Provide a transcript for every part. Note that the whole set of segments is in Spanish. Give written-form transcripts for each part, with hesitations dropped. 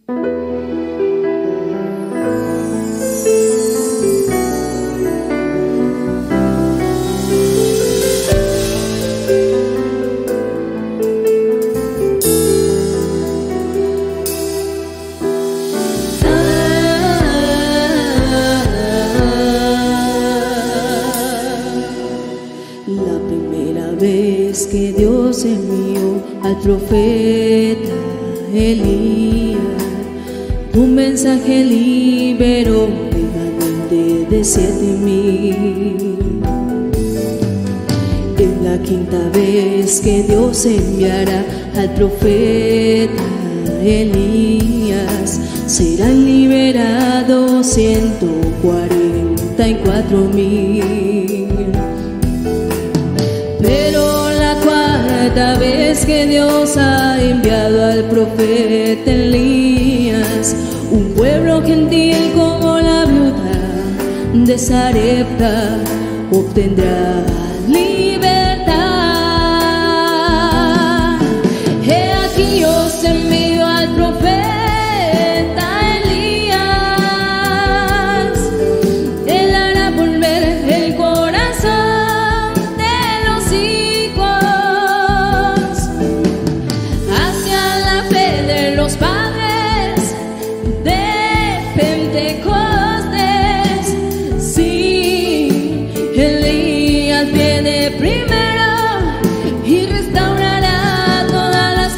La primera vez que Dios envió al profeta Elías, un mensaje liberó remanente de 7,000. Es la quinta vez que Dios enviará al profeta Elías, serán liberados 144,000. Pero la cuarta vez que Dios ha enviado al profeta Elías, un pueblo gentil como la viuda de Sarepta obtendrá libertad. He aquí os envío al profeta Elías, él hará volver el corazón de los hijos hacia la fe de los padres de Pentecostés. Sí, Elías viene primero y restaurará todas las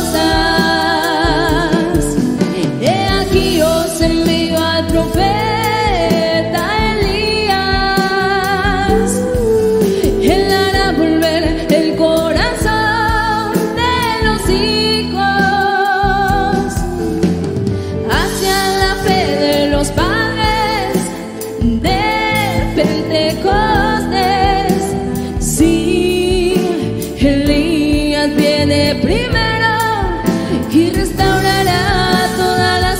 cosas. He aquí os envío al profeta Elías, él hará volver el corazón de los hijos hacia la fe de los padres de Pentecostés. Sí, Elías viene primero y restaurará todas las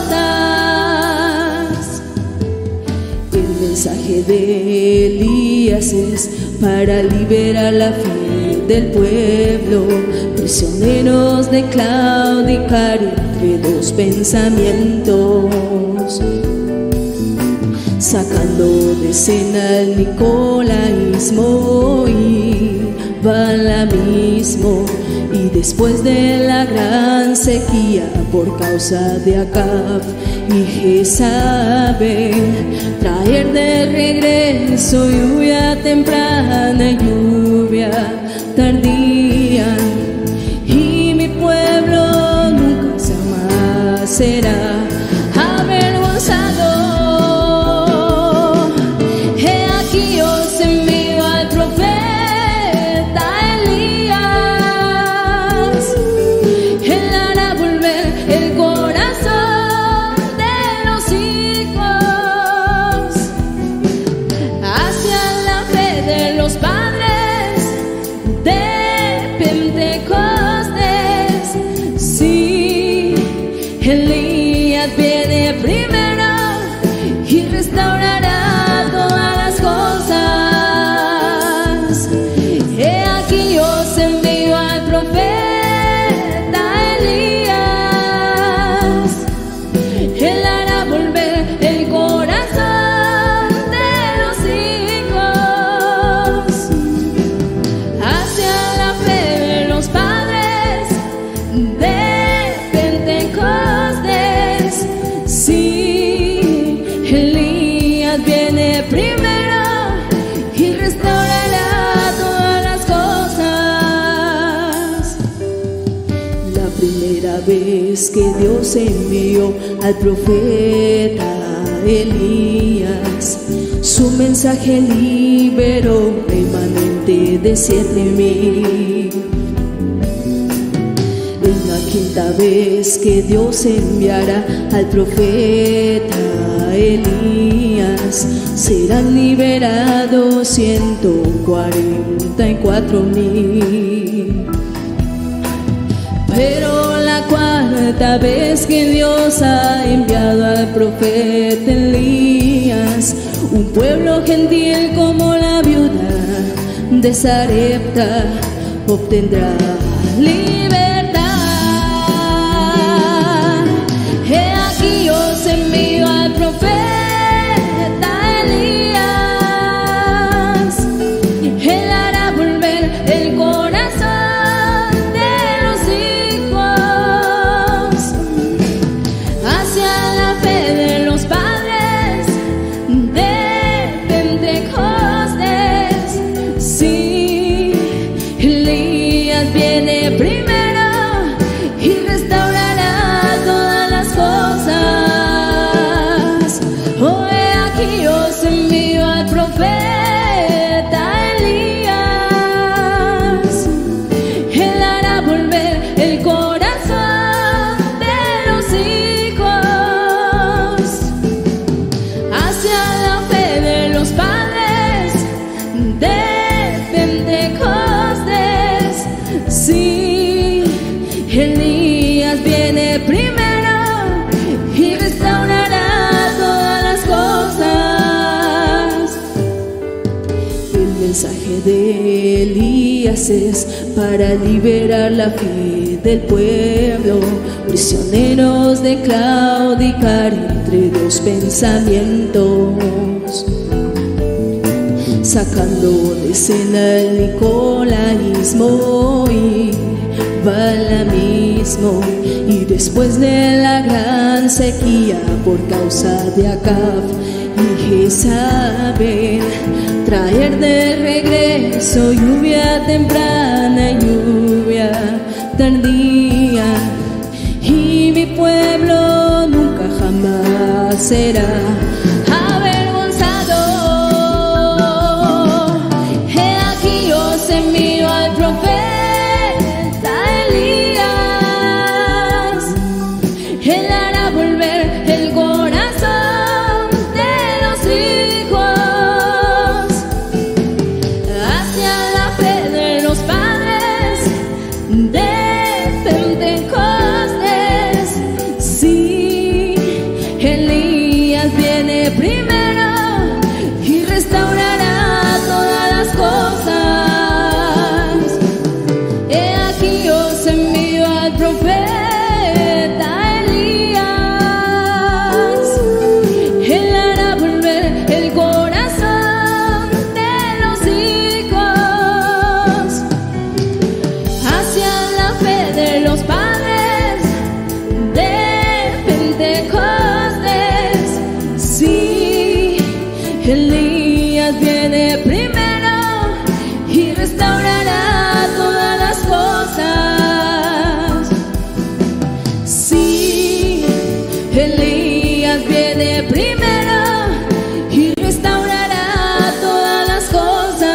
cosas. El mensaje de Elías es para liberar la fe del pueblo, prisioneros de claudicar entre dos pensamientos, sacando de escena el nicolaísmo y balamismo. Y después de la gran sequía por causa de Acab y Jezabel, traer de regreso lluvia temprana y lluvia tardía, y mi pueblo nunca jamás será avergonzado. He aquí os envío al profeta Elías, él hará volver el corazón de los hijos hacia la fe de los padres de Pentecostés. Sí, Elías viene primero y restaurará todas las cosas. He aquí os envío al profeta Elías, él hará volver el corazón de los hijos hacia la fe de los padres de Pentecostés. Sí, Elías viene primero y restaurará todas las cosas. La primera vez que Dios envió al profeta Elías, su mensaje liberó remanente de 7,000. Es la quinta vez que Dios enviará al profeta Elías, serán liberados 144,000. Pero la cuarta vez que Dios ha enviado al profeta Elías, un pueblo gentil como la viuda de Sarepta obtendrá libertad. mensaje de Elías es para liberar la fe del pueblo, prisioneros de claudicar entre dos pensamientos, sacando de escena el nicolaísmo y balamismo, y después de la gran sequía por causa de Acab y Jezabel, traer de regreso lluvia temprana y lluvia tardía, y mi pueblo nunca jamás será avergonzado. He aquí yo os envío al profeta Elías. Él hará volver el corazón de los hijos hacia la fe de los padres de Pentecostés. Sí, Elías viene primero y restaurará todas las cosas. He aquí os envío al profeta Elías. Él hará volver el corazón de los hijos hacia la fe de los padres de Pentecostés. Sí, Elías viene primero y restaurará todas las cosas. Sí, Elías viene primero y restaurará todas las cosas.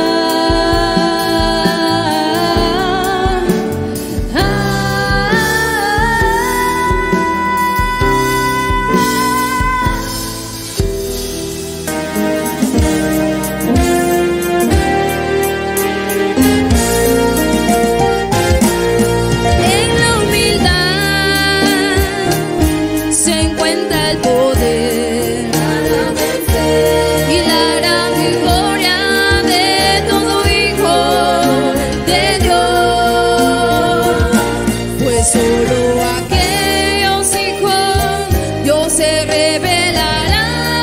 En la humildad se encuentra el poder y la gran victoria de todo hijo de Dios. Pues solo aquellos hijos Dios se revelará,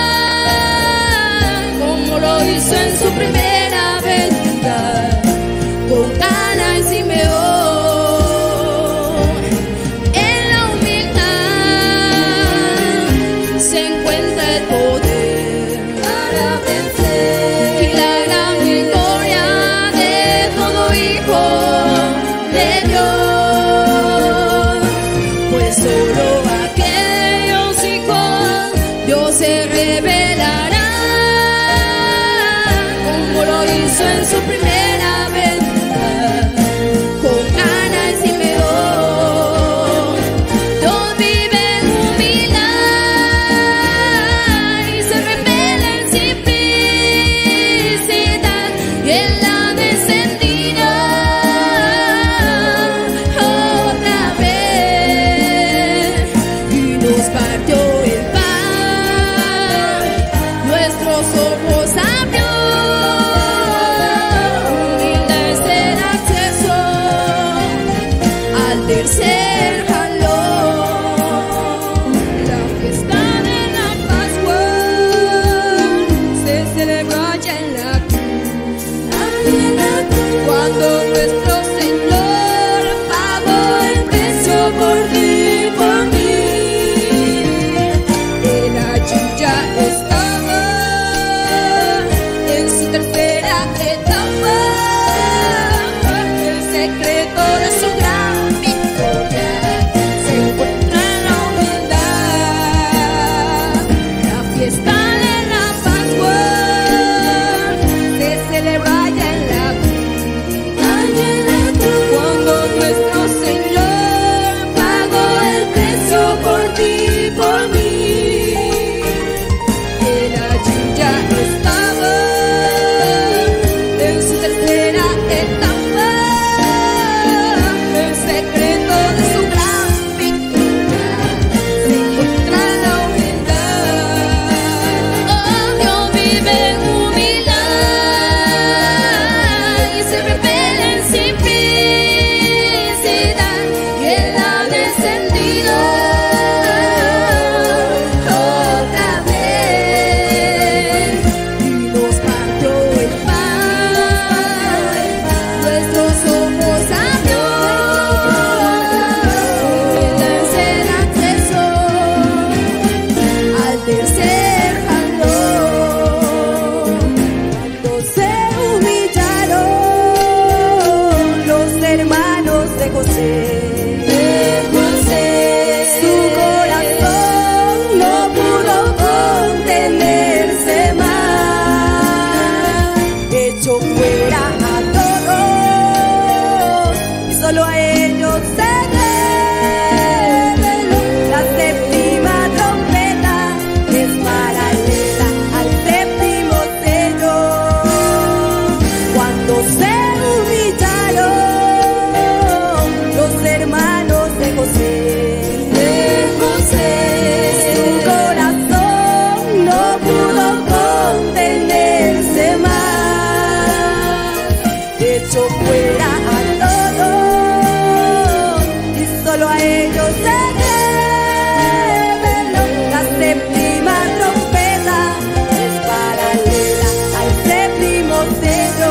como lo hizo en su primera venida con Ana y Simeón. En la humildad se encuentra el poder para vencer y la gran victoria de todo hijo de Dios. Pues solo aquellos hijos Dios se revelará, como lo hizo en su primera venida con Ana y Simeón. Dios vive en humildad y se revela en simplicidad, y Él ha descendido otra vez y nos partió el pan, nuestros ojos abrió solo a ellos se reveló. La séptima trompeta es paralela al séptimo sello. Cuando se humillaron los hermanos de José, su corazón no pudo contenerse más, echó fuera a todos y solo a ellos se reveló. La séptima trompeta es paralela al séptimo sello.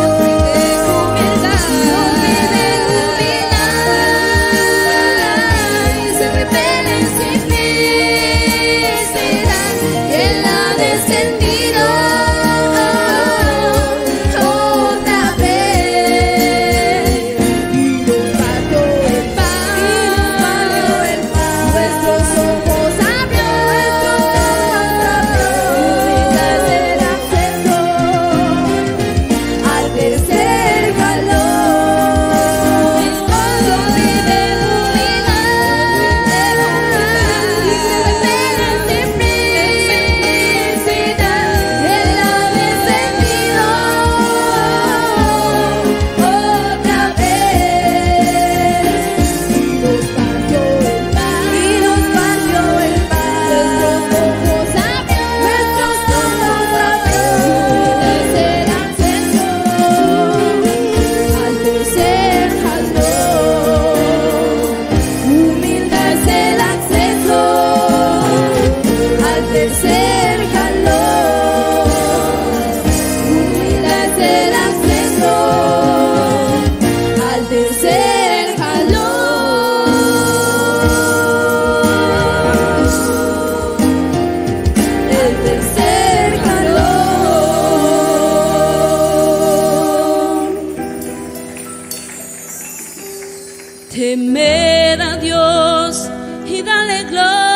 Temed a Dios y dale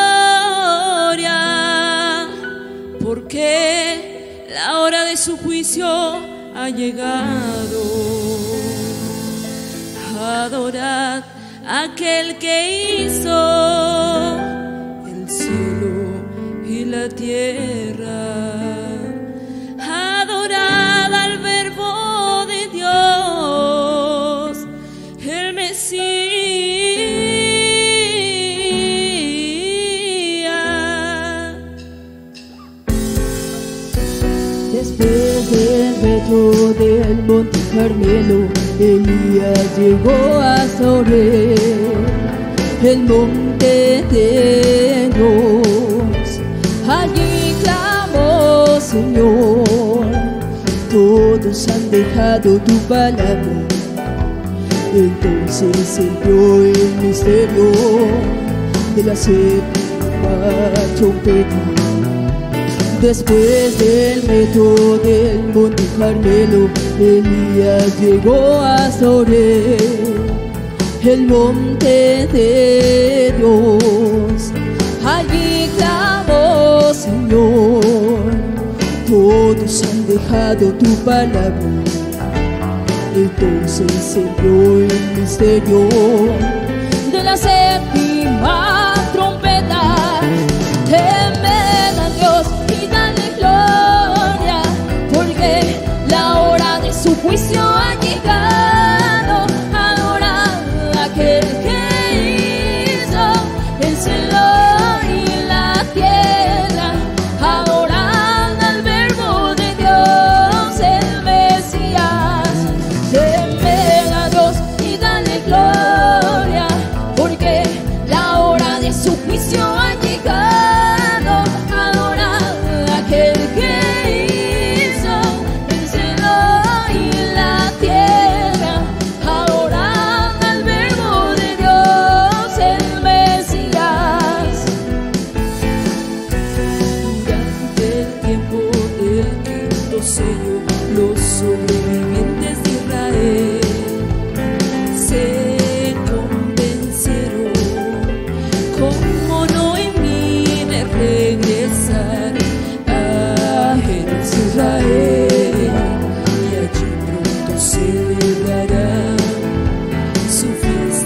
gloria, porque la hora de su juicio ha llegado. Adorad a aquel que hizo el cielo y la tierra. Adorad al Verbo de Dios, el Mesías. Después del reto del Monte Carmelo, Elías llegó hasta Oreb, el monte de Dios. Allí clamó: Señor, todos han dejado tu palabra. Entonces se envió el misterio de la séptima trompeta. Después del reto del Monte Carmelo, Elías llegó hasta Oreb, el monte de Dios. Allí clamó: Señor, todos han dejado tu palabra. Entonces se envió el misterio de la séptima trompeta. Temed a Dios y dale gloria, porque la hora de su juicio ha llegado. Adorad a aquel que hizo el cielo y la tierra. Adorad al Verbo de Dios, el Mesías. Temed a Dios y dale gloria, porque la hora de su juicio ha llegado. Adorad a aquel que hizo el cielo y la tierra. Adorad al Verbo de Dios, el Mesías. Durante el tiempo del quinto sello, los sobrevivientes de Israel se convencieron, como Noemí, de regresar a Jerez, Israel, y allí pronto celebrará su fiesta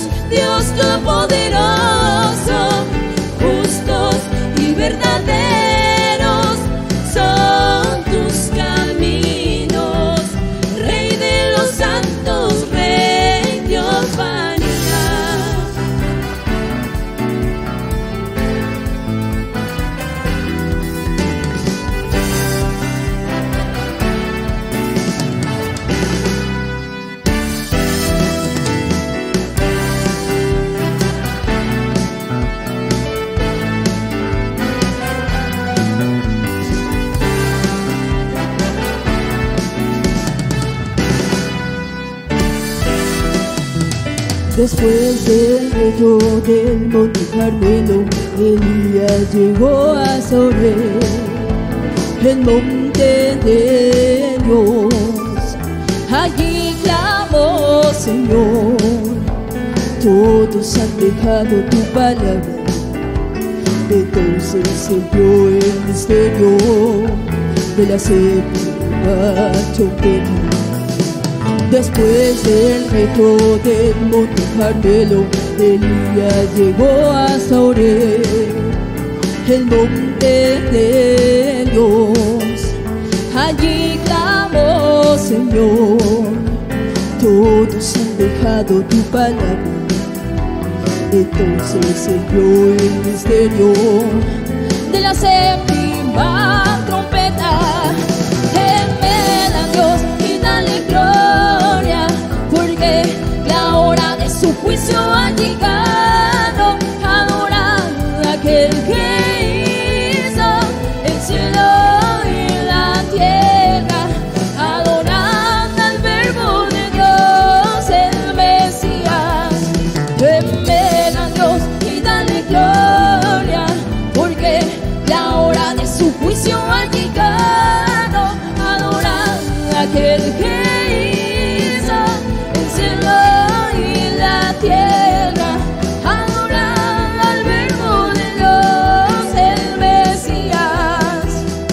Dios Todopoderoso, justos y verdaderos son tus caminos, Rey de los santos, Rey teofanía. Después del reto del Monte Carmelo, Elías llegó a Soré, el monte de Dios. Allí clamó: Señor, todos han dejado tu palabra. Entonces se vio el misterio de la séptima trompeta. Después del reto del Monte Carmelo, Elías llegó a Soré, el monte de Dios. Allí clamó: Señor, todos han dejado tu palabra. Entonces se vio el misterio de la séptima trompeta. Temed a Dios y dale gloria, porque la hora de su juicio ha llegado. Adorad a aquel que hizo el cielo y la tierra. Adorad al Verbo de Dios, el Mesías. Temed a Dios y dale gloria, porque la hora de su juicio ha llegado. Adorad a aquel que hizo el cielo y la tierra. Adorad al Verbo de Dios, el Mesías.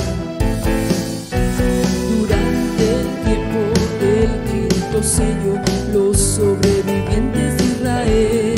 Durante el tiempo del quinto sello, los sobrevivientes de Israel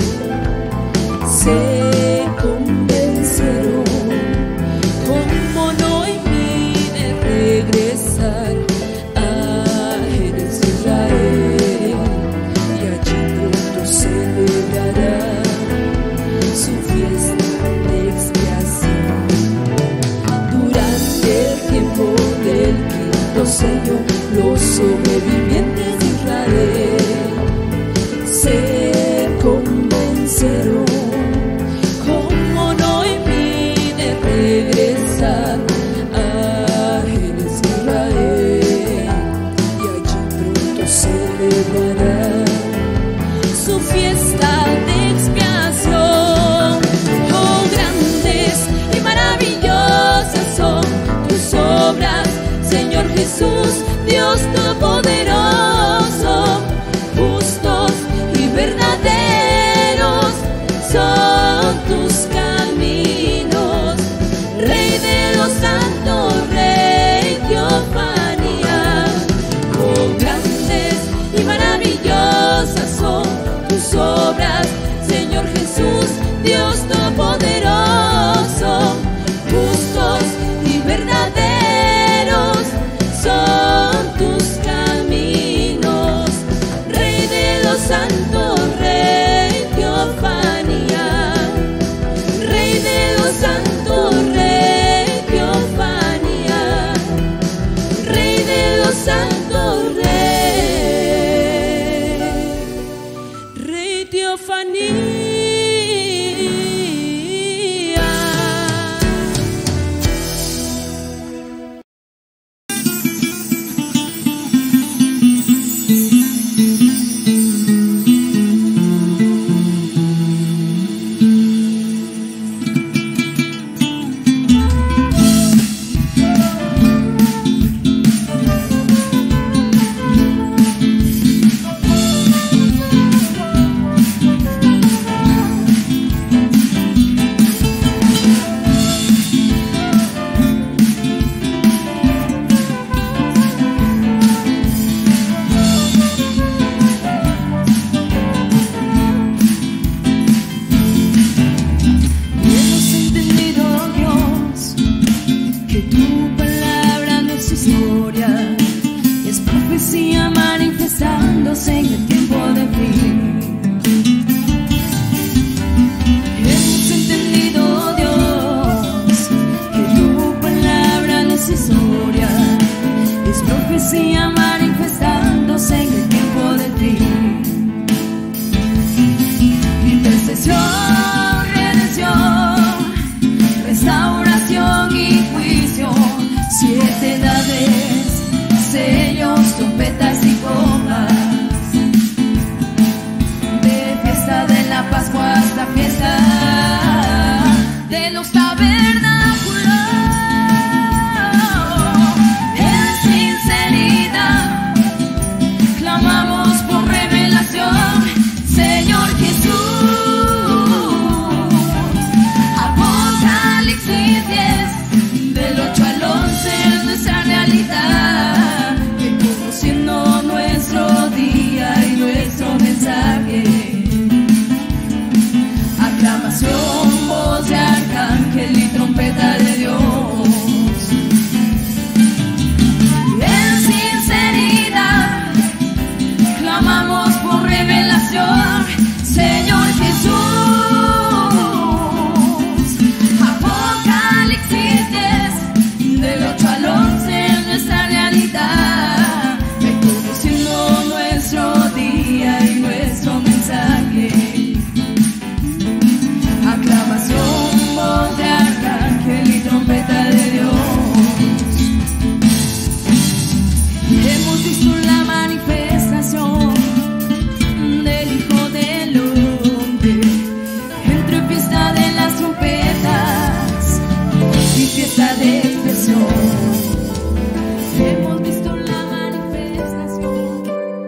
se convencieron como Noemí de regresar a Jerez de Israel, y allí pronto celebrará su fiesta de expiación. Durante el tiempo del quinto sello, los sobrevivientes de Israel se convencieron como Noemí de regresar a Jerez de Israel, y allí pronto celebrará su fiesta de expiación. Oh, grandes y maravillosas son tus obras, Señor Jesús, Dios Todopoderoso. Justos y verdaderos son tus caminos, Rey de los santos, Rey teofanía. Oh, grandes y maravillosas son tus obras, Señor Jesús, Dios Todopoderoso. Justos y verdaderos son tus caminos, Rey de los santos, Rey teofanía. Rey de los santos, Rey teofanía. Rey de los santos, Rey teofanía. manifestándose en el tiempo de fin. Hemos entendido, Dios, que tu palabra no es historia, es profecía manifestándose en el tiempo de fin. Intercesión, redención, restauración y juicio, 7 edades, sellos, trompetas y copas, de fiesta de la Pascua hasta fiesta de los tabernáculos. En sinceridad clamamos por revelación, Señor Jesús. Apocalipsis 10, del 8 al 11 es nuestra realidad, que conociendo nuestro día y nuestro mensaje, aclamación, voz de arcángel y trompeta de Dios. En sinceridad clamamos por revelación, Señor Jesús. Apocalipsis 10, del 8 al 11 es nuestra realidad, reconociendo nuestro día y nuestro mensaje, aclamación, voz de arcángel y trompeta de Dios. Hemos visto la manifestación del Hijo del Hombre, entre fiesta de las trompetas y fiesta de expresión. Hemos visto la manifestación.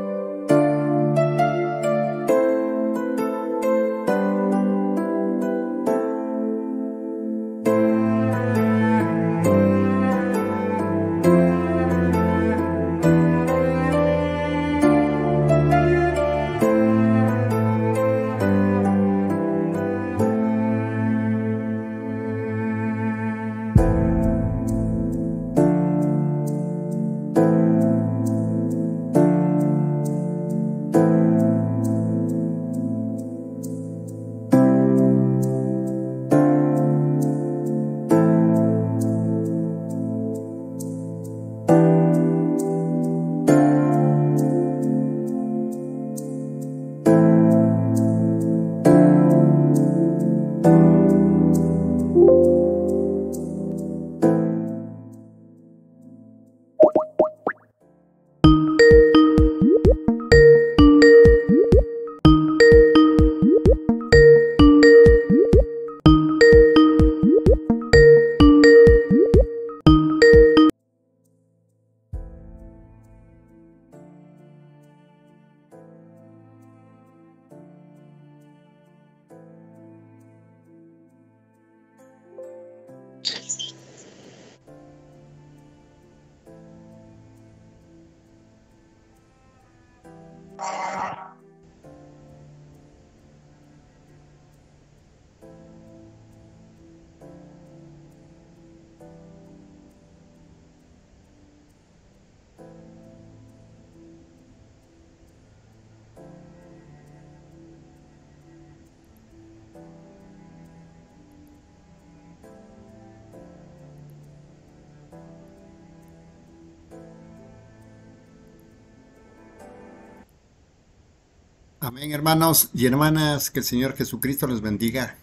Amén, hermanos y hermanas, que el Señor Jesucristo los bendiga.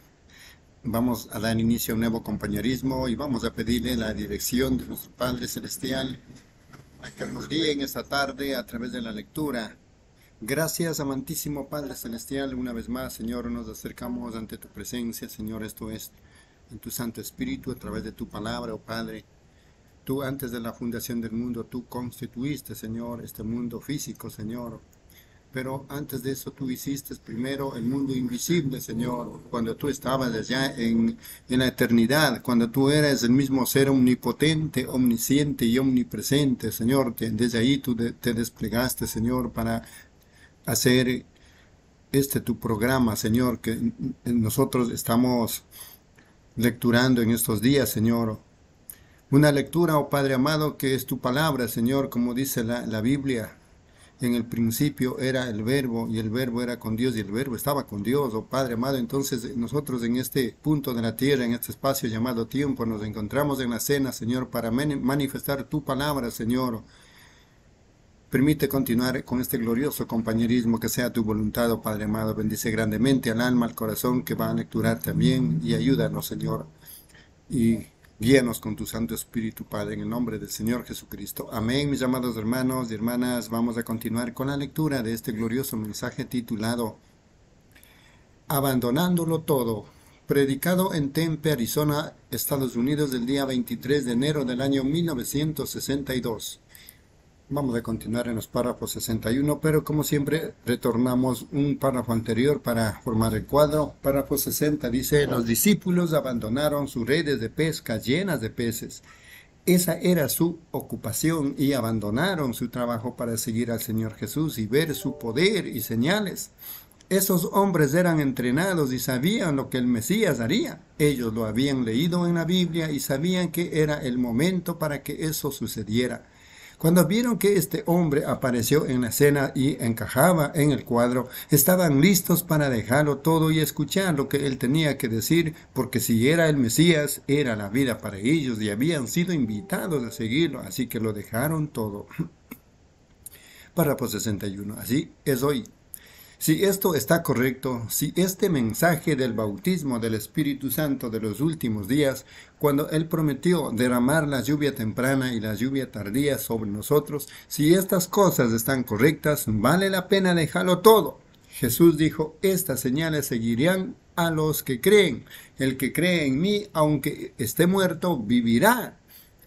Vamos a dar inicio a un nuevo compañerismo y vamos a pedirle la dirección de nuestro Padre Celestial a que nos guíe en esta tarde a través de la lectura. Gracias, amantísimo Padre Celestial, una vez más, Señor, nos acercamos ante tu presencia, Señor, esto es en tu Santo Espíritu, a través de tu palabra, oh Padre. Tú, antes de la fundación del mundo, tú constituiste, Señor, este mundo físico, Señor. Pero antes de eso tú hiciste primero el mundo invisible, Señor, cuando tú estabas allá en la eternidad, cuando tú eras el mismo ser omnipotente, omnisciente y omnipresente, Señor. Desde ahí tú te desplegaste, Señor, para hacer tu programa, Señor, que nosotros estamos lecturando en estos días, Señor. Una lectura, oh Padre amado, que es tu palabra, Señor, como dice la Biblia. En el principio era el Verbo, y el Verbo era con Dios, y el Verbo estaba con Dios, oh Padre amado. Entonces nosotros en este punto de la tierra, en este espacio llamado tiempo, nos encontramos en la cena, Señor, para manifestar tu palabra, Señor. Permite continuar con este glorioso compañerismo, que sea tu voluntad, oh Padre amado. Bendice grandemente al alma, al corazón que va a lecturar también, y ayúdanos, Señor, y guíanos con tu Santo Espíritu, Padre, en el nombre del Señor Jesucristo. Amén, mis amados hermanos y hermanas. Vamos a continuar con la lectura de este glorioso mensaje titulado Abandonándolo Todo, predicado en Tempe, Arizona, Estados Unidos, el día 23 de enero del año 1962. Vamos a continuar en los párrafos 61, pero como siempre retornamos un párrafo anterior para formar el cuadro. Párrafo 60 dice: los discípulos abandonaron sus redes de pesca llenas de peces. Esa era su ocupación, y abandonaron su trabajo para seguir al Señor Jesús y ver su poder y señales. Esos hombres eran entrenados y sabían lo que el Mesías haría. Ellos lo habían leído en la Biblia y sabían que era el momento para que eso sucediera. Cuando vieron que este hombre apareció en la escena y encajaba en el cuadro, estaban listos para dejarlo todo y escuchar lo que él tenía que decir, porque si era el Mesías, era la vida para ellos y habían sido invitados a seguirlo, así que lo dejaron todo. Párrafo 61. Así es hoy. Si esto está correcto, si este mensaje del bautismo del Espíritu Santo de los últimos días, cuando Él prometió derramar la lluvia temprana y la lluvia tardía sobre nosotros, si estas cosas están correctas, vale la pena dejarlo todo. Jesús dijo: estas señales seguirán a los que creen. El que cree en mí, aunque esté muerto, vivirá.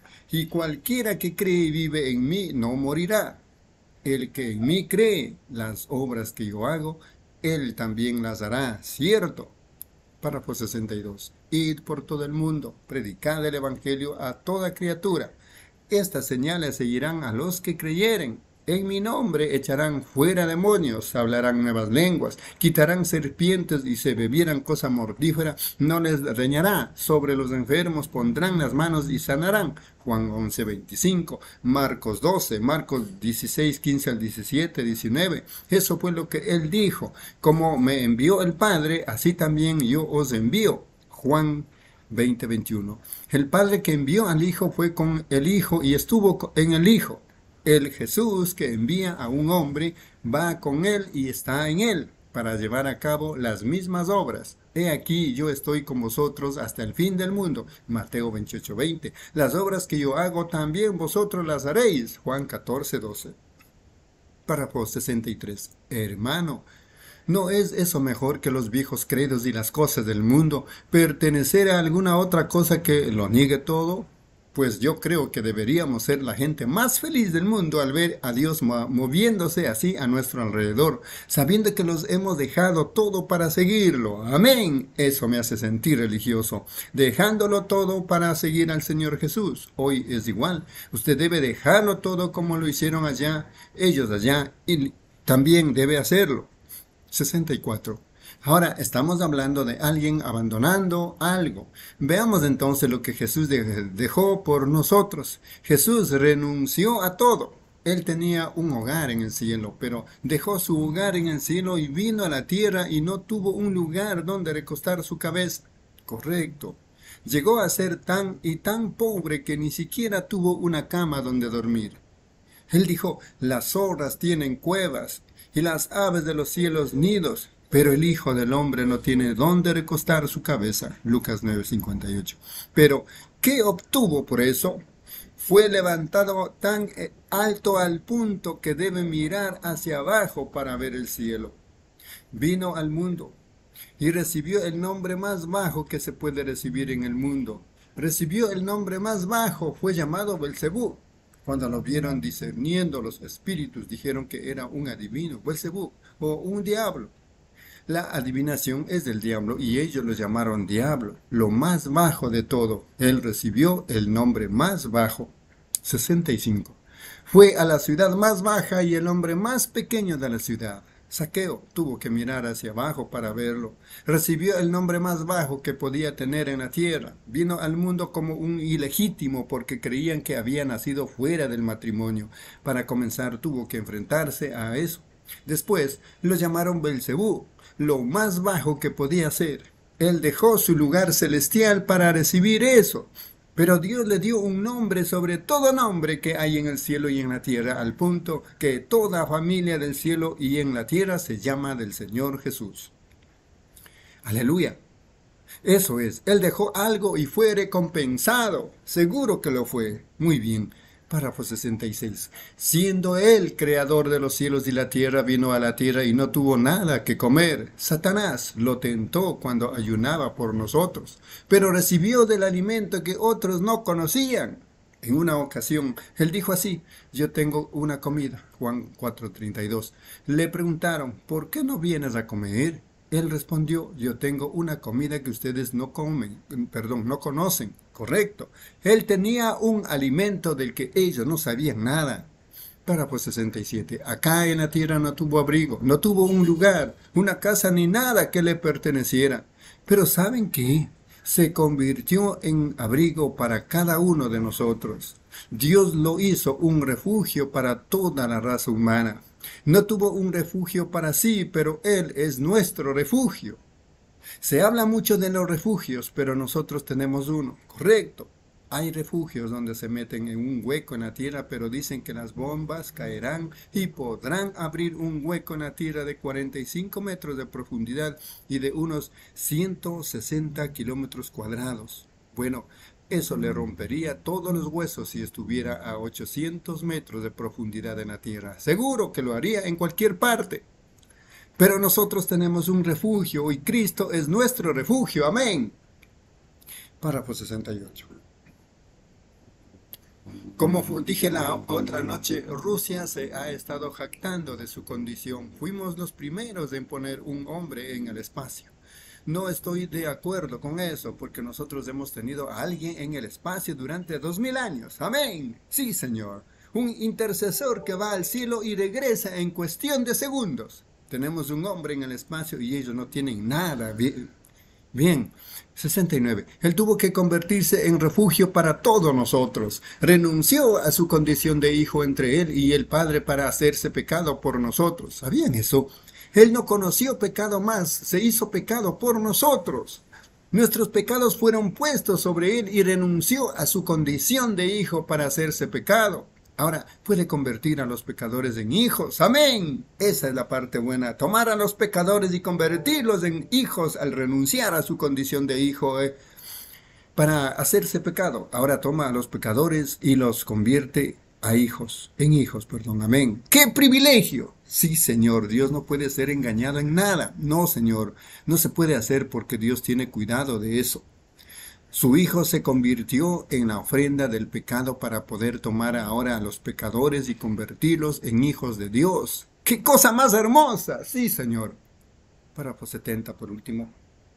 Y cualquiera que cree y vive en mí, no morirá. El que en mí cree, las obras que yo hago, él también las hará, ¿cierto? Párrafo 62. Id por todo el mundo, predicad el evangelio a toda criatura. Estas señales seguirán a los que creyeren. En mi nombre echarán fuera demonios, hablarán nuevas lenguas, quitarán serpientes, y si bebieran cosa mortífera no les dañará. Sobre los enfermos pondrán las manos y sanarán. Juan 11:25, Marcos 12, Marcos 16, 15 al 17, 19. Eso fue lo que él dijo: como me envió el Padre, así también yo os envío. Juan 20:21. El Padre que envió al Hijo fue con el Hijo y estuvo en el Hijo. El Jesús que envía a un hombre va con él y está en él para llevar a cabo las mismas obras. He aquí, yo estoy con vosotros hasta el fin del mundo. Mateo 28:20. Las obras que yo hago también vosotros las haréis. Juan 14:12. Párrafo 63. Hermano, ¿no es eso mejor que los viejos credos y las cosas del mundo? ¿Pertenecer a alguna otra cosa que lo niegue todo? Pues yo creo que deberíamos ser la gente más feliz del mundo al ver a Dios moviéndose así a nuestro alrededor, sabiendo que los hemos dejado todo para seguirlo. Amén. Eso me hace sentir religioso, dejándolo todo para seguir al Señor Jesús. Hoy es igual. Usted debe dejarlo todo como lo hicieron allá, ellos allá, y también debe hacerlo. 64. Ahora estamos hablando de alguien abandonando algo. Veamos entonces lo que Jesús dejó por nosotros. Jesús renunció a todo. Él tenía un hogar en el cielo, pero dejó su hogar en el cielo y vino a la tierra y no tuvo un lugar donde recostar su cabeza. Correcto. Llegó a ser tan y tan pobre que ni siquiera tuvo una cama donde dormir. Él dijo: las zorras tienen cuevas y las aves de los cielos nidos, pero el Hijo del Hombre no tiene dónde recostar su cabeza. Lucas 9:58. Pero, ¿qué obtuvo por eso? Fue levantado tan alto al punto que debe mirar hacia abajo para ver el cielo. Vino al mundo y recibió el nombre más bajo que se puede recibir en el mundo. Recibió el nombre más bajo, fue llamado Belcebú. Cuando lo vieron discerniendo los espíritus, dijeron que era un adivino, Belcebú, o un diablo. La adivinación es del diablo y ellos lo llamaron diablo, lo más bajo de todo. Él recibió el nombre más bajo. 65. Fue a la ciudad más baja y el hombre más pequeño de la ciudad. Zaqueo tuvo que mirar hacia abajo para verlo. Recibió el nombre más bajo que podía tener en la tierra. Vino al mundo como un ilegítimo porque creían que había nacido fuera del matrimonio. Para comenzar tuvo que enfrentarse a eso. Después lo llamaron Belcebú, lo más bajo que podía ser. Él dejó su lugar celestial para recibir eso. Pero Dios le dio un nombre sobre todo nombre que hay en el cielo y en la tierra, al punto que toda familia del cielo y en la tierra se llama del Señor Jesús. Aleluya. Eso es, Él dejó algo y fue recompensado. Seguro que lo fue. Muy bien. Párrafo 66. Siendo Él creador de los cielos y la tierra, vino a la tierra y no tuvo nada que comer. Satanás lo tentó cuando ayunaba por nosotros, pero recibió del alimento que otros no conocían. En una ocasión, Él dijo así: yo tengo una comida. Juan 4:32. Le preguntaron: ¿por qué no vienes a comer? Él respondió: yo tengo una comida que ustedes no conocen. Correcto. Él tenía un alimento del que ellos no sabían nada. Párrafo 67. Acá en la tierra no tuvo abrigo, no tuvo un lugar, una casa ni nada que le perteneciera. Pero ¿saben qué? Se convirtió en abrigo para cada uno de nosotros. Dios lo hizo un refugio para toda la raza humana. No tuvo un refugio para sí, pero Él es nuestro refugio. Se habla mucho de los refugios, pero nosotros tenemos uno. Correcto. Hay refugios donde se meten en un hueco en la tierra, pero dicen que las bombas caerán y podrán abrir un hueco en la tierra de 45 metros de profundidad y de unos 160 kilómetros cuadrados. Bueno, eso le rompería todos los huesos si estuviera a 800 metros de profundidad en la tierra. Seguro que lo haría en cualquier parte. Pero nosotros tenemos un refugio y Cristo es nuestro refugio. Amén. Párrafo 68. Como dije la otra noche, Rusia se ha estado jactando de su condición. Fuimos los primeros en poner un hombre en el espacio. No estoy de acuerdo con eso, porque nosotros hemos tenido a alguien en el espacio durante 2000 años. Amén. Sí, Señor. Un intercesor que va al cielo y regresa en cuestión de segundos. Tenemos un hombre en el espacio y ellos no tienen nada. Bien. 69. Él tuvo que convertirse en refugio para todos nosotros. Renunció a su condición de hijo entre él y el Padre para hacerse pecado por nosotros. ¿Sabían eso? Él no conoció pecado más, se hizo pecado por nosotros. Nuestros pecados fueron puestos sobre él y renunció a su condición de hijo para hacerse pecado. Ahora puede convertir a los pecadores en hijos. ¡Amén! Esa es la parte buena. Tomar a los pecadores y convertirlos en hijos al renunciar a su condición de hijo para hacerse pecado. Ahora toma a los pecadores y los convierte en hijos. Amén. ¡Qué privilegio! Sí, Señor, Dios no puede ser engañado en nada. No, Señor, no se puede hacer porque Dios tiene cuidado de eso. Su Hijo se convirtió en la ofrenda del pecado para poder tomar ahora a los pecadores y convertirlos en hijos de Dios. ¡Qué cosa más hermosa! Sí, Señor. Párrafo 70 por último.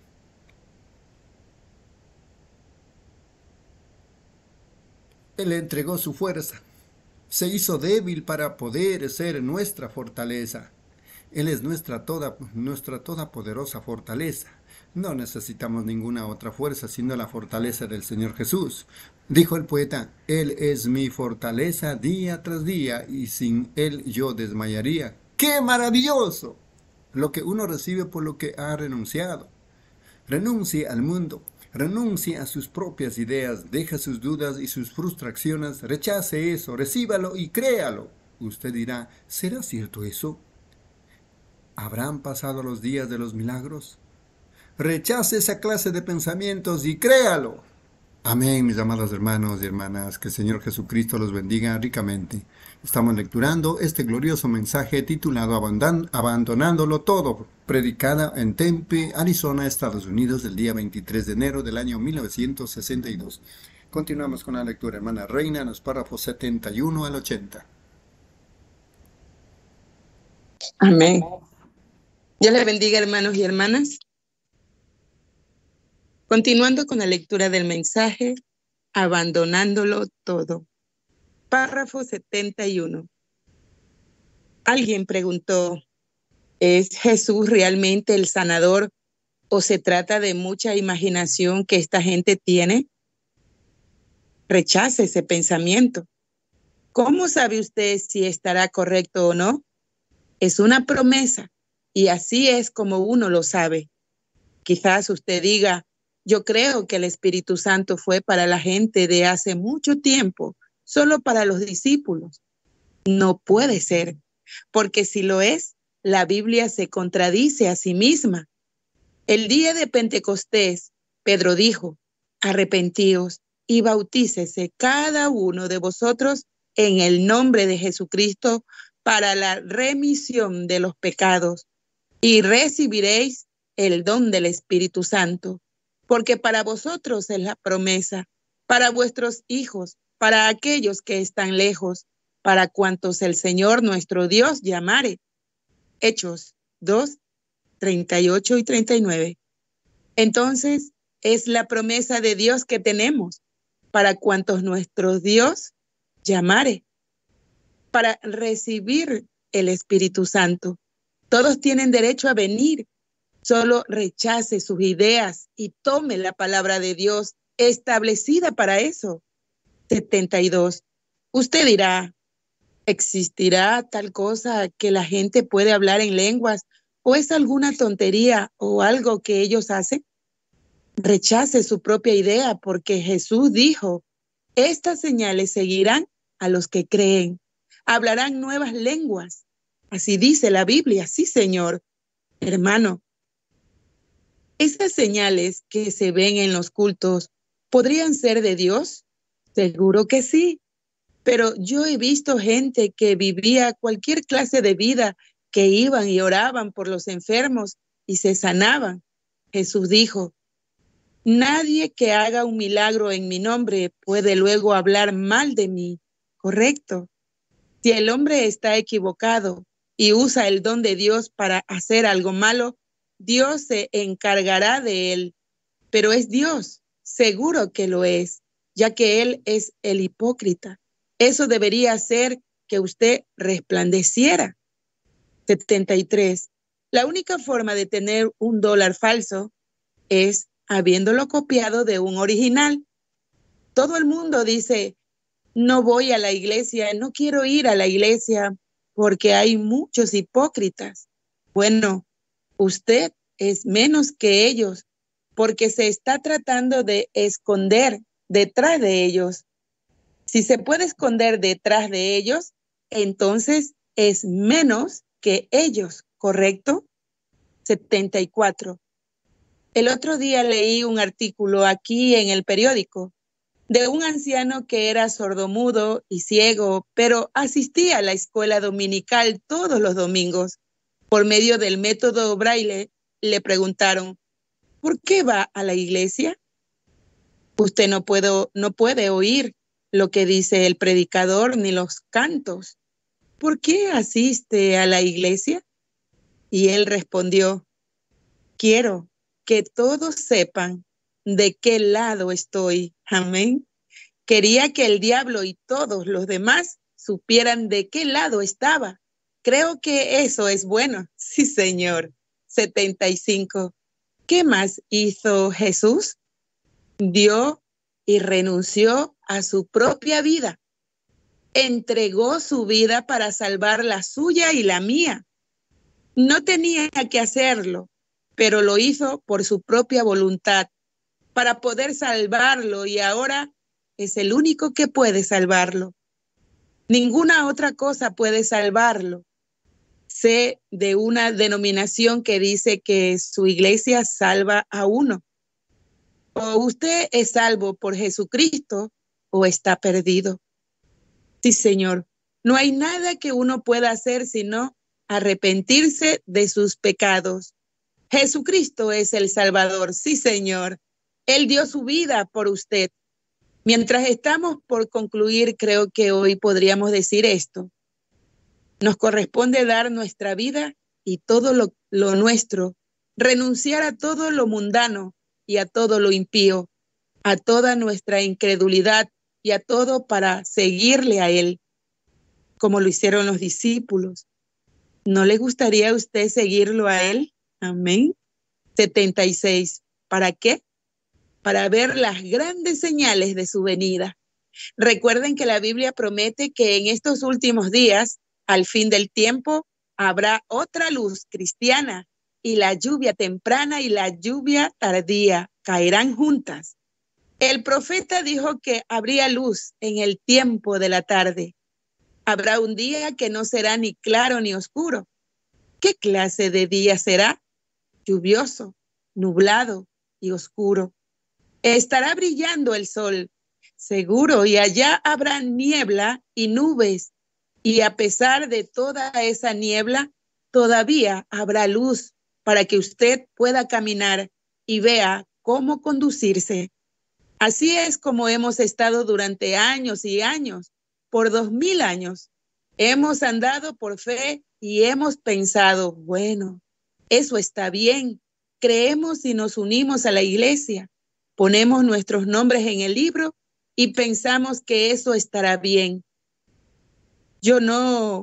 Él entregó su fuerza. Se hizo débil para poder ser nuestra fortaleza. Él es nuestra todopoderosa fortaleza. No necesitamos ninguna otra fuerza, sino la fortaleza del Señor Jesús. Dijo el poeta: Él es mi fortaleza día tras día, y sin Él yo desmayaría. ¡Qué maravilloso! Lo que uno recibe por lo que ha renunciado. Renuncie al mundo, renuncie a sus propias ideas, deja sus dudas y sus frustraciones, rechace eso, recíbalo y créalo. Usted dirá: ¿será cierto eso? ¿Habrán pasado los días de los milagros? Rechace esa clase de pensamientos y créalo. Amén, mis amados hermanos y hermanas. Que el Señor Jesucristo los bendiga ricamente. Estamos lecturando este glorioso mensaje titulado Abandonándolo Todo, predicada en Tempe, Arizona, Estados Unidos, el día 23 de enero del año 1962. Continuamos con la lectura, hermana Reina, en los párrafos 71 al 80. Amén. Dios les bendiga, hermanos y hermanas. Continuando con la lectura del mensaje, abandonándolo todo. Párrafo 71. Alguien preguntó: ¿Es Jesús realmente el sanador o se trata de mucha imaginación que esta gente tiene? Rechace ese pensamiento. ¿Cómo sabe usted si estará correcto o no? Es una promesa y así es como uno lo sabe. Quizás usted diga, yo creo que el Espíritu Santo fue para la gente de hace mucho tiempo, solo para los discípulos. No puede ser, porque si lo es, la Biblia se contradice a sí misma. El día de Pentecostés, Pedro dijo, arrepentíos y bautícese cada uno de vosotros en el nombre de Jesucristo para la remisión de los pecados y recibiréis el don del Espíritu Santo, porque para vosotros es la promesa, para vuestros hijos, para aquellos que están lejos, para cuantos el Señor nuestro Dios llamare. Hechos 2, 38 y 39. Entonces, es la promesa de Dios que tenemos para cuantos nuestro Dios llamare, para recibir el Espíritu Santo. Todos tienen derecho a venir, solo rechace sus ideas y tome la palabra de Dios establecida para eso. 72. Usted dirá, ¿existirá tal cosa que la gente puede hablar en lenguas o es alguna tontería o algo que ellos hacen? Rechace su propia idea porque Jesús dijo, estas señales seguirán a los que creen, hablarán nuevas lenguas. Así dice la Biblia, sí, Señor. Hermano, esas señales que se ven en los cultos, ¿podrían ser de Dios? Seguro que sí, pero yo he visto gente que vivía cualquier clase de vida, que iban y oraban por los enfermos y se sanaban. Jesús dijo, nadie que haga un milagro en mi nombre puede luego hablar mal de mí. Correcto. Si el hombre está equivocado y usa el don de Dios para hacer algo malo, Dios se encargará de él. Pero es Dios, seguro que lo es, ya que Él es el hipócrita. Eso debería hacer que usted resplandeciera. 73. La única forma de tener un dólar falso es habiéndolo copiado de un original. Todo el mundo dice, no voy a la iglesia, no quiero ir a la iglesia porque hay muchos hipócritas. Bueno, usted es menos que ellos porque se está tratando de esconder detrás de ellos. Si se puede esconder detrás de ellos, entonces es menos que ellos, ¿correcto? 74. El otro día leí un artículo aquí en el periódico de un anciano que era sordomudo y ciego, pero asistía a la escuela dominical todos los domingos. Por medio del método Braille, le preguntaron, ¿por qué va a la iglesia? Usted no puede oír lo que dice el predicador ni los cantos. ¿Por qué asiste a la iglesia? Y él respondió, quiero que todos sepan de qué lado estoy. Amén. Quería que el diablo y todos los demás supieran de qué lado estaba. Creo que eso es bueno. Sí, Señor. 75. ¿Qué más hizo Jesús? Dio y renunció a su propia vida. Entregó su vida para salvar la suya y la mía. No tenía que hacerlo, pero lo hizo por su propia voluntad, para poder salvarlo, y ahora es el único que puede salvarlo. Ninguna otra cosa puede salvarlo. Sé de una denominación que dice que su iglesia salva a uno. O usted es salvo por Jesucristo o está perdido. Sí, Señor. No hay nada que uno pueda hacer sino arrepentirse de sus pecados. Jesucristo es el Salvador. Sí, Señor. Él dio su vida por usted. Mientras estamos por concluir, creo que hoy podríamos decir esto. Nos corresponde dar nuestra vida y todo lo nuestro, renunciar a todo lo mundano y a todo lo impío, a toda nuestra incredulidad y a todo para seguirle a Él, como lo hicieron los discípulos. ¿No le gustaría a usted seguirlo a él? Amén. 76. ¿Para qué? Para ver las grandes señales de su venida. Recuerden que la Biblia promete que en estos últimos días, al fin del tiempo, habrá otra luz cristiana y la lluvia temprana y la lluvia tardía caerán juntas. El profeta dijo que habría luz en el tiempo de la tarde. Habrá un día que no será ni claro ni oscuro. ¿Qué clase de día será? Lluvioso, nublado y oscuro. Estará brillando el sol, seguro, y allá habrá niebla y nubes. Y a pesar de toda esa niebla, todavía habrá luz para que usted pueda caminar y vea cómo conducirse. Así es como hemos estado durante años y años, por 2000 años. Hemos andado por fe y hemos pensado, bueno, eso está bien. Creemos y nos unimos a la iglesia. Ponemos nuestros nombres en el libro y pensamos que eso estará bien. Ya no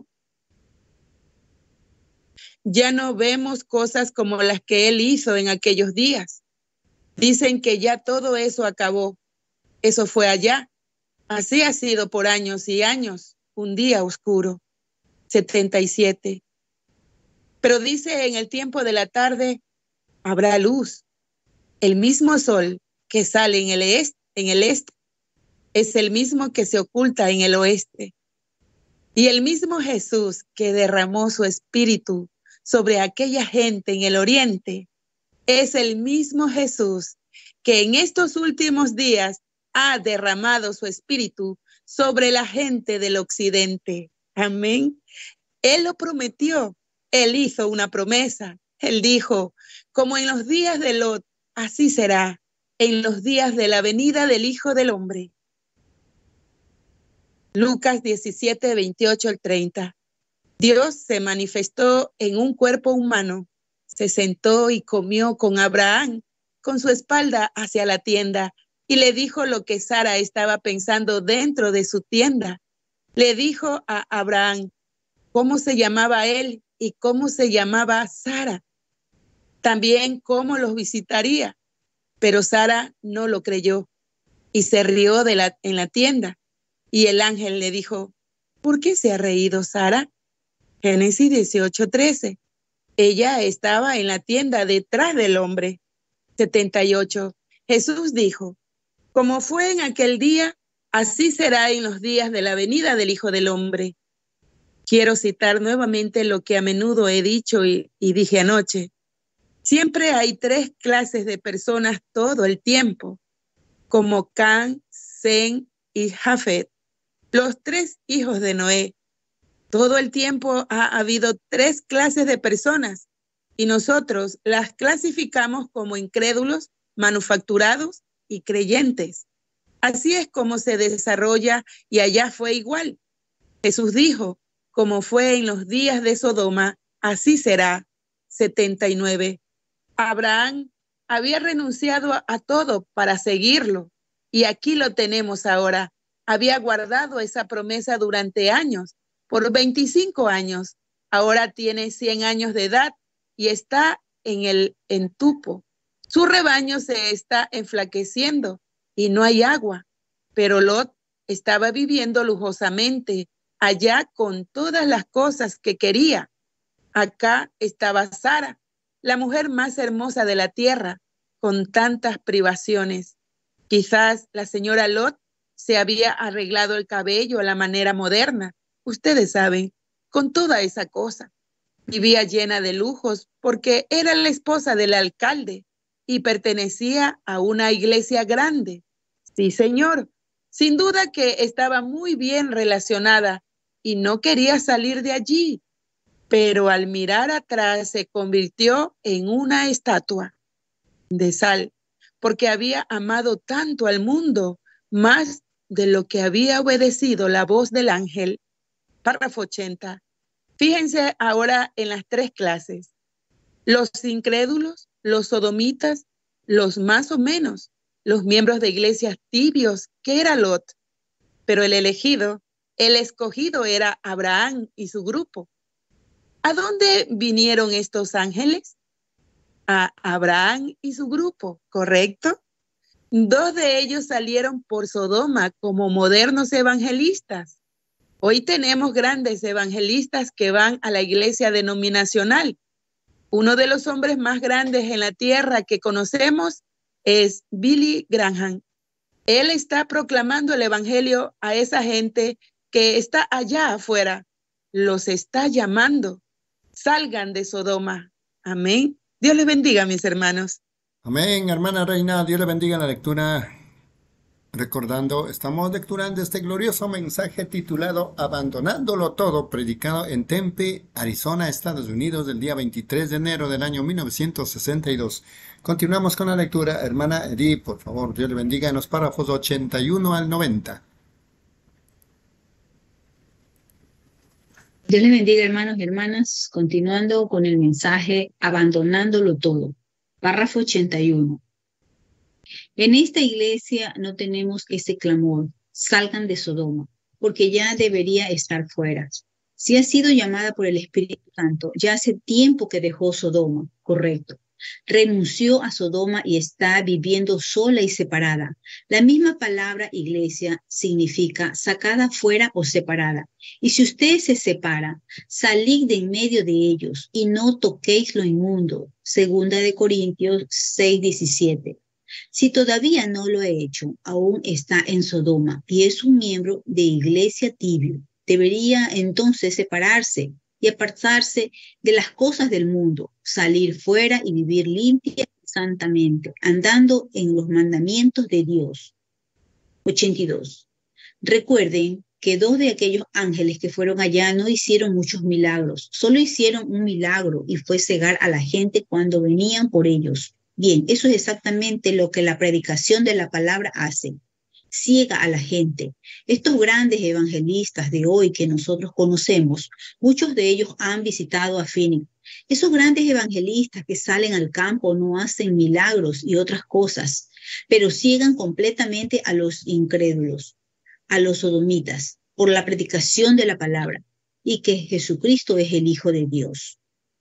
vemos cosas como las que él hizo en aquellos días. Dicen que ya todo eso acabó. Eso fue allá. Así ha sido por años y años. Un día oscuro. 77. Pero dice, en el tiempo de la tarde habrá luz. El mismo sol que sale en el este es el mismo que se oculta en el oeste. Y el mismo Jesús que derramó su espíritu sobre aquella gente en el oriente es el mismo Jesús que en estos últimos días ha derramado su espíritu sobre la gente del occidente. Amén. Él lo prometió. Él hizo una promesa. Él dijo, como en los días de Lot, así será en los días de la venida del Hijo del Hombre. Lucas 17, 28 al 30. Dios se manifestó en un cuerpo humano, se sentó y comió con Abraham, con su espalda hacia la tienda, y le dijo lo que Sara estaba pensando dentro de su tienda. Le dijo a Abraham cómo se llamaba él y cómo se llamaba Sara. También cómo los visitaría. Pero Sara no lo creyó y se rió en la tienda. Y el ángel le dijo, ¿por qué se ha reído Sara? Génesis 18, 13. Ella estaba en la tienda detrás del hombre. 78. Jesús dijo, como fue en aquel día, así será en los días de la venida del Hijo del Hombre. Quiero citar nuevamente lo que a menudo he dicho y dije anoche. Siempre hay 3 clases de personas todo el tiempo, como Can, Sem y Jafet, los 3 hijos de Noé. Todo el tiempo ha habido 3 clases de personas y nosotros las clasificamos como incrédulos, manufacturados y creyentes. Así es como se desarrolla y allá fue igual. Jesús dijo, como fue en los días de Sodoma, así será. 79. Abraham había renunciado a todo para seguirlo y aquí lo tenemos ahora. Había guardado esa promesa durante años, por 25 años. Ahora tiene 100 años de edad y está en el entupo. Su rebaño se está enflaqueciendo y no hay agua, pero Lot estaba viviendo lujosamente allá con todas las cosas que quería. Acá estaba Sara, la mujer más hermosa de la tierra, con tantas privaciones. Quizás la señora Lot se había arreglado el cabello a la manera moderna, ustedes saben, con toda esa cosa. Vivía llena de lujos porque era la esposa del alcalde y pertenecía a una iglesia grande. Sí, señor, sin duda que estaba muy bien relacionada y no quería salir de allí, pero al mirar atrás se convirtió en una estatua de sal, porque había amado tanto al mundo, más de lo que había obedecido la voz del ángel. Párrafo 80. Fíjense ahora en las 3 clases. Los incrédulos, los sodomitas, los más o menos, los miembros de iglesias tibios, que era Lot. Pero el escogido era Abraham y su grupo. ¿A dónde vinieron estos ángeles? A Abraham y su grupo, ¿correcto? 2 de ellos salieron por Sodoma como modernos evangelistas. Hoy tenemos grandes evangelistas que van a la iglesia denominacional. Uno de los hombres más grandes en la tierra que conocemos es Billy Graham. Él está proclamando el evangelio a esa gente que está allá afuera. Los está llamando. Salgan de Sodoma. Amén. Dios les bendiga, mis hermanos. Amén, hermana Reina, Dios le bendiga la lectura. Recordando, estamos lecturando este glorioso mensaje titulado Abandonándolo Todo, predicado en Tempe, Arizona, Estados Unidos, el día 23 de enero del año 1962. Continuamos con la lectura. Hermana Edith, por favor, Dios le bendiga en los párrafos 81 al 90. Dios les bendiga, hermanos y hermanas, continuando con el mensaje Abandonándolo Todo. Párrafo 81. En esta iglesia no tenemos ese clamor, salgan de Sodoma, porque ya debería estar fuera. Si ha sido llamada por el Espíritu Santo, ya hace tiempo que dejó Sodoma, correcto. Renunció a Sodoma y está viviendo sola y separada. La misma palabra iglesia significa sacada fuera o separada. Y si usted se separa, salid de en medio de ellos y no toquéis lo inmundo. 2 Corintios 6:17. Si todavía no lo he hecho, aún está en Sodoma y es un miembro de iglesia tibio. Debería entonces separarse y apartarse de las cosas del mundo, salir fuera y vivir limpia y santamente, andando en los mandamientos de Dios. 82. Recuerden que 2 de aquellos ángeles que fueron allá no hicieron muchos milagros, solo hicieron un milagro y fue cegar a la gente cuando venían por ellos. Bien, eso es exactamente lo que la predicación de la palabra hace. Ciega a la gente. Estos grandes evangelistas de hoy que nosotros conocemos, muchos de ellos han visitado a Phoenix. Esos grandes evangelistas que salen al campo no hacen milagros y otras cosas, pero ciegan completamente a los incrédulos, a los sodomitas, por la predicación de la palabra y que Jesucristo es el Hijo de Dios.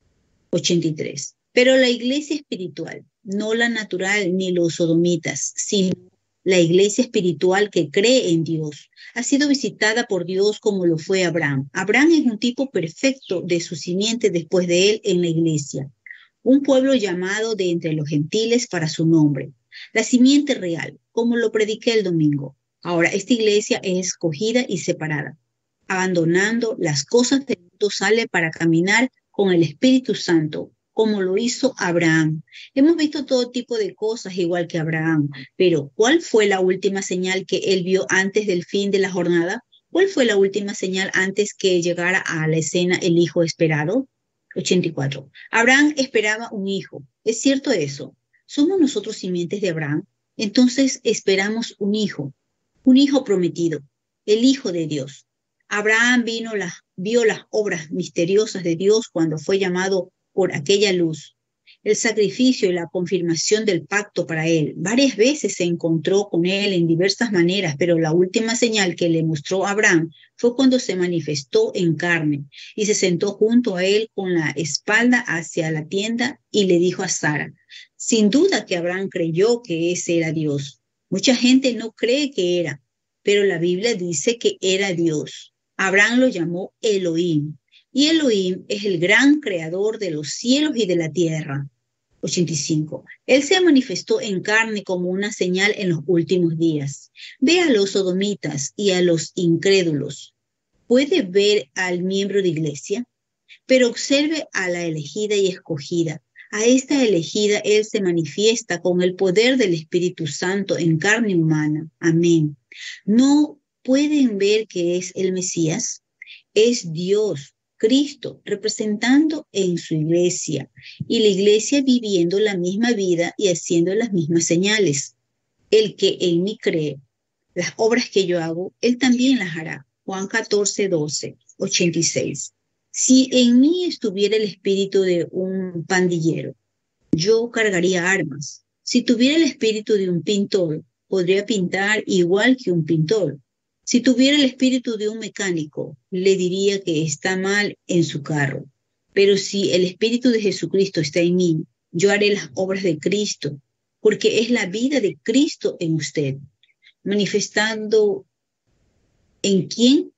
83. Pero la iglesia espiritual, no la natural ni los sodomitas, sino la iglesia espiritual que cree en Dios, ha sido visitada por Dios como lo fue Abraham. Abraham es un tipo perfecto de su simiente después de él en la iglesia. Un pueblo llamado de entre los gentiles para su nombre. La simiente real, como lo prediqué el domingo. Ahora, esta iglesia es escogida y separada. Abandonando las cosas del mundo sale para caminar con el Espíritu Santo, como lo hizo Abraham. Hemos visto todo tipo de cosas igual que Abraham, pero ¿cuál fue la última señal que él vio antes del fin de la jornada? ¿Cuál fue la última señal antes que llegara a la escena el hijo esperado? 84. Abraham esperaba un hijo. ¿Es cierto eso? ¿Somos nosotros simientes de Abraham? Entonces esperamos un hijo prometido, el Hijo de Dios. Abraham vio las obras misteriosas de Dios cuando fue llamado por aquella luz, el sacrificio y la confirmación del pacto para él. Varias veces se encontró con él en diversas maneras, pero la última señal que le mostró a Abraham fue cuando se manifestó en carne y se sentó junto a él con la espalda hacia la tienda y le dijo a Sara. Sin duda que Abraham creyó que ese era Dios. Mucha gente no cree que era, pero la Biblia dice que era Dios. Abraham lo llamó Elohim. Y Elohim es el gran creador de los cielos y de la tierra. 85. Él se manifestó en carne como una señal en los últimos días. Ve a los sodomitas y a los incrédulos. Puede ver al miembro de iglesia, pero observe a la elegida y escogida. A esta elegida él se manifiesta con el poder del Espíritu Santo en carne humana. Amén. ¿No pueden ver que es el Mesías? Es Dios. Cristo representando en su iglesia y la iglesia viviendo la misma vida y haciendo las mismas señales. El que en mí cree, las obras que yo hago, él también las hará. Juan 14:12, 86. Si en mí estuviera el espíritu de un pandillero, yo cargaría armas. Si tuviera el espíritu de un pintor, podría pintar igual que un pintor. Si tuviera el espíritu de un mecánico, le diría que está mal en su carro. Pero si el Espíritu de Jesucristo está en mí, yo haré las obras de Cristo, porque es la vida de Cristo en usted, manifestando en quien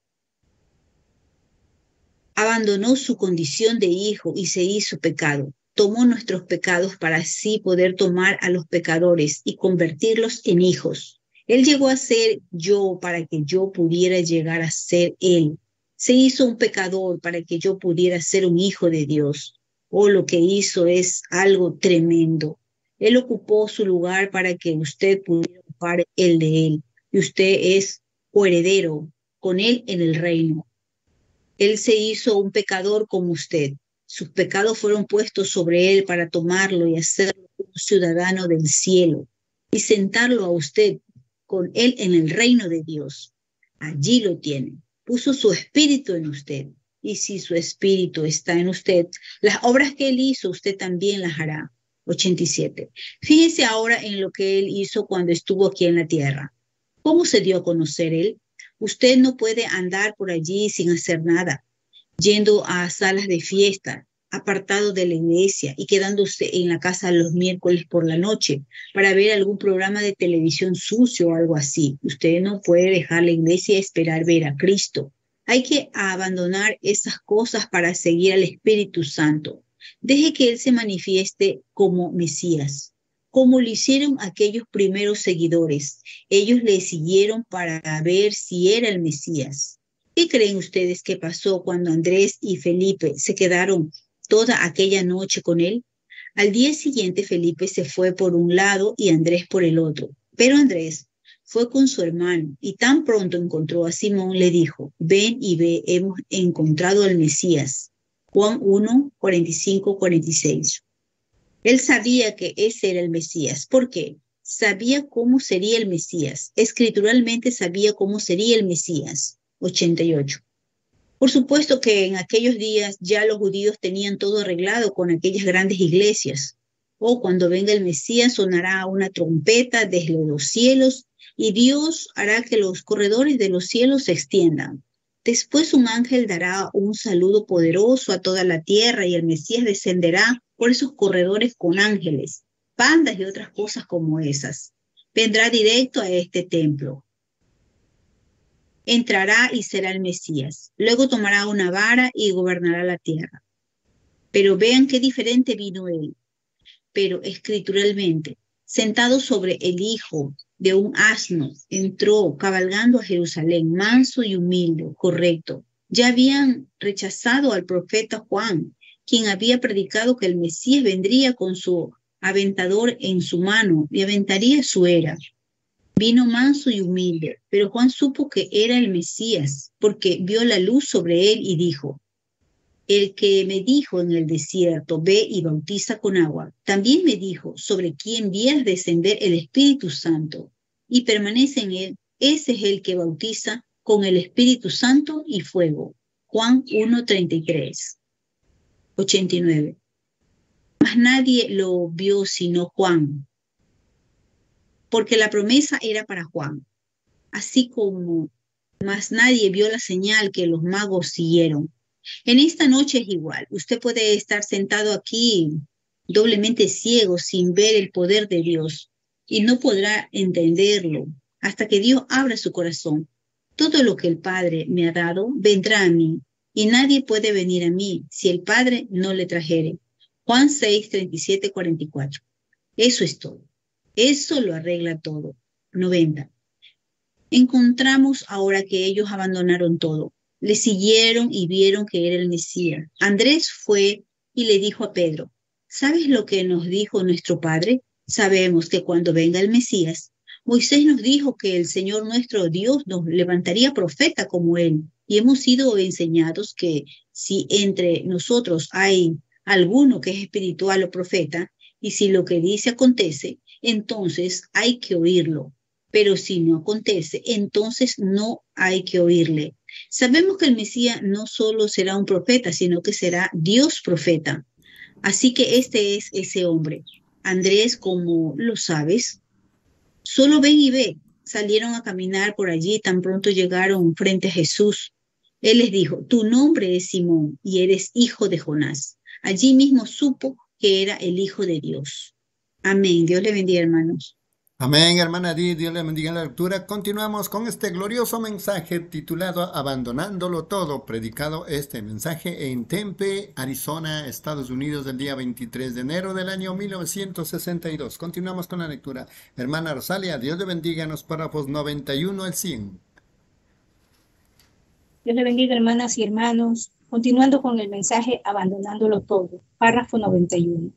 abandonó su condición de hijo y se hizo pecado. Tomó nuestros pecados para así poder tomar a los pecadores y convertirlos en hijos. Él llegó a ser yo para que yo pudiera llegar a ser él. Se hizo un pecador para que yo pudiera ser un hijo de Dios. Oh, lo que hizo es algo tremendo. Él ocupó su lugar para que usted pudiera ocupar el de él. Y usted es coheredero con él en el reino. Él se hizo un pecador como usted. Sus pecados fueron puestos sobre él para tomarlo y hacerlo un ciudadano del cielo y sentarlo a usted con él en el reino de Dios. Allí lo tiene. Puso su espíritu en usted. Y si su espíritu está en usted, las obras que él hizo, usted también las hará. 87. Fíjese ahora en lo que él hizo cuando estuvo aquí en la tierra. ¿Cómo se dio a conocer él? Usted no puede andar por allí sin hacer nada, yendo a salas de fiesta, apartado de la iglesia y quedándose en la casa los miércoles por la noche para ver algún programa de televisión sucio o algo así. Usted no puede dejar la iglesia y esperar ver a Cristo. Hay que abandonar esas cosas para seguir al Espíritu Santo. Deje que Él se manifieste como Mesías, como lo hicieron aquellos primeros seguidores. Ellos le siguieron para ver si era el Mesías. ¿Qué creen ustedes que pasó cuando Andrés y Felipe se quedaron toda aquella noche con él? Al día siguiente Felipe se fue por un lado y Andrés por el otro. Pero Andrés fue con su hermano y tan pronto encontró a Simón, le dijo: ven y ve, hemos encontrado al Mesías. Juan 1, 45, 46. Él sabía que ese era el Mesías. ¿Por qué? Sabía cómo sería el Mesías. Escrituralmente sabía cómo sería el Mesías. 88. Por supuesto que en aquellos días ya los judíos tenían todo arreglado con aquellas grandes iglesias. Cuando venga el Mesías sonará una trompeta desde los cielos y Dios hará que los corredores de los cielos se extiendan. Después un ángel dará un saludo poderoso a toda la tierra y el Mesías descenderá por esos corredores con ángeles, pandas y otras cosas como esas. Vendrá directo a este templo. Entrará y será el Mesías. Luego tomará una vara y gobernará la tierra. Pero vean qué diferente vino él. Pero escrituralmente, sentado sobre el hijo de un asno, entró cabalgando a Jerusalén, manso y humilde, correcto. Ya habían rechazado al profeta Juan, quien había predicado que el Mesías vendría con su aventador en su mano y aventaría su era. Vino manso y humilde, pero Juan supo que era el Mesías, porque vio la luz sobre él y dijo: el que me dijo en el desierto, ve y bautiza con agua, también me dijo: sobre quien vieras descender el Espíritu Santo y permanece en él, ese es el que bautiza con el Espíritu Santo y fuego. Juan 1:33. 89. Mas nadie lo vio sino Juan, porque la promesa era para Juan, así como más nadie vio la señal que los magos siguieron. En esta noche es igual. Usted puede estar sentado aquí doblemente ciego sin ver el poder de Dios y no podrá entenderlo hasta que Dios abra su corazón. Todo lo que el Padre me ha dado vendrá a mí y nadie puede venir a mí si el Padre no le trajere. Juan 6, 37, 44. Eso es todo. Eso lo arregla todo. 90. Encontramos ahora que ellos abandonaron todo. Le siguieron y vieron que era el Mesías. Andrés fue y le dijo a Pedro: ¿sabes lo que nos dijo nuestro Padre? Sabemos que cuando venga el Mesías, Moisés nos dijo que el Señor nuestro Dios nos levantaría profeta como él. Y hemos sido enseñados que si entre nosotros hay alguno que es espiritual o profeta, y si lo que dice acontece, entonces hay que oírlo. Pero si no acontece, entonces no hay que oírle. Sabemos que el Mesías no solo será un profeta, sino que será Dios profeta. Así que este es ese hombre. Andrés, como lo sabes, solo ven y ve. Salieron a caminar por allí, tan pronto llegaron frente a Jesús. Él les dijo, tu nombre es Simón y eres hijo de Jonás. Allí mismo supo que era el Hijo de Dios. Amén. Dios le bendiga, hermanos. Amén, hermana Di, Dios le bendiga en la lectura. Continuamos con este glorioso mensaje titulado Abandonándolo Todo, predicado este mensaje en Tempe, Arizona, Estados Unidos, el día 23 de enero del año 1962. Continuamos con la lectura. Hermana Rosalia, Dios le bendiga en los párrafos 91 al 100. Dios le bendiga, hermanas y hermanos. Continuando con el mensaje Abandonándolo Todo, párrafo 91.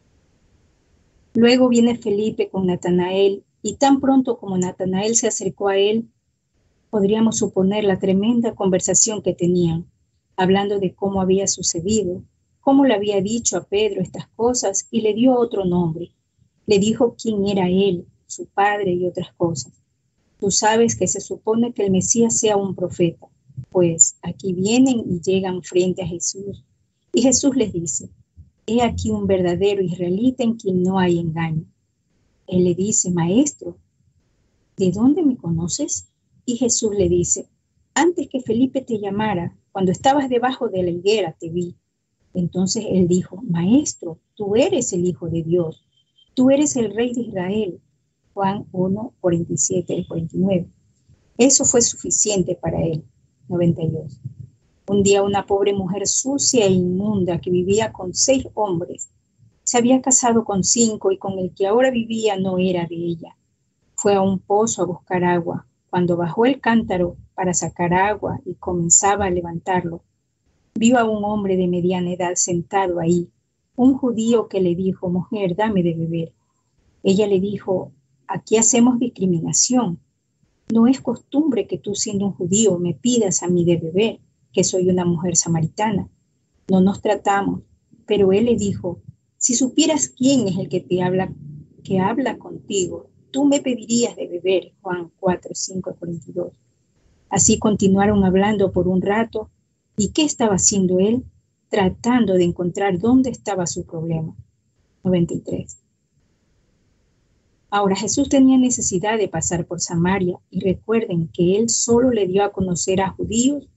Luego viene Felipe con Natanael, y tan pronto como Natanael se acercó a él, podríamos suponer la tremenda conversación que tenían, hablando de cómo había sucedido, cómo le había dicho a Pedro estas cosas y le dio otro nombre. Le dijo quién era él, su padre y otras cosas. Tú sabes que se supone que el Mesías sea un profeta, pues aquí vienen y llegan frente a Jesús. Y Jesús les dice, he aquí un verdadero israelita en quien no hay engaño. Él le dice, maestro, ¿de dónde me conoces? Y Jesús le dice, antes que Felipe te llamara, cuando estabas debajo de la higuera, te vi. Entonces él dijo, maestro, tú eres el Hijo de Dios, tú eres el Rey de Israel. Juan 1, 47 y 49. Eso fue suficiente para él. 92. Un día una pobre mujer sucia e inmunda que vivía con 6 hombres, se había casado con 5 y con el que ahora vivía no era de ella. Fue a un pozo a buscar agua. Cuando bajó el cántaro para sacar agua y comenzaba a levantarlo, vio a un hombre de mediana edad sentado ahí, un judío que le dijo, mujer, dame de beber. Ella le dijo, aquí hacemos discriminación. No es costumbre que tú, siendo un judío, me pidas a mí de beber, que soy una mujer samaritana. No nos tratamos. Pero él le dijo, si supieras quién es el que habla contigo, tú me pedirías de beber. Juan 4, 5, 42. Así continuaron hablando por un rato. ¿Y qué estaba haciendo él? Tratando de encontrar dónde estaba su problema. 93. Ahora Jesús tenía necesidad de pasar por Samaria, y recuerden que él solo se dio a conocer a judíos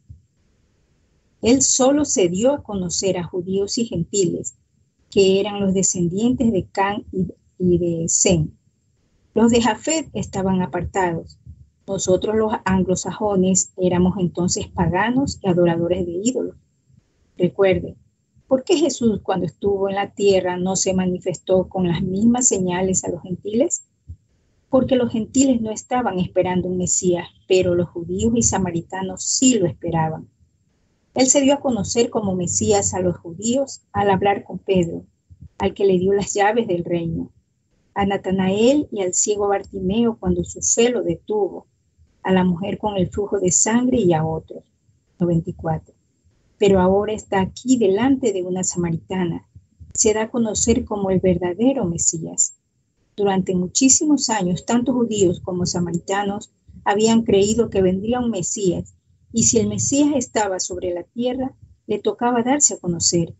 y gentiles, que eran los descendientes de Can y de Sem. Los de Jafet estaban apartados. Nosotros los anglosajones éramos entonces paganos y adoradores de ídolos. Recuerden, ¿por qué Jesús cuando estuvo en la tierra no se manifestó con las mismas señales a los gentiles? Porque los gentiles no estaban esperando un Mesías, pero los judíos y samaritanos sí lo esperaban. Él se dio a conocer como Mesías a los judíos al hablar con Pedro, al que le dio las llaves del reino, a Natanael y al ciego Bartimeo cuando su fe lo detuvo, a la mujer con el flujo de sangre y a otros. 94. Pero ahora está aquí delante de una samaritana. Se da a conocer como el verdadero Mesías. Durante muchísimos años, tanto judíos como samaritanos habían creído que vendría un Mesías, y si el Mesías estaba sobre la tierra, le tocaba darse a conocer.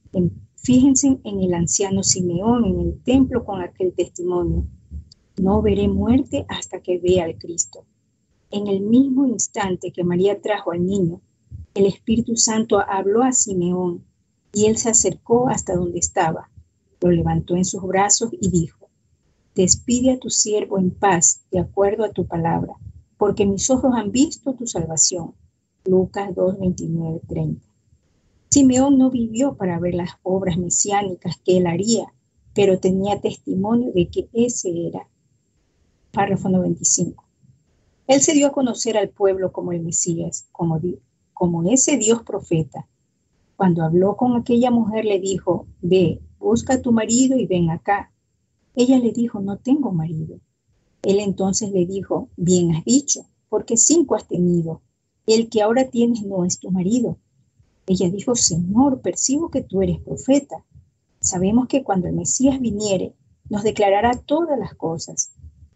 Fíjense en el anciano Simeón en el templo con aquel testimonio. No veré muerte hasta que vea al Cristo. En el mismo instante que María trajo al niño, el Espíritu Santo habló a Simeón, y él se acercó hasta donde estaba, lo levantó en sus brazos y dijo, despide a tu siervo en paz, de acuerdo a tu palabra, porque mis ojos han visto tu salvación. Lucas 2, 29, 30. Simeón no vivió para ver las obras mesiánicas que él haría, pero tenía testimonio de que ese era. Párrafo 95. Él se dio a conocer al pueblo como el Mesías, como ese Dios profeta. Cuando habló con aquella mujer le dijo, ve, busca a tu marido y ven acá. Ella le dijo, no tengo marido. Él entonces le dijo, bien has dicho, porque 5 has tenido. El que ahora tienes no es tu marido. Ella dijo, Señor, percibo que tú eres profeta. Sabemos que cuando el Mesías viniere, nos declarará todas las cosas.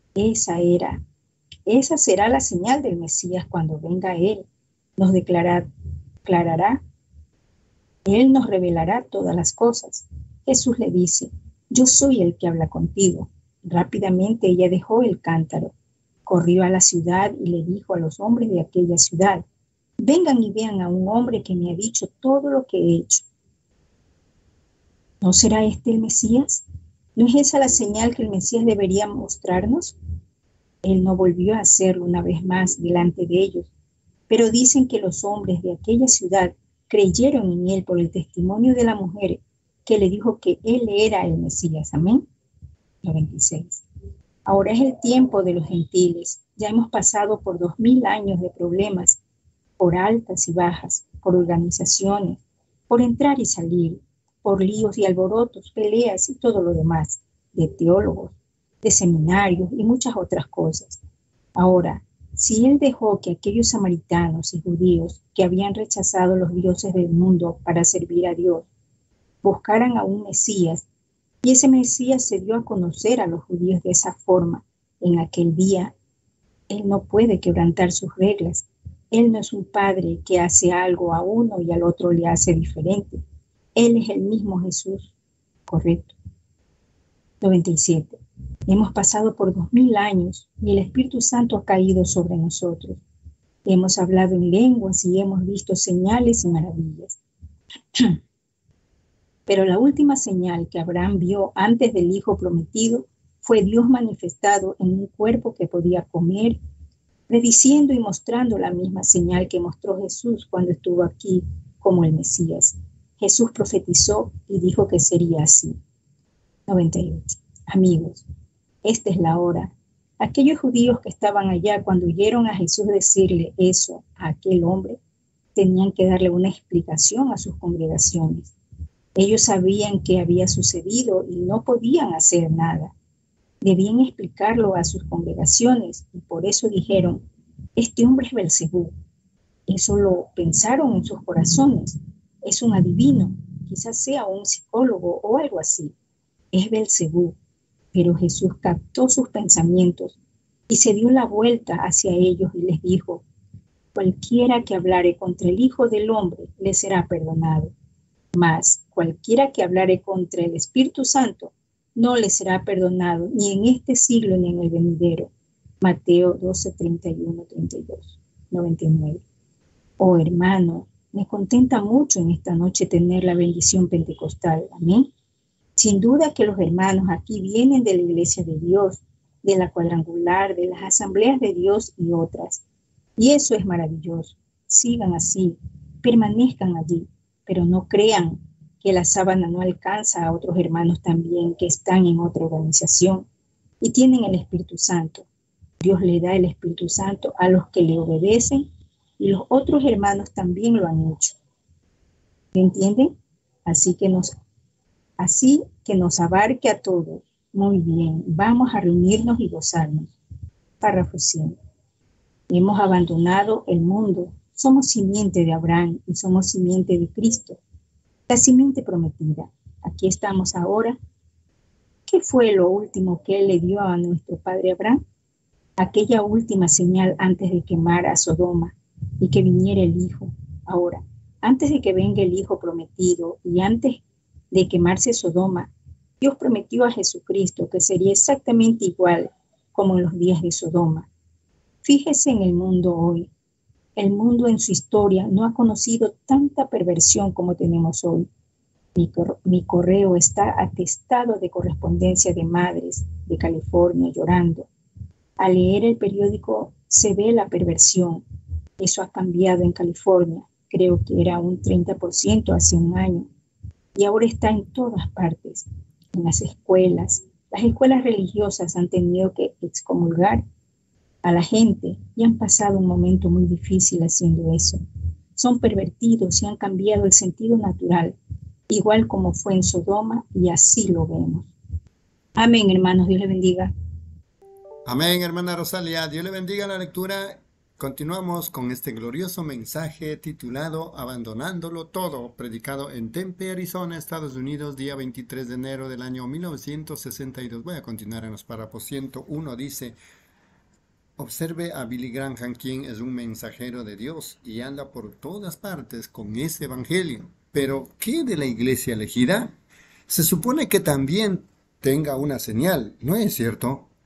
Esa será la señal del Mesías cuando venga Él. Nos declarará, Él nos revelará todas las cosas. Jesús le dice, yo soy el que habla contigo. Rápidamente ella dejó el cántaro, corrió a la ciudad y le dijo a los hombres de aquella ciudad, Vengan y vean a un hombre que me ha dicho todo lo que he hecho. ¿No será este el Mesías? ¿No es esa la señal que el Mesías debería mostrarnos? Él no volvió a hacerlo una vez más delante de ellos, pero dicen que los hombres de aquella ciudad creyeron en él por el testimonio de la mujer que le dijo que él era el Mesías. Amén. 96. Ahora es el tiempo de los gentiles. Ya hemos pasado por 2000 años de problemas, por altas y bajas, por organizaciones, por entrar y salir, por líos y alborotos, peleas y todo lo demás, de teólogos, de seminarios y muchas otras cosas. Ahora, si él dejó que aquellos samaritanos y judíos que habían rechazado los dioses del mundo para servir a Dios, buscaran a un Mesías, y ese Mesías se dio a conocer a los judíos de esa forma en aquel día, él no puede quebrantar sus reglas. Él no es un padre que hace algo a uno y al otro le hace diferente. Él es el mismo Jesús. Correcto. 97. Hemos pasado por 2000 años y el Espíritu Santo ha caído sobre nosotros. Hemos hablado en lenguas y hemos visto señales y maravillas. Pero la última señal que Abraham vio antes del Hijo prometido fue Dios manifestado en un cuerpo que podía comer, prediciendo y mostrando la misma señal que mostró Jesús cuando estuvo aquí como el Mesías. Jesús profetizó y dijo que sería así. 98. Amigos, esta es la hora. Aquellos judíos que estaban allá cuando oyeron a Jesús decirle eso a aquel hombre, tenían que darle una explicación a sus congregaciones. Ellos sabían qué había sucedido y no podían hacer nada. Debían explicarlo a sus congregaciones y por eso dijeron, este hombre es Belcebú. Eso lo pensaron en sus corazones. Es un adivino, quizás sea un psicólogo o algo así. Es Belcebú. Pero Jesús captó sus pensamientos y se dio la vuelta hacia ellos y les dijo, cualquiera que hablare contra el Hijo del Hombre le será perdonado, mas cualquiera que hablare contra el Espíritu Santo no le será perdonado ni en este siglo ni en el venidero. Mateo 12, 31, 32, 99. Oh hermano, me contenta mucho en esta noche tener la bendición pentecostal. Amén. Sin duda que los hermanos aquí vienen de la Iglesia de Dios, de la Cuadrangular, de las Asambleas de Dios y otras. Y eso es maravilloso. Sigan así, permanezcan allí, pero no crean que la sábana no alcanza a otros hermanos también que están en otra organización y tienen el Espíritu Santo. Dios le da el Espíritu Santo a los que le obedecen y los otros hermanos también lo han hecho. ¿Entienden? Así que nos abarque a todos. Muy bien, vamos a reunirnos y gozarnos. Párrafo 100. Hemos abandonado el mundo. Somos simiente de Abraham y somos simiente de Cristo. La simiente prometida. Aquí estamos ahora. ¿Qué fue lo último que él le dio a nuestro padre Abraham? Aquella última señal antes de quemar a Sodoma y que viniera el Hijo. Ahora, antes de que venga el Hijo prometido y antes de quemarse Sodoma, Dios prometió a Jesucristo que sería exactamente igual como en los días de Sodoma. Fíjese en el mundo hoy. El mundo en su historia no ha conocido tanta perversión como tenemos hoy. Mi correo está atestado de correspondencia de madres de California llorando. Al leer el periódico se ve la perversión. Eso ha cambiado en California. Creo que era un 30% hace un año. Y ahora está en todas partes. En las escuelas. Las escuelas religiosas han tenido que excomulgar a la gente y han pasado un momento muy difícil haciendo eso. Son pervertidos y han cambiado el sentido natural, igual como fue en Sodoma, y así lo vemos. Amén, hermanos. Dios les bendiga. Amén, hermana Rosalia. Dios le bendiga la lectura. Continuamos con este glorioso mensaje titulado Abandonándolo Todo, predicado en Tempe, Arizona, Estados Unidos, día 23 de enero del año 1962. Voy a continuar en los párrafos. 101 dice: observe a Billy Graham, quien es un mensajero de Dios y anda por todas partes con ese evangelio. Pero, ¿qué de la iglesia elegida? Se supone que también tenga una señal, ¿no es cierto?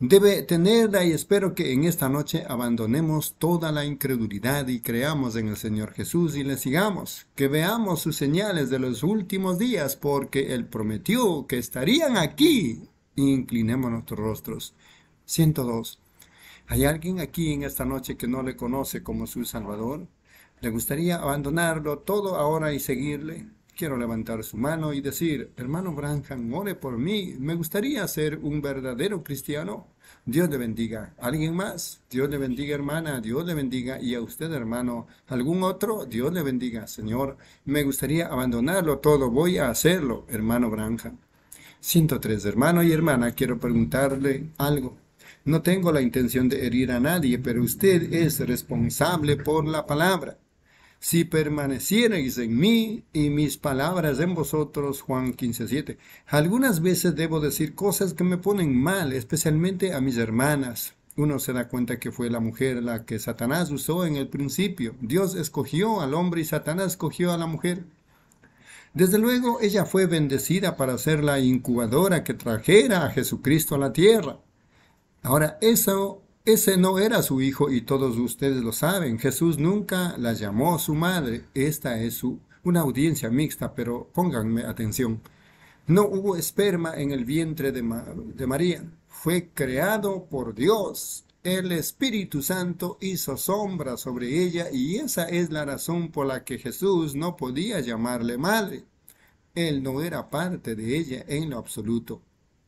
debe tenerla, y espero que en esta noche abandonemos toda la incredulidad y creamos en el Señor Jesús y le sigamos, que veamos sus señales de los últimos días, porque Él prometió que estarían aquí. Inclinemos nuestros rostros. 102. ¿Hay alguien aquí en esta noche que no le conoce como su Salvador? ¿Le gustaría abandonarlo todo ahora y seguirle? Quiero levantar su mano y decir: hermano Branham, ore por mí. Me gustaría ser un verdadero cristiano. Dios le bendiga. ¿Alguien más? Dios le bendiga, hermana. Dios le bendiga. Y a usted, hermano. ¿Algún otro? Dios le bendiga. Señor, me gustaría abandonarlo todo. Voy a hacerlo, hermano Branham. 103. Hermano y hermana, quiero preguntarle algo. No tengo la intención de herir a nadie, pero usted es responsable por la palabra. Si permaneciereis en mí y mis palabras en vosotros, Juan 15:7. Algunas veces debo decir cosas que me ponen mal, especialmente a mis hermanas. Uno se da cuenta que fue la mujer la que Satanás usó en el principio. Dios escogió al hombre y Satanás escogió a la mujer. Desde luego, ella fue bendecida para ser la incubadora que trajera a Jesucristo a la tierra. Ahora, ese no era su hijo y todos ustedes lo saben. Jesús nunca la llamó su madre. Esta es una audiencia mixta, pero pónganme atención. No hubo esperma en el vientre de María. Fue creado por Dios. El Espíritu Santo hizo sombra sobre ella y esa es la razón por la que Jesús no podía llamarle madre. Él no era parte de ella en lo absoluto.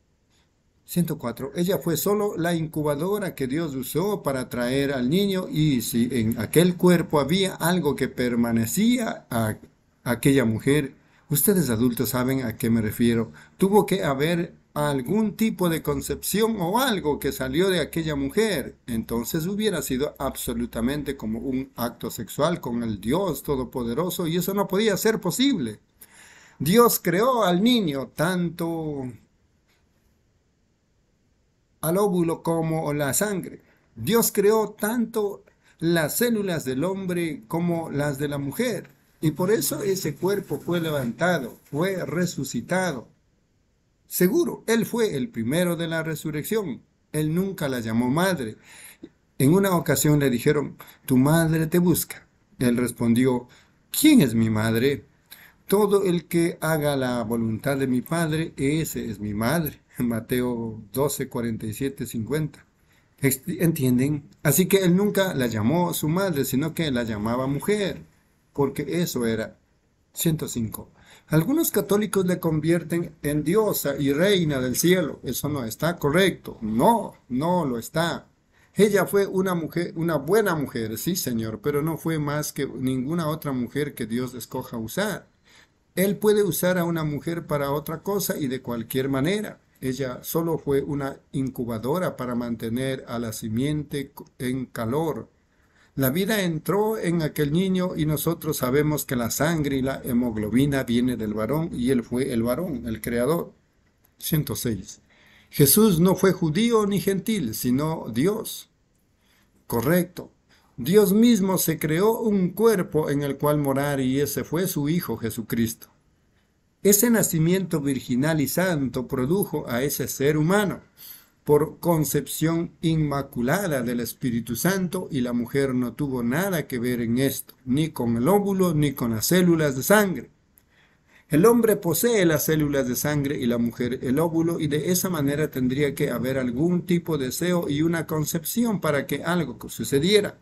104. Ella fue solo la incubadora que Dios usó para traer al niño, y si en aquel cuerpo había algo que permanecía a aquella mujer, ustedes adultos saben a qué me refiero, tuvo que haber algún tipo de concepción o algo que salió de aquella mujer. Entonces hubiera sido absolutamente como un acto sexual con el Dios Todopoderoso, y eso no podía ser posible. Dios creó al niño tanto al óvulo como la sangre. Dios creó tanto las células del hombre como las de la mujer. Y por eso ese cuerpo fue levantado, fue resucitado. Seguro, Él fue el primero de la resurrección. Él nunca la llamó madre. En una ocasión le dijeron: tu madre te busca. Él respondió: ¿quién es mi madre? Todo el que haga la voluntad de mi Padre, ese es mi madre. Mateo 12, 47, 50. ¿Entienden? Así que Él nunca la llamó su madre, sino que la llamaba mujer, porque eso era. 105. Algunos católicos le convierten en diosa y reina del cielo. Eso no está correcto. No, no lo está. Ella fue una mujer, una buena mujer, sí, Señor, pero no fue más que ninguna otra mujer que Dios escoja usar. Él puede usar a una mujer para otra cosa y de cualquier manera. Ella solo fue una incubadora para mantener a la simiente en calor. La vida entró en aquel niño y nosotros sabemos que la sangre y la hemoglobina viene del varón y él fue el varón, el creador. 106. Jesús no fue judío ni gentil, sino Dios. Correcto. Dios mismo se creó un cuerpo en el cual morar y ese fue su Hijo Jesucristo. Ese nacimiento virginal y santo produjo a ese ser humano por concepción inmaculada del Espíritu Santo, y la mujer no tuvo nada que ver en esto, ni con el óvulo ni con las células de sangre. El hombre posee las células de sangre y la mujer el óvulo, y de esa manera tendría que haber algún tipo de deseo y una concepción para que algo sucediera.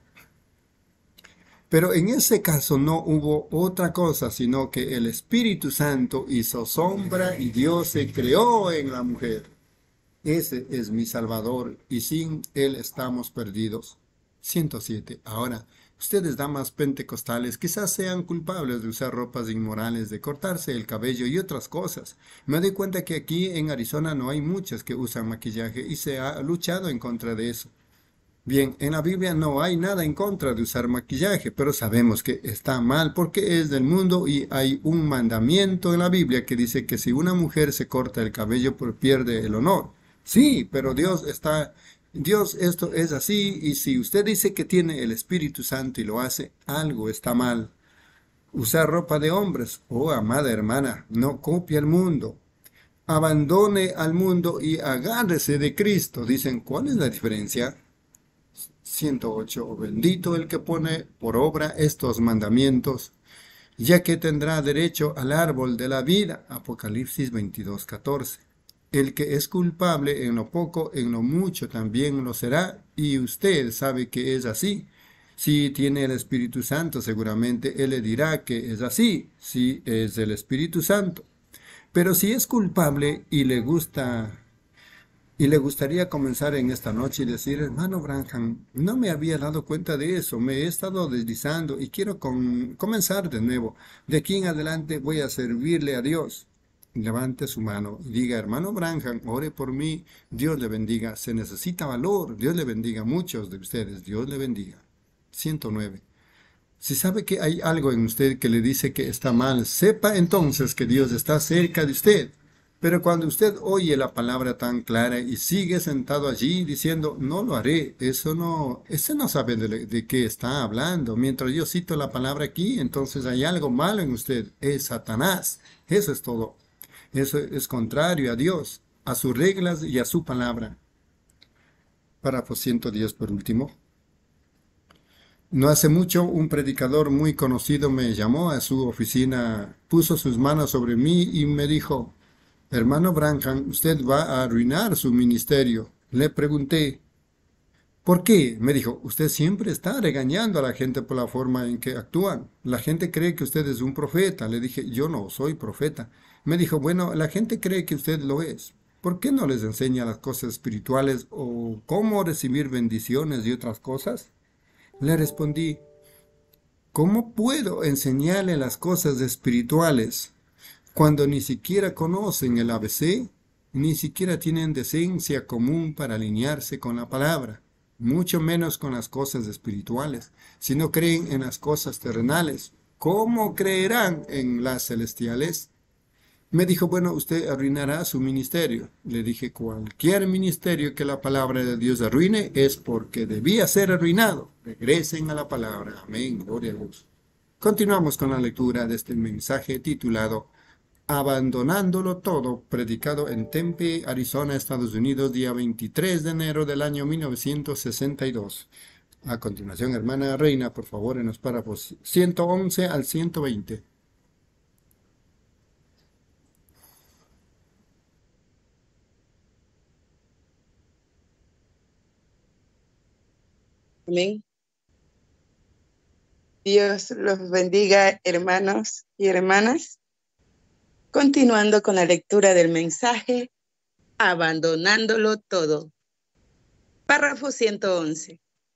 Pero en ese caso no hubo otra cosa, sino que el Espíritu Santo hizo sombra y Dios se creó en la mujer. Ese es mi Salvador y sin Él estamos perdidos. 107. Ahora, ustedes, damas pentecostales, quizás sean culpables de usar ropas inmorales, de cortarse el cabello y otras cosas. Me doy cuenta que aquí en Arizona no hay muchas que usan maquillaje y se ha luchado en contra de eso. Bien, en la Biblia no hay nada en contra de usar maquillaje, pero sabemos que está mal porque es del mundo y hay un mandamiento en la Biblia que dice que si una mujer se corta el cabello, pues pierde el honor. Sí, pero Dios esto es así, y si usted dice que tiene el Espíritu Santo y lo hace, algo está mal. Usar ropa de hombres, oh amada hermana, no copia el mundo. abandone al mundo y agárrese de Cristo. Dicen, ¿cuál es la diferencia? 108. Bendito el que pone por obra estos mandamientos, ya que tendrá derecho al árbol de la vida. Apocalipsis 22:14. El que es culpable en lo poco, en lo mucho también lo será, y usted sabe que es así. Si tiene el Espíritu Santo, seguramente Él le dirá que es así, si es el Espíritu Santo. Pero si es culpable y le gustaría comenzar en esta noche y decir, hermano Branham, no me había dado cuenta de eso, me he estado deslizando y quiero comenzar de nuevo. De aquí en adelante voy a servirle a Dios. Levante su mano y diga, hermano Branham, ore por mí, Dios le bendiga. Se necesita valor, Dios le bendiga a muchos de ustedes, Dios le bendiga. 109. Si sabe que hay algo en usted que le dice que está mal, sepa entonces que Dios está cerca de usted. Pero cuando usted oye la palabra tan clara y sigue sentado allí diciendo, no lo haré, ese no sabe de qué está hablando. Mientras yo cito la palabra aquí, entonces hay algo malo en usted. Es Satanás. Eso es todo. Eso es contrario a Dios, a sus reglas y a su palabra. Párrafo 110 por último. No hace mucho un predicador muy conocido me llamó a su oficina, puso sus manos sobre mí y me dijo, hermano Branham, usted va a arruinar su ministerio. Le pregunté, ¿por qué? Me dijo, usted siempre está regañando a la gente por la forma en que actúan. La gente cree que usted es un profeta. Le dije, yo no soy profeta. Me dijo, bueno, la gente cree que usted lo es. ¿Por qué no les enseña las cosas espirituales o cómo recibir bendiciones y otras cosas? Le respondí, ¿cómo puedo enseñarle las cosas espirituales cuando ni siquiera conocen el ABC, ni siquiera tienen decencia común para alinearse con la palabra, mucho menos con las cosas espirituales? Si no creen en las cosas terrenales, ¿cómo creerán en las celestiales? Me dijo, bueno, usted arruinará su ministerio. Le dije, cualquier ministerio que la palabra de Dios arruine es porque debía ser arruinado. Regresen a la palabra. Amén. Gloria a Dios. Continuamos con la lectura de este mensaje titulado Abandonándolo todo, predicado en Tempe, Arizona, Estados Unidos, día 23 de enero del año 1962. A continuación, hermana Reina, por favor, en los párrafos 111 al 120. Amén. Dios los bendiga, hermanos y hermanas. Continuando con la lectura del mensaje, abandonándolo todo. Párrafo 111.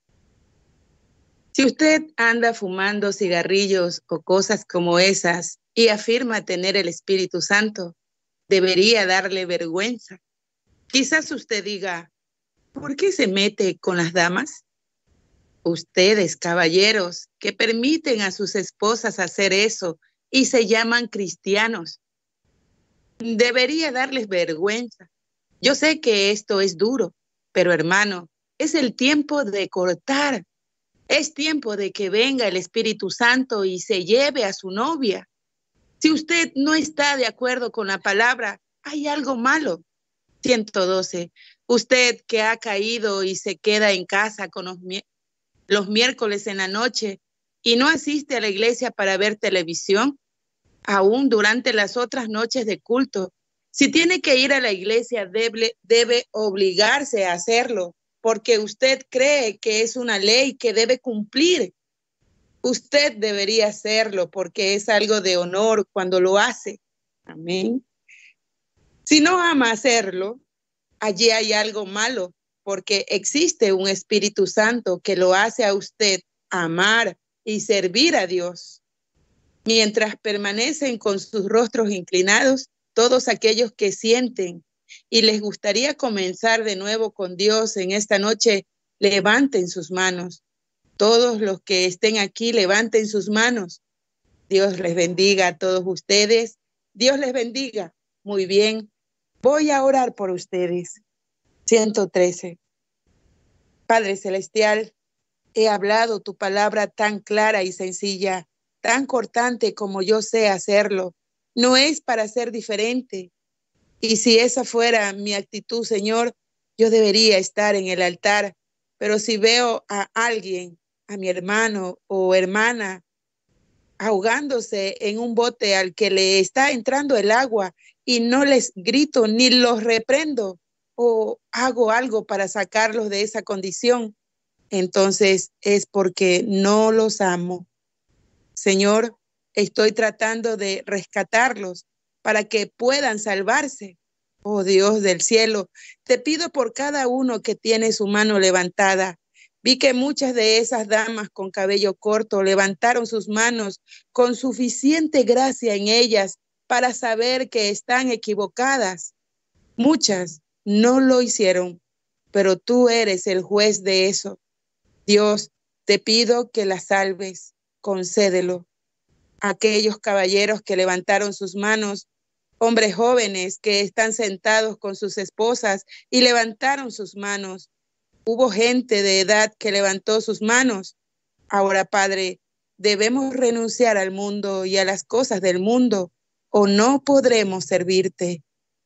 Si usted anda fumando cigarrillos o cosas como esas y afirma tener el Espíritu Santo, debería darle vergüenza. Quizás usted diga, ¿por qué se mete con las damas? Ustedes, caballeros, que permiten a sus esposas hacer eso y se llaman cristianos, debería darles vergüenza. Yo sé que esto es duro, pero hermano, es el tiempo de cortar. Es tiempo de que venga el Espíritu Santo y se lleve a su novia. Si usted no está de acuerdo con la palabra, hay algo malo. 112. Usted que ha caído y se queda en casa con los miércoles en la noche y no asiste a la iglesia para ver televisión, aún durante las otras noches de culto. Si tiene que ir a la iglesia, debe obligarse a hacerlo, porque usted cree que es una ley que debe cumplir. Usted debería hacerlo porque es algo de honor cuando lo hace. Amén. Si no ama hacerlo, allí hay algo malo, porque existe un Espíritu Santo que lo hace a usted amar y servir a Dios. Mientras permanecen con sus rostros inclinados, todos aquellos que sienten y les gustaría comenzar de nuevo con Dios en esta noche, levanten sus manos. Todos los que estén aquí, levanten sus manos. Dios les bendiga a todos ustedes. Dios les bendiga. Muy bien. Voy a orar por ustedes. 113. Padre Celestial, he hablado tu palabra tan clara y sencilla, tan cortante como yo sé hacerlo. No es para ser diferente. Y si esa fuera mi actitud, Señor, yo debería estar en el altar. Pero si veo a alguien, a mi hermano o hermana, ahogándose en un bote al que le está entrando el agua y no les grito ni los reprendo o hago algo para sacarlos de esa condición, entonces es porque no los amo. Señor, estoy tratando de rescatarlos para que puedan salvarse. Oh Dios del cielo, te pido por cada uno que tiene su mano levantada. Vi que muchas de esas damas con cabello corto levantaron sus manos con suficiente gracia en ellas para saber que están equivocadas. Muchas no lo hicieron, pero tú eres el juez de eso. Dios, te pido que las salves, concédelo. Aquellos caballeros que levantaron sus manos, hombres jóvenes que están sentados con sus esposas y levantaron sus manos. Hubo gente de edad que levantó sus manos. Ahora, Padre, debemos renunciar al mundo y a las cosas del mundo o no podremos servirte.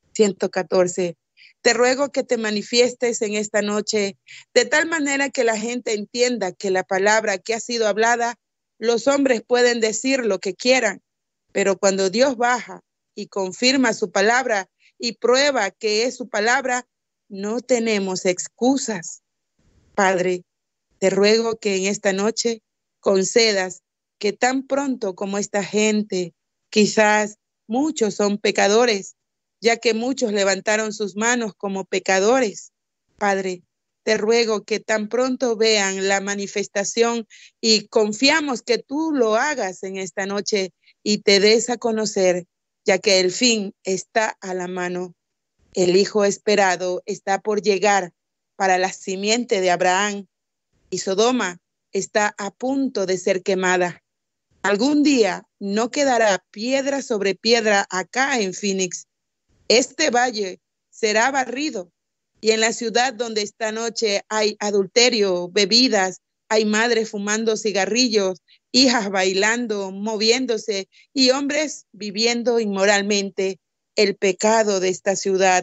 114. Te ruego que te manifiestes en esta noche de tal manera que la gente entienda que la palabra que ha sido hablada, los hombres pueden decir lo que quieran, pero cuando Dios baja y confirma su palabra y prueba que es su palabra, no tenemos excusas. Padre, te ruego que en esta noche concedas que tan pronto como esta gente, quizás muchos son pecadores, ya que muchos levantaron sus manos como pecadores. Padre, te ruego que tan pronto vean la manifestación y confiamos que tú lo hagas en esta noche y te des a conocer, ya que el fin está a la mano. El Hijo esperado está por llegar para la simiente de Abraham y Sodoma está a punto de ser quemada. Algún día no quedará piedra sobre piedra acá en Phoenix. Este valle será barrido y en la ciudad donde esta noche hay adulterio, bebidas, hay madres fumando cigarrillos, hijas bailando, moviéndose y hombres viviendo inmoralmente, el pecado de esta ciudad.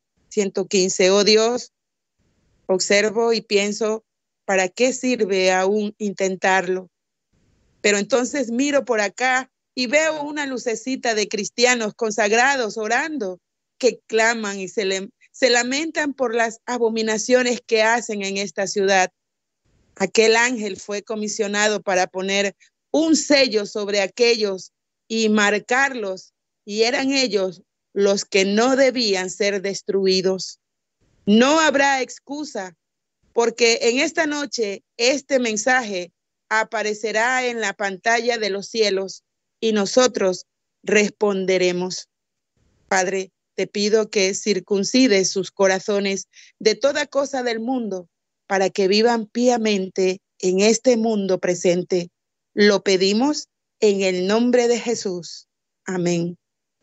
115. Oh Dios, observo y pienso, ¿para qué sirve aún intentarlo? Pero entonces miro por acá y veo una lucecita de cristianos consagrados orando, que claman y se lamentan por las abominaciones que hacen en esta ciudad. Aquel ángel fue comisionado para poner un sello sobre aquellos y marcarlos, y eran ellos los que no debían ser destruidos. No habrá excusa, porque en esta noche este mensaje aparecerá en la pantalla de los cielos y nosotros responderemos. Padre, te pido que circuncides sus corazones de toda cosa del mundo para que vivan piamente en este mundo presente. Lo pedimos en el nombre de Jesús. Amén.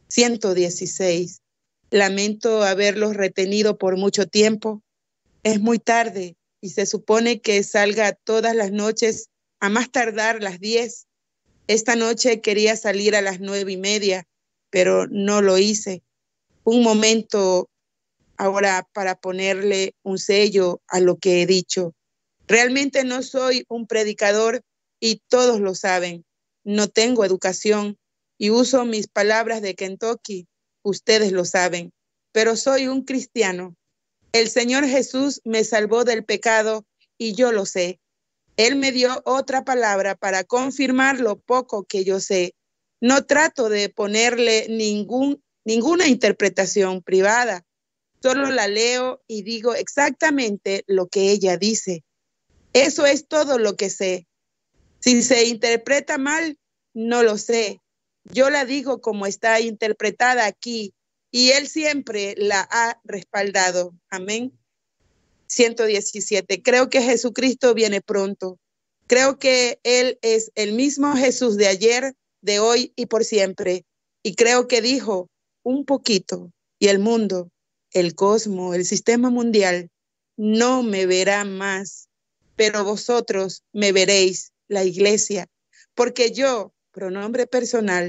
116. Lamento haberlos retenido por mucho tiempo. Es muy tarde y se supone que salga todas las noches a más tardar las 10. Esta noche quería salir a las 9:30, pero no lo hice. Un momento ahora para ponerle un sello a lo que he dicho. Realmente no soy un predicador y todos lo saben. No tengo educación y uso mis palabras de Kentucky. Ustedes lo saben, pero soy un cristiano. El Señor Jesús me salvó del pecado y yo lo sé. Él me dio otra palabra para confirmar lo poco que yo sé. No trato de ponerle ninguna interpretación privada. Solo la leo y digo exactamente lo que ella dice. Eso es todo lo que sé. Si se interpreta mal, no lo sé. Yo la digo como está interpretada aquí y Él siempre la ha respaldado. Amén. 117. Creo que Jesucristo viene pronto. Creo que Él es el mismo Jesús de ayer, de hoy y por siempre. Y creo que dijo un poquito y el mundo, el cosmos, el sistema mundial no me verá más, pero vosotros me veréis, la iglesia, porque yo, pronombre personal,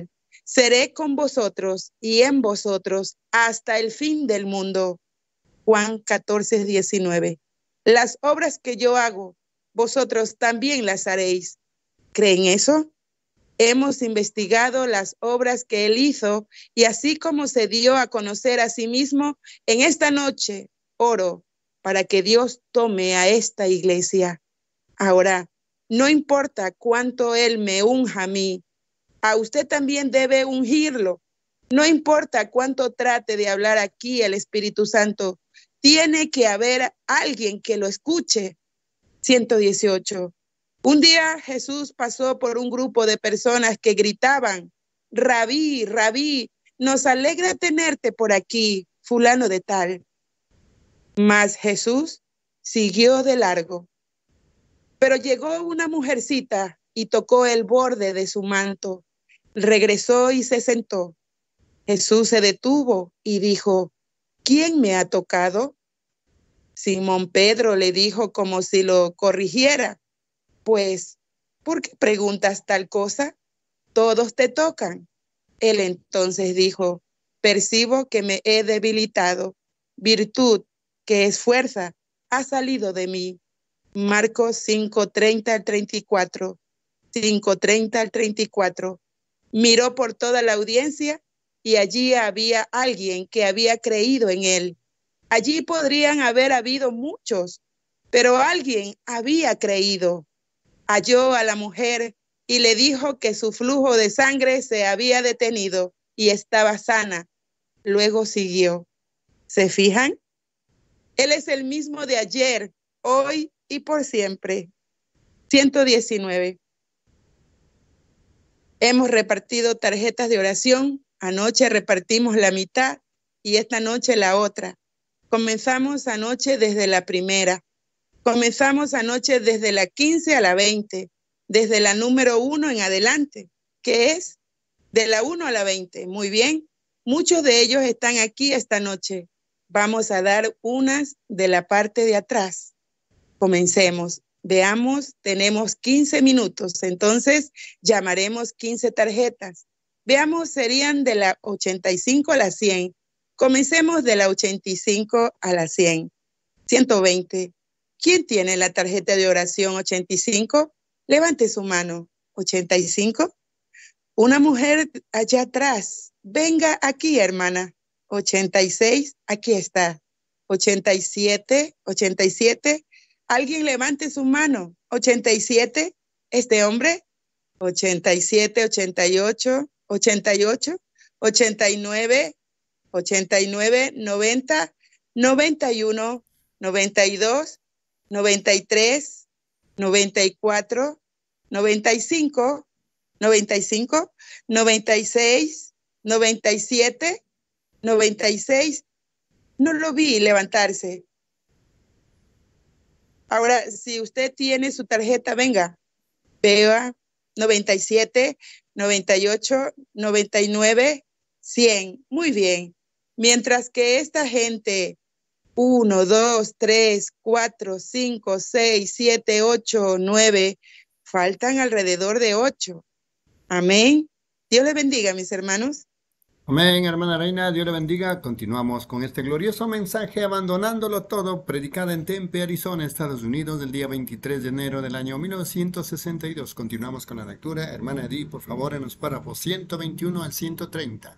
seré con vosotros y en vosotros hasta el fin del mundo. Juan 14:19. Las obras que yo hago, vosotros también las haréis. ¿Creen eso? Hemos investigado las obras que él hizo y así como se dio a conocer a sí mismo, en esta noche oro para que Dios tome a esta iglesia. Ahora, no importa cuánto él me unja a mí, a usted también debe ungirlo. No importa cuánto trate de hablar aquí el Espíritu Santo, tiene que haber alguien que lo escuche. 118. Un día Jesús pasó por un grupo de personas que gritaban, Rabí, Rabí, nos alegra tenerte por aquí, fulano de tal. Mas Jesús siguió de largo. Pero llegó una mujercita y tocó el borde de su manto. Regresó y se sentó. Jesús se detuvo y dijo, ¿quién me ha tocado? Simón Pedro le dijo como si lo corrigiera. Pues, ¿por qué preguntas tal cosa? Todos te tocan. Él entonces dijo, percibo que me he debilitado. Virtud, que es fuerza, ha salido de mí. Marcos 5:30-34. 5:30-34. Miró por toda la audiencia y allí había alguien que había creído en él. Allí podrían haber habido muchos, pero alguien había creído. Halló a la mujer y le dijo que su flujo de sangre se había detenido y estaba sana. Luego siguió. ¿Se fijan? Él es el mismo de ayer, hoy y por siempre. 119. Hemos repartido tarjetas de oración. Anoche repartimos la mitad y esta noche la otra. Comenzamos anoche desde la primera. Comenzamos anoche desde la 15 a la 20, desde la número 1 en adelante, que es de la 1 a la 20. Muy bien, muchos de ellos están aquí esta noche. Vamos a dar unas de la parte de atrás. Comencemos. Veamos, tenemos 15 minutos, entonces llamaremos 15 tarjetas. Veamos, serían de la 85 a la 100. Comencemos de la 85 a la 100. 120. ¿Quién tiene la tarjeta de oración 85? Levante su mano. 85. Una mujer allá atrás. Venga aquí, hermana. 86. Aquí está. 87. 87. Alguien levante su mano. 87. Este hombre. 87, 88, 88, 89, 89, 90, 91, 92, 93, 94, 95, 95, 96, 97, 96. No lo vi levantarse. Ahora, si usted tiene su tarjeta, venga, vea, 97, 98, 99, 100. Muy bien. Mientras que esta gente... 1, 2, 3, 4, 5, 6, 7, 8, 9. Faltan alrededor de 8. Amén. Dios les bendiga, mis hermanos. Amén, hermana Reina, Dios le bendiga. Continuamos con este glorioso mensaje, abandonándolo todo, predicada en Tempe, Arizona, Estados Unidos, del día 23 de enero del año 1962. Continuamos con la lectura. Hermana Edith, por favor, en los párrafos 121 al 130.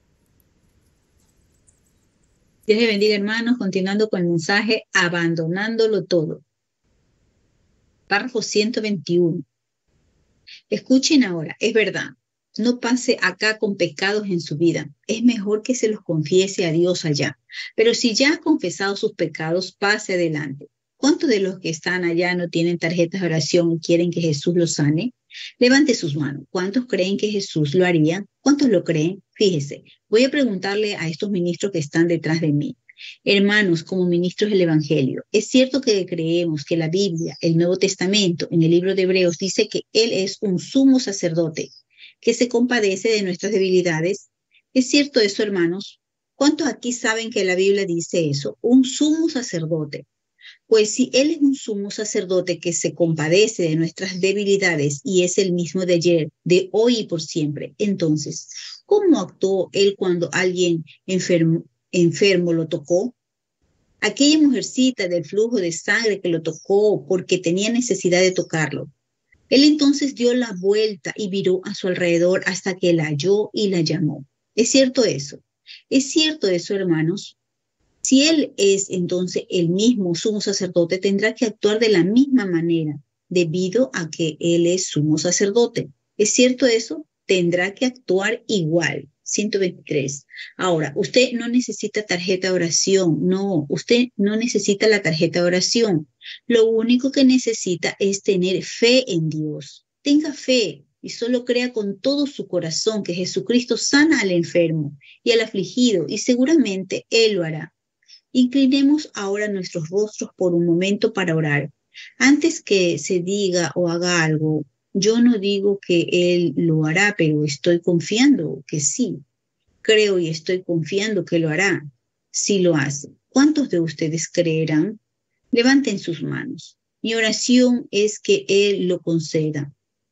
Dios les bendiga, hermanos, continuando con el mensaje, abandonándolo todo. Párrafo 121. Escuchen ahora, es verdad, no pase acá con pecados en su vida. Es mejor que se los confiese a Dios allá. Pero si ya ha confesado sus pecados, pase adelante. ¿Cuántos de los que están allá no tienen tarjetas de oración y quieren que Jesús los sane? Levante sus manos. ¿Cuántos creen que Jesús lo haría? ¿Cuántos lo creen? Fíjese, voy a preguntarle a estos ministros que están detrás de mí. Hermanos, como ministros del Evangelio, ¿es cierto que creemos que la Biblia, el Nuevo Testamento, en el libro de Hebreos, dice que Él es un sumo sacerdote que se compadece de nuestras debilidades? ¿Es cierto eso, hermanos? ¿Cuántos aquí saben que la Biblia dice eso? Un sumo sacerdote. Pues si Él es un sumo sacerdote que se compadece de nuestras debilidades y es el mismo de ayer, de hoy y por siempre, entonces, ¿cómo actuó Él cuando alguien enfermo lo tocó? Aquella mujercita del flujo de sangre que lo tocó porque tenía necesidad de tocarlo. Él entonces dio la vuelta y viró a su alrededor hasta que la halló y la llamó. ¿Es cierto eso? ¿Es cierto eso, hermanos? Si Él es entonces el mismo sumo sacerdote, tendrá que actuar de la misma manera, debido a que Él es sumo sacerdote. ¿Es cierto eso? Tendrá que actuar igual. 123. Ahora, usted no necesita tarjeta de oración. No, usted no necesita la tarjeta de oración. Lo único que necesita es tener fe en Dios. Tenga fe y solo crea con todo su corazón que Jesucristo sana al enfermo y al afligido, y seguramente Él lo hará. Inclinemos ahora nuestros rostros por un momento para orar. Antes que se diga o haga algo, yo no digo que Él lo hará, pero estoy confiando que sí. Creo y estoy confiando que lo hará. Si lo hace, ¿cuántos de ustedes creerán? Levanten sus manos. Mi oración es que Él lo conceda.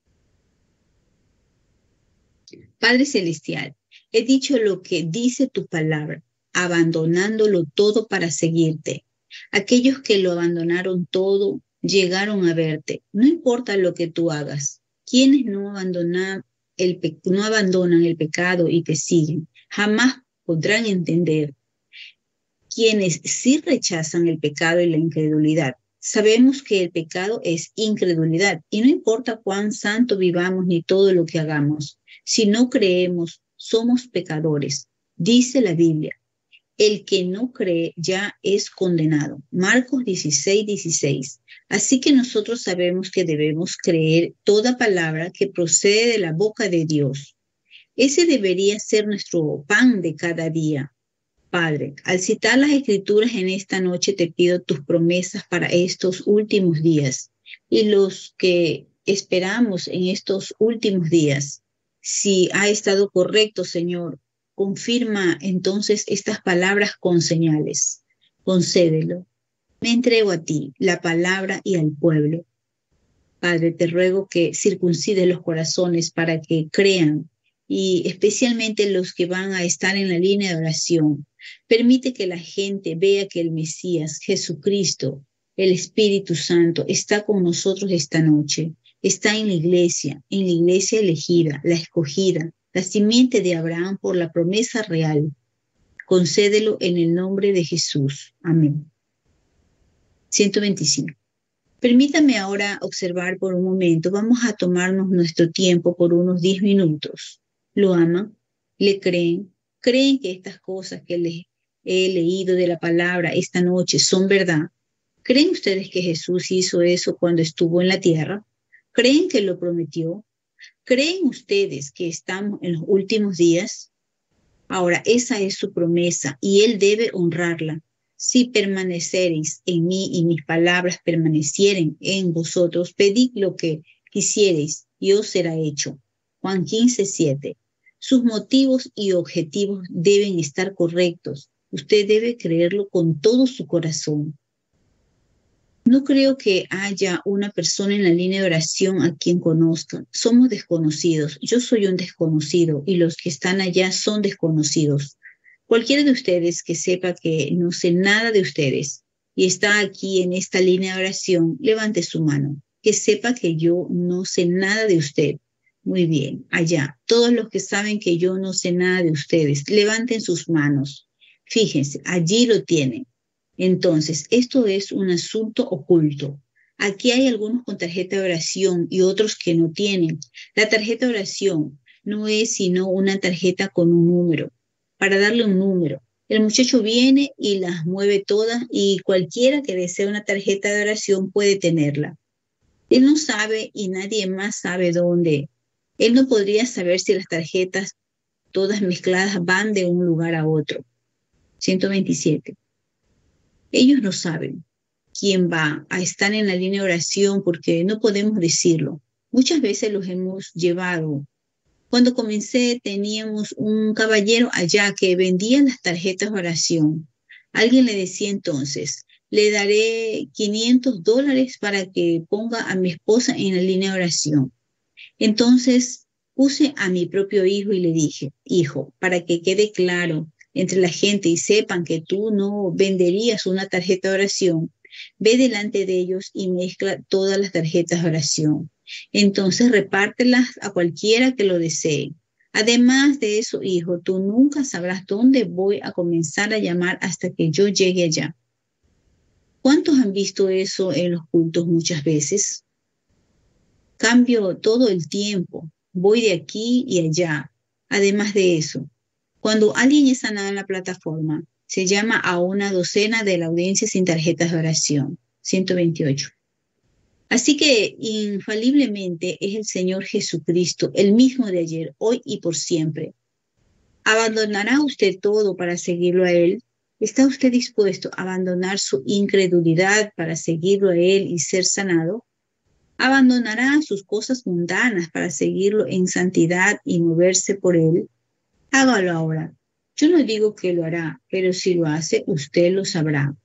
Padre Celestial, he dicho lo que dice tu palabra, abandonándolo todo para seguirte. Aquellos que lo abandonaron todo llegaron a verte. No importa lo que tú hagas. Quienes no abandonan el pecado y te siguen, jamás podrán entender. Quienes sí rechazan el pecado y la incredulidad. Sabemos que el pecado es incredulidad y no importa cuán santo vivamos ni todo lo que hagamos. Si no creemos, somos pecadores. Dice la Biblia. El que no cree ya es condenado. Marcos 16:16. Así que nosotros sabemos que debemos creer toda palabra que procede de la boca de Dios. Ese debería ser nuestro pan de cada día. Padre, al citar las Escrituras en esta noche te pido tus promesas para estos últimos días y los que esperamos en estos últimos días. Si ha estado correcto, Señor, confirma entonces estas palabras con señales. Concédelo. Me entrego a ti, la palabra y al pueblo. Padre, te ruego que circuncides los corazones para que crean, y especialmente los que van a estar en la línea de oración. Permite que la gente vea que el Mesías, Jesucristo, el Espíritu Santo, está con nosotros esta noche. Está en la iglesia elegida, la escogida, la simiente de Abraham por la promesa real. Concédelo en el nombre de Jesús. Amén. 125. Permítame ahora observar por un momento. Vamos a tomarnos nuestro tiempo por unos 10 minutos. ¿Lo aman? ¿Le creen? ¿Creen que estas cosas que les he leído de la palabra esta noche son verdad? ¿Creen ustedes que Jesús hizo eso cuando estuvo en la tierra? ¿Creen que lo prometió? ¿Creen ustedes que estamos en los últimos días? Ahora, esa es su promesa y Él debe honrarla. Si permanecereis en mí y mis palabras permanecieren en vosotros, pedid lo que quisiereis y os será hecho. Juan 15:7. Sus motivos y objetivos deben estar correctos. Usted debe creerlo con todo su corazón. No creo que haya una persona en la línea de oración a quien conozcan. Somos desconocidos. Yo soy un desconocido y los que están allá son desconocidos. Cualquiera de ustedes que sepa que no sé nada de ustedes y está aquí en esta línea de oración, levante su mano. Que sepa que yo no sé nada de usted. Muy bien, allá. Todos los que saben que yo no sé nada de ustedes, levanten sus manos. Fíjense, allí lo tienen. Entonces, esto es un asunto oculto. Aquí hay algunos con tarjeta de oración y otros que no tienen. La tarjeta de oración no es sino una tarjeta con un número, para darle un número. El muchacho viene y las mueve todas y cualquiera que desee una tarjeta de oración puede tenerla. Él no sabe y nadie más sabe dónde. Él no podría saber si las tarjetas todas mezcladas van de un lugar a otro. 127. Ellos no saben quién va a estar en la línea de oración porque no podemos decirlo. Muchas veces los hemos llevado. Cuando comencé teníamos un caballero allá que vendía las tarjetas de oración. Alguien le decía entonces, le daré $500 para que ponga a mi esposa en la línea de oración. Entonces puse a mi propio hijo y le dije, hijo, para que quede claro entre la gente y sepan que tú no venderías una tarjeta de oración, ve delante de ellos y mezcla todas las tarjetas de oración. Entonces repártelas a cualquiera que lo desee. Además de eso, hijo, tú nunca sabrás dónde voy a comenzar a llamar hasta que yo llegue allá. ¿Cuántos han visto eso en los cultos muchas veces? Cambio todo el tiempo, voy de aquí y allá. Además de eso, cuando alguien es sanado en la plataforma, se llama a una docena de la audiencia sin tarjetas de oración. 128. Así que infaliblemente es el Señor Jesucristo, el mismo de ayer, hoy y por siempre. ¿Abandonará usted todo para seguirlo a Él? ¿Está usted dispuesto a abandonar su incredulidad para seguirlo a Él y ser sanado? ¿Abandonará sus cosas mundanas para seguirlo en santidad y moverse por Él? Hágalo ahora. Yo no digo que lo hará, pero si lo hace, usted lo sabrá.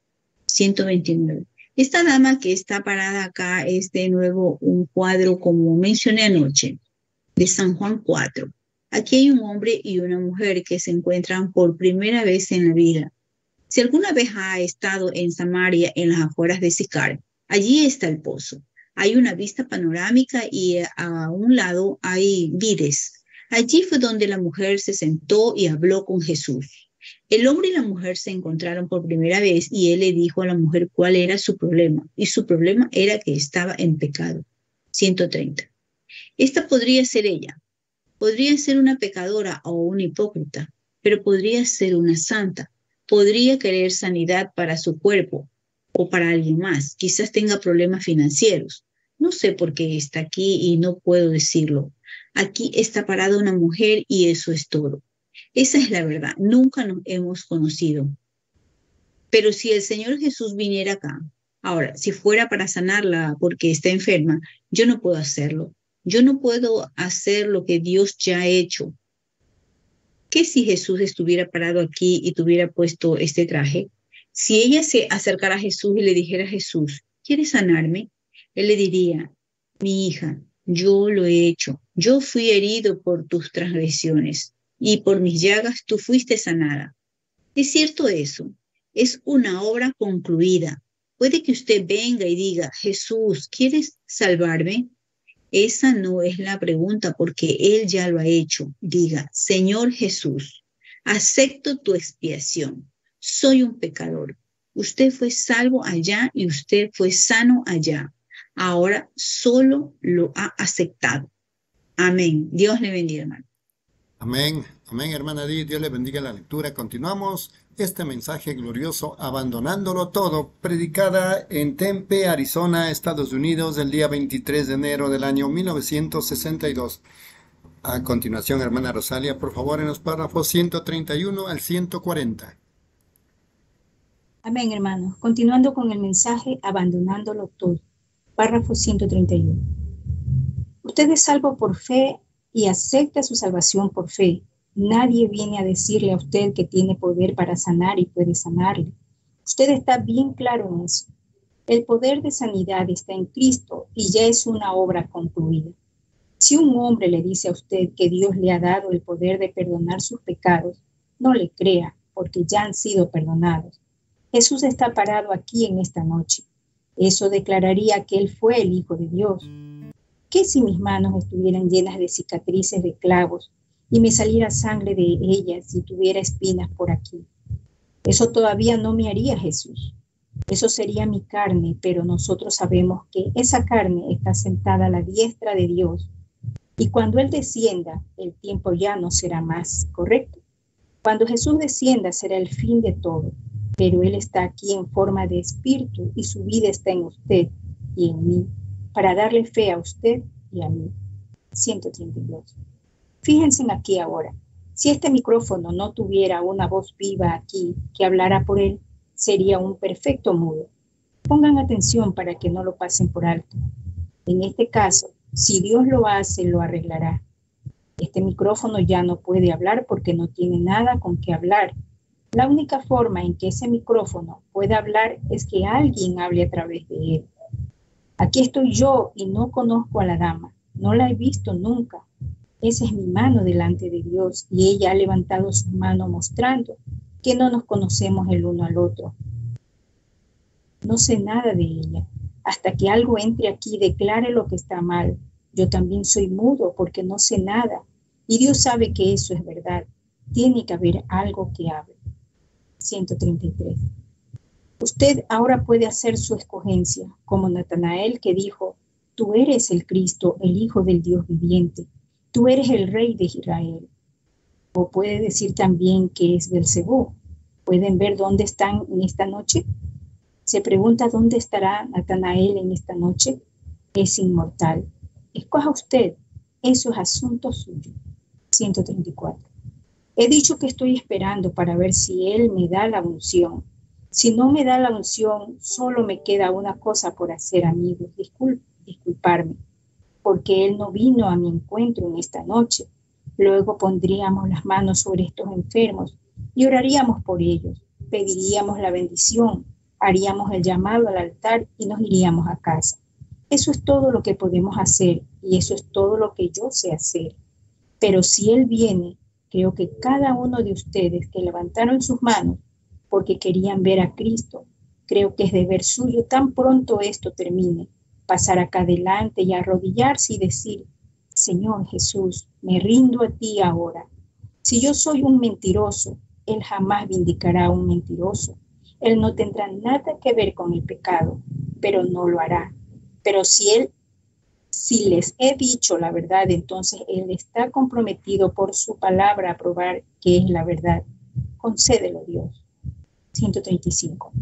129. Esta dama que está parada acá es de nuevo un cuadro, como mencioné anoche, de San Juan 4. Aquí hay un hombre y una mujer que se encuentran por primera vez en la vida. Si alguna vez ha estado en Samaria, en las afueras de Sicar, allí está el pozo. Hay una vista panorámica y a un lado hay vides. Allí fue donde la mujer se sentó y habló con Jesús. El hombre y la mujer se encontraron por primera vez y él le dijo a la mujer cuál era su problema. Y su problema era que estaba en pecado. 130. Esta podría ser ella. Podría ser una pecadora o una hipócrita, pero podría ser una santa. Podría querer sanidad para su cuerpo o para alguien más. Quizás tenga problemas financieros. No sé por qué está aquí y no puedo decirlo. Aquí está parada una mujer y eso es todo. Esa es la verdad. Nunca nos hemos conocido. Pero si el Señor Jesús viniera acá, ahora, si fuera para sanarla porque está enferma, yo no puedo hacerlo. Yo no puedo hacer lo que Dios ya ha hecho. ¿Qué si Jesús estuviera parado aquí y tuviera puesto este traje? Si ella se acercara a Jesús y le dijera a Jesús, ¿quieres sanarme? Él le diría, mi hija, yo lo he hecho. Yo fui herido por tus transgresiones y por mis llagas tú fuiste sanada. Es cierto eso. Es una obra concluida. Puede que usted venga y diga, Jesús, ¿quieres salvarme? Esa no es la pregunta porque Él ya lo ha hecho. Diga, Señor Jesús, acepto tu expiación. Soy un pecador. Usted fue salvo allá y usted fue sano allá. Ahora solo lo ha aceptado. Amén. Dios le bendiga, hermano. Amén. Amén, hermana Di. Dios le bendiga la lectura. Continuamos este mensaje glorioso, abandonándolo todo, predicada en Tempe, Arizona, Estados Unidos, el día 23 de enero del año 1962. A continuación, hermana Rosalia, por favor, en los párrafos 131 al 140. Amén, hermanos. Continuando con el mensaje, abandonándolo todo. Párrafo 131. Usted es salvo por fe y acepta su salvación por fe. Nadie viene a decirle a usted que tiene poder para sanar y puede sanarle. Usted está bien claro en eso. El poder de sanidad está en Cristo y ya es una obra concluida. Si un hombre le dice a usted que Dios le ha dado el poder de perdonar sus pecados, no le crea, porque ya han sido perdonados. Jesús está parado aquí en esta noche. Eso declararía que Él fue el Hijo de Dios. ¿Qué si mis manos estuvieran llenas de cicatrices de clavos y me saliera sangre de ellas y tuviera espinas por aquí? Eso todavía no me haría Jesús. Eso sería mi carne, pero nosotros sabemos que esa carne está sentada a la diestra de Dios. Y cuando Él descienda, el tiempo ya no será más, ¿correcto? Cuando Jesús descienda será el fin de todo, pero Él está aquí en forma de espíritu y su vida está en usted y en mí, para darle fe a usted y a mí. 132. Fíjense aquí ahora. Si este micrófono no tuviera una voz viva aquí que hablara por él, sería un perfecto mudo. Pongan atención para que no lo pasen por alto. En este caso, si Dios lo hace, lo arreglará. Este micrófono ya no puede hablar porque no tiene nada con qué hablar. La única forma en que ese micrófono pueda hablar es que alguien hable a través de él. Aquí estoy yo y no conozco a la dama, no la he visto nunca. Esa es mi mano delante de Dios y ella ha levantado su mano mostrando que no nos conocemos el uno al otro. No sé nada de ella. Hasta que algo entre aquí y declare lo que está mal. Yo también soy mudo porque no sé nada. Y Dios sabe que eso es verdad. Tiene que haber algo que hable. 133. Usted ahora puede hacer su escogencia, como Natanael que dijo, tú eres el Cristo, el Hijo del Dios viviente. Tú eres el Rey de Israel. O puede decir también que es Beelzebú. ¿Pueden ver dónde están en esta noche? Se pregunta dónde estará Natanael en esta noche. Es inmortal. Escoja usted. Eso es asunto suyo. 134. He dicho que estoy esperando para ver si Él me da la unción. Si no me da la unción, solo me queda una cosa por hacer, amigos. Disculparme, porque Él no vino a mi encuentro en esta noche. Luego pondríamos las manos sobre estos enfermos y oraríamos por ellos. Pediríamos la bendición. Haríamos el llamado al altar y nos iríamos a casa. Eso es todo lo que podemos hacer y eso es todo lo que yo sé hacer. Pero si Él viene, creo que cada uno de ustedes que levantaron sus manos porque querían ver a Cristo, creo que es deber suyo tan pronto esto termine, pasar acá adelante y arrodillarse y decir, Señor Jesús, me rindo a ti ahora. Si yo soy un mentiroso, Él jamás vindicará a un mentiroso. Él no tendrá nada que ver con el pecado, pero no lo hará. Pero si les he dicho la verdad, entonces Él está comprometido por su palabra a probar que es la verdad. Concédelo, Dios. 135.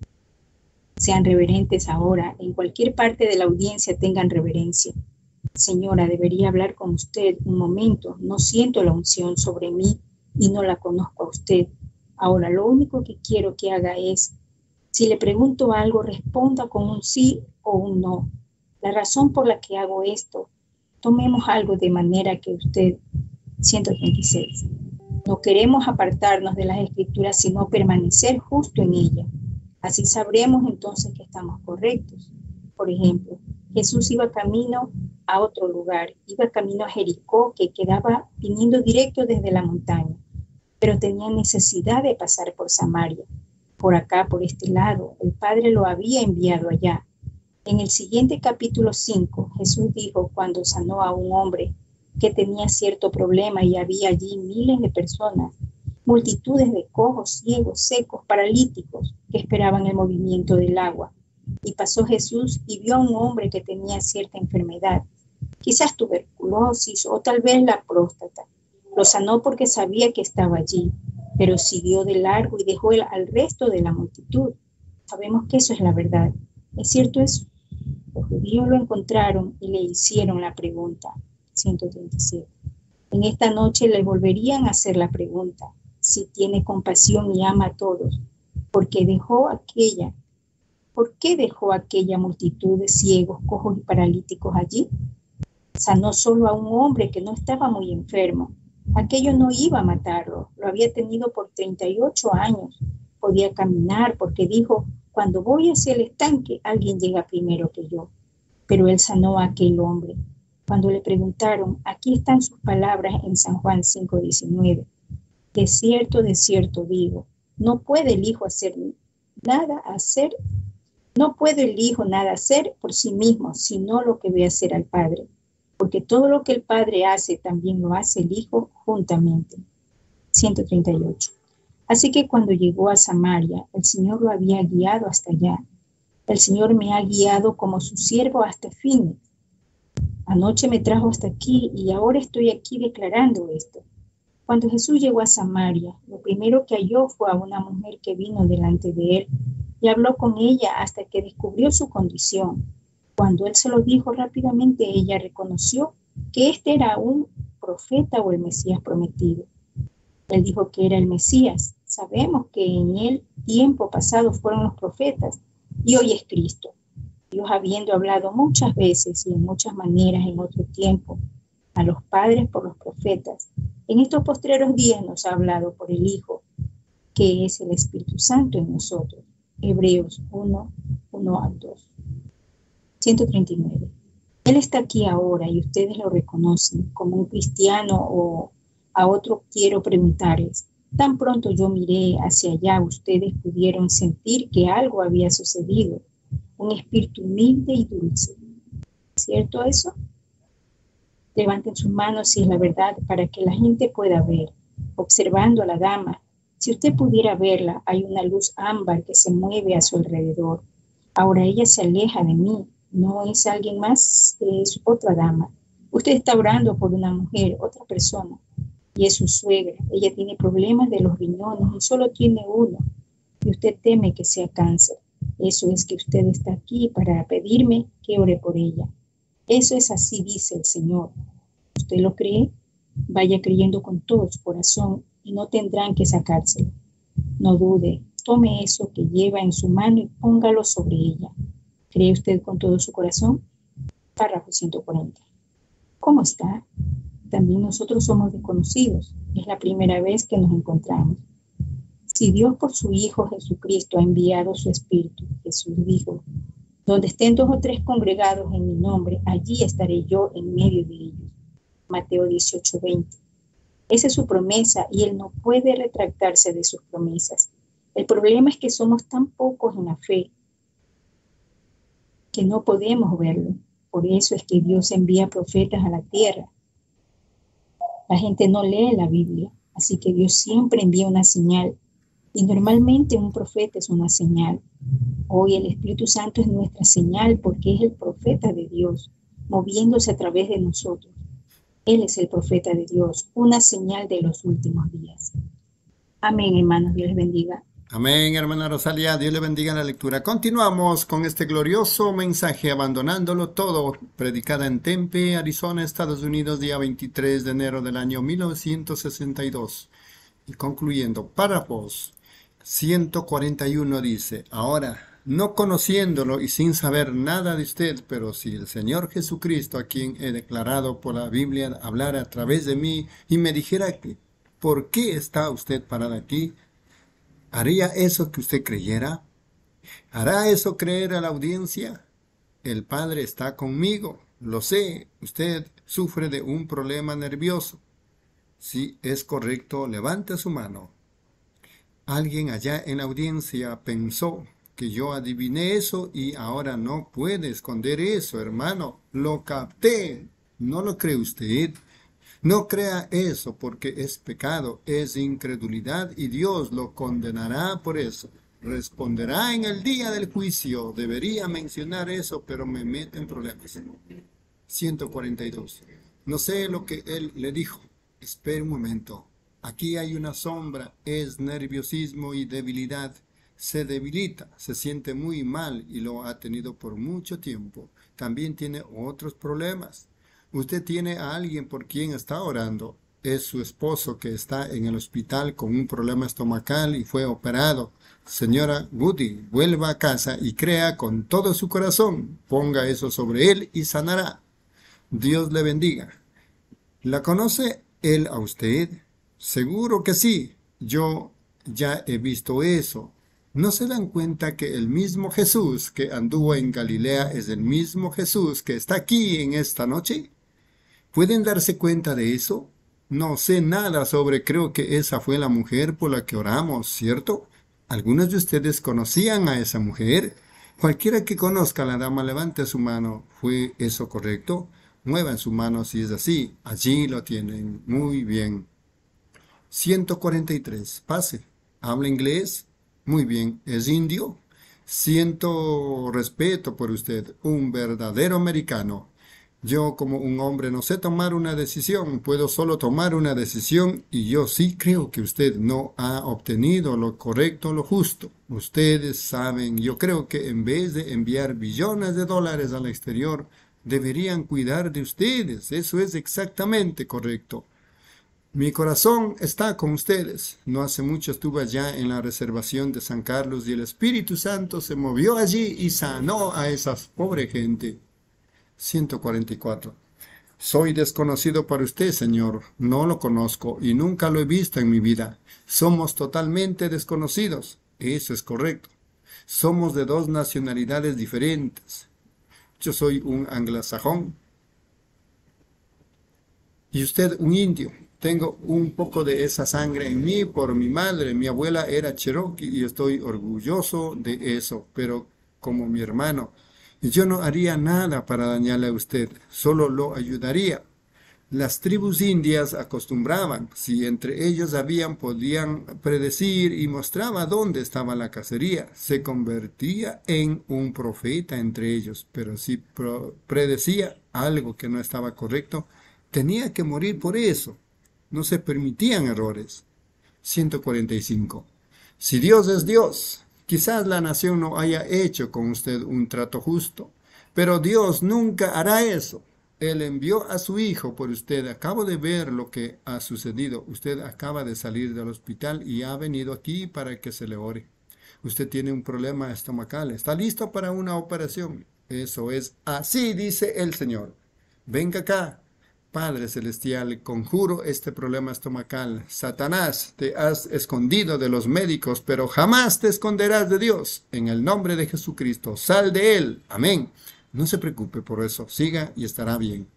Sean reverentes ahora. En cualquier parte de la audiencia tengan reverencia. Señora, debería hablar con usted un momento. No siento la unción sobre mí y no la conozco a usted. Ahora, lo único que quiero que haga es, si le pregunto algo, responda con un sí o un no. La razón por la que hago esto, tomemos algo de manera que usted, 136, no queremos apartarnos de las Escrituras, sino permanecer justo en ellas. Así sabremos entonces que estamos correctos. Por ejemplo, Jesús iba camino a otro lugar, iba camino a Jericó, que quedaba viniendo directo desde la montaña. Pero tenía necesidad de pasar por Samaria. Por acá, por este lado, el Padre lo había enviado allá. En el siguiente capítulo 5, Jesús dijo cuando sanó a un hombre que tenía cierto problema y había allí miles de personas, multitudes de cojos, ciegos, secos, paralíticos que esperaban el movimiento del agua. Y pasó Jesús y vio a un hombre que tenía cierta enfermedad, quizás tuberculosis o tal vez la próstata. Lo sanó porque sabía que estaba allí, pero siguió de largo y dejó al resto de la multitud. Sabemos que eso es la verdad. ¿Es cierto eso? Los judíos lo encontraron y le hicieron la pregunta. 137. En esta noche le volverían a hacer la pregunta, si tiene compasión y ama a todos, ¿por qué dejó aquella multitud de ciegos, cojos y paralíticos allí? Sanó solo a un hombre que no estaba muy enfermo. Aquello no iba a matarlo, lo había tenido por 38 años. Podía caminar porque dijo, cuando voy hacia el estanque, alguien llega primero que yo. Pero él sanó a aquel hombre. Cuando le preguntaron, aquí están sus palabras en San Juan 5:19. De cierto digo, no puede el Hijo nada hacer por sí mismo, sino lo que ve hacer al Padre. Porque todo lo que el Padre hace, también lo hace el Hijo juntamente. 138. Así que cuando llegó a Samaria, el Señor lo había guiado hasta allá. El Señor me ha guiado como su siervo hasta fines. Anoche me trajo hasta aquí y ahora estoy aquí declarando esto. Cuando Jesús llegó a Samaria, lo primero que halló fue a una mujer que vino delante de él y habló con ella hasta que descubrió su condición. Cuando él se lo dijo rápidamente, ella reconoció que este era un profeta o el Mesías prometido. Él dijo que era el Mesías. Sabemos que en el tiempo pasado fueron los profetas y hoy es Cristo. Dios, habiendo hablado muchas veces y en muchas maneras en otro tiempo a los padres por los profetas, en estos postreros días nos ha hablado por el Hijo, que es el Espíritu Santo en nosotros. Hebreos 1, 1 al 2. 139. Él está aquí ahora y ustedes lo reconocen como un cristiano, o a otro quiero preguntarles. Tan pronto yo miré hacia allá, ustedes pudieron sentir que algo había sucedido, un espíritu humilde y dulce. ¿Cierto eso? Levanten sus manos si es la verdad para que la gente pueda ver. Observando a la dama, si usted pudiera verla, hay una luz ámbar que se mueve a su alrededor. Ahora ella se aleja de mí. No es alguien más, es otra dama. Usted está orando por una mujer, otra persona, y es su suegra. Ella tiene problemas de los riñones y solo tiene uno, y usted teme que sea cáncer. Eso es que usted está aquí para pedirme que ore por ella. Eso es así, dice el Señor. ¿Usted lo cree? Vaya creyendo con todo su corazón y no tendrán que sacárselo. No dude, tome eso que lleva en su mano y póngalo sobre ella. ¿Cree usted con todo su corazón? Párrafo 140. ¿Cómo está? También nosotros somos desconocidos. Es la primera vez que nos encontramos. Si Dios por su Hijo Jesucristo ha enviado su Espíritu, Jesús dijo, donde estén 2 o 3 congregados en mi nombre, allí estaré yo en medio de ellos. Mateo 18:20. Esa es su promesa y Él no puede retractarse de sus promesas. El problema es que somos tan pocos en la fe que no podemos verlo. Por eso es que Dios envía profetas a la tierra. La gente no lee la Biblia, así que Dios siempre envía una señal. Y normalmente un profeta es una señal. Hoy el Espíritu Santo es nuestra señal porque es el profeta de Dios, moviéndose a través de nosotros. Él es el profeta de Dios, una señal de los últimos días. Amén, hermanos. Dios les bendiga. Amén, hermana Rosalía, Dios le bendiga la lectura. Continuamos con este glorioso mensaje, abandonándolo todo, predicada en Tempe, Arizona, Estados Unidos, día 23 de enero del año 1962. Y concluyendo, párrafos 141 dice, ahora, no conociéndolo y sin saber nada de usted, pero si el Señor Jesucristo, a quien he declarado por la Biblia, hablara a través de mí y me dijera que, ¿por qué está usted parada aquí? ¿Haría eso que usted creyera? ¿Hará eso creer a la audiencia? El Padre está conmigo, lo sé, usted sufre de un problema nervioso. Si es correcto, levante su mano. Alguien allá en la audiencia pensó que yo adiviné eso y ahora no puede esconder eso, hermano. Lo capté. ¿No lo cree usted? No crea eso porque es pecado, es incredulidad y Dios lo condenará por eso. Responderá en el día del juicio. Debería mencionar eso, pero me mete en problemas. 142. No sé lo que él le dijo. Espera un momento. Aquí hay una sombra. Es nerviosismo y debilidad. Se debilita, se siente muy mal y lo ha tenido por mucho tiempo. También tiene otros problemas. Usted tiene a alguien por quien está orando. Es su esposo que está en el hospital con un problema estomacal y fue operado. Señora Woody, vuelva a casa y crea con todo su corazón. Ponga eso sobre él y sanará. Dios le bendiga. ¿La conoce él a usted? Seguro que sí. Yo ya he visto eso. ¿No se dan cuenta que el mismo Jesús que anduvo en Galilea es el mismo Jesús que está aquí en esta noche? ¿Pueden darse cuenta de eso? No sé nada sobre, creo que esa fue la mujer por la que oramos, ¿cierto? ¿Algunos de ustedes conocían a esa mujer? Cualquiera que conozca a la dama, levante su mano. ¿Fue eso correcto? Muevan su mano si es así. Allí lo tienen. Muy bien. 143. Pase. ¿Habla inglés? Muy bien. ¿Es indio? Siento respeto por usted. Un verdadero americano. Yo como un hombre no sé tomar una decisión, puedo solo tomar una decisión y yo sí creo que usted no ha obtenido lo correcto, lo justo. Ustedes saben, yo creo que en vez de enviar billones de dólares al exterior, deberían cuidar de ustedes. Eso es exactamente correcto. Mi corazón está con ustedes. No hace mucho estuve allá en la reservación de San Carlos y el Espíritu Santo se movió allí y sanó a esa pobre gente. 144. Soy desconocido para usted, Señor. No lo conozco y nunca lo he visto en mi vida. Somos totalmente desconocidos. Eso es correcto. Somos de dos nacionalidades diferentes. Yo soy un anglosajón y usted un indio. Tengo un poco de esa sangre en mí por mi madre. Mi abuela era cherokee y estoy orgulloso de eso. Pero como mi hermano, yo no haría nada para dañarle a usted. Solo lo ayudaría. Las tribus indias acostumbraban, si entre ellos podían predecir y mostraba dónde estaba la cacería, se convertía en un profeta entre ellos, pero si predecía algo que no estaba correcto, tenía que morir por eso. No se permitían errores. 145. Si Dios es Dios, quizás la nación no haya hecho con usted un trato justo, pero Dios nunca hará eso. Él envió a su hijo por usted. Acabo de ver lo que ha sucedido. Usted acaba de salir del hospital y ha venido aquí para que se le ore. Usted tiene un problema estomacal. Está listo para una operación. Eso es. Así dice el Señor. Venga acá. Padre Celestial, conjuro este problema estomacal. Satanás, te has escondido de los médicos, pero jamás te esconderás de Dios. En el nombre de Jesucristo, sal de él. Amén. No se preocupe por eso, siga y estará bien.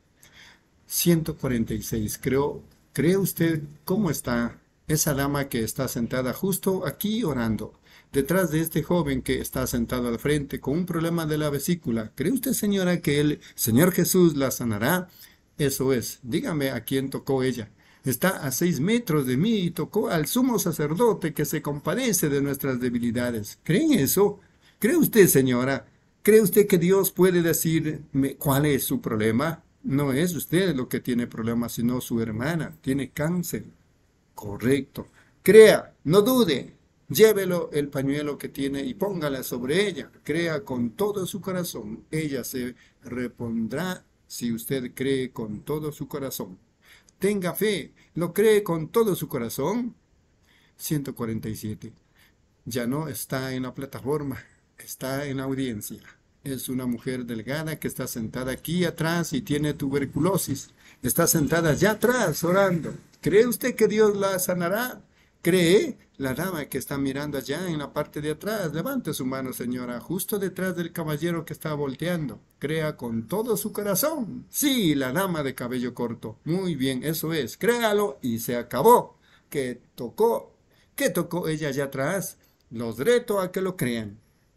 146. ¿Cree usted cómo está esa dama que está sentada justo aquí orando? Detrás de este joven que está sentado al frente con un problema de la vesícula. ¿Cree usted, señora, que el Señor Jesús la sanará? Eso es. Dígame a quién tocó ella. Está a 6 metros de mí y tocó al sumo sacerdote que se compadece de nuestras debilidades. ¿Creen eso? ¿Cree usted, señora? ¿Cree usted que Dios puede decirme cuál es su problema? No es usted lo que tiene problemas, sino su hermana. Tiene cáncer. Correcto. Crea, no dude. Llévelo el pañuelo que tiene y póngala sobre ella. Crea con todo su corazón. Ella se repondrá si usted cree con todo su corazón. Tenga fe. ¿Lo cree con todo su corazón? 147. Ya no está en la plataforma. Está en la audiencia. Es una mujer delgada que está sentada aquí atrás y tiene tuberculosis. Está sentada allá atrás orando. ¿Cree usted que Dios la sanará? ¿Cree? La dama que está mirando allá en la parte de atrás. Levante su mano, señora, justo detrás del caballero que está volteando. Crea con todo su corazón. Sí, la dama de cabello corto. Muy bien, eso es. Créalo y se acabó. ¿Qué tocó ella allá atrás? Los reto a que lo crean.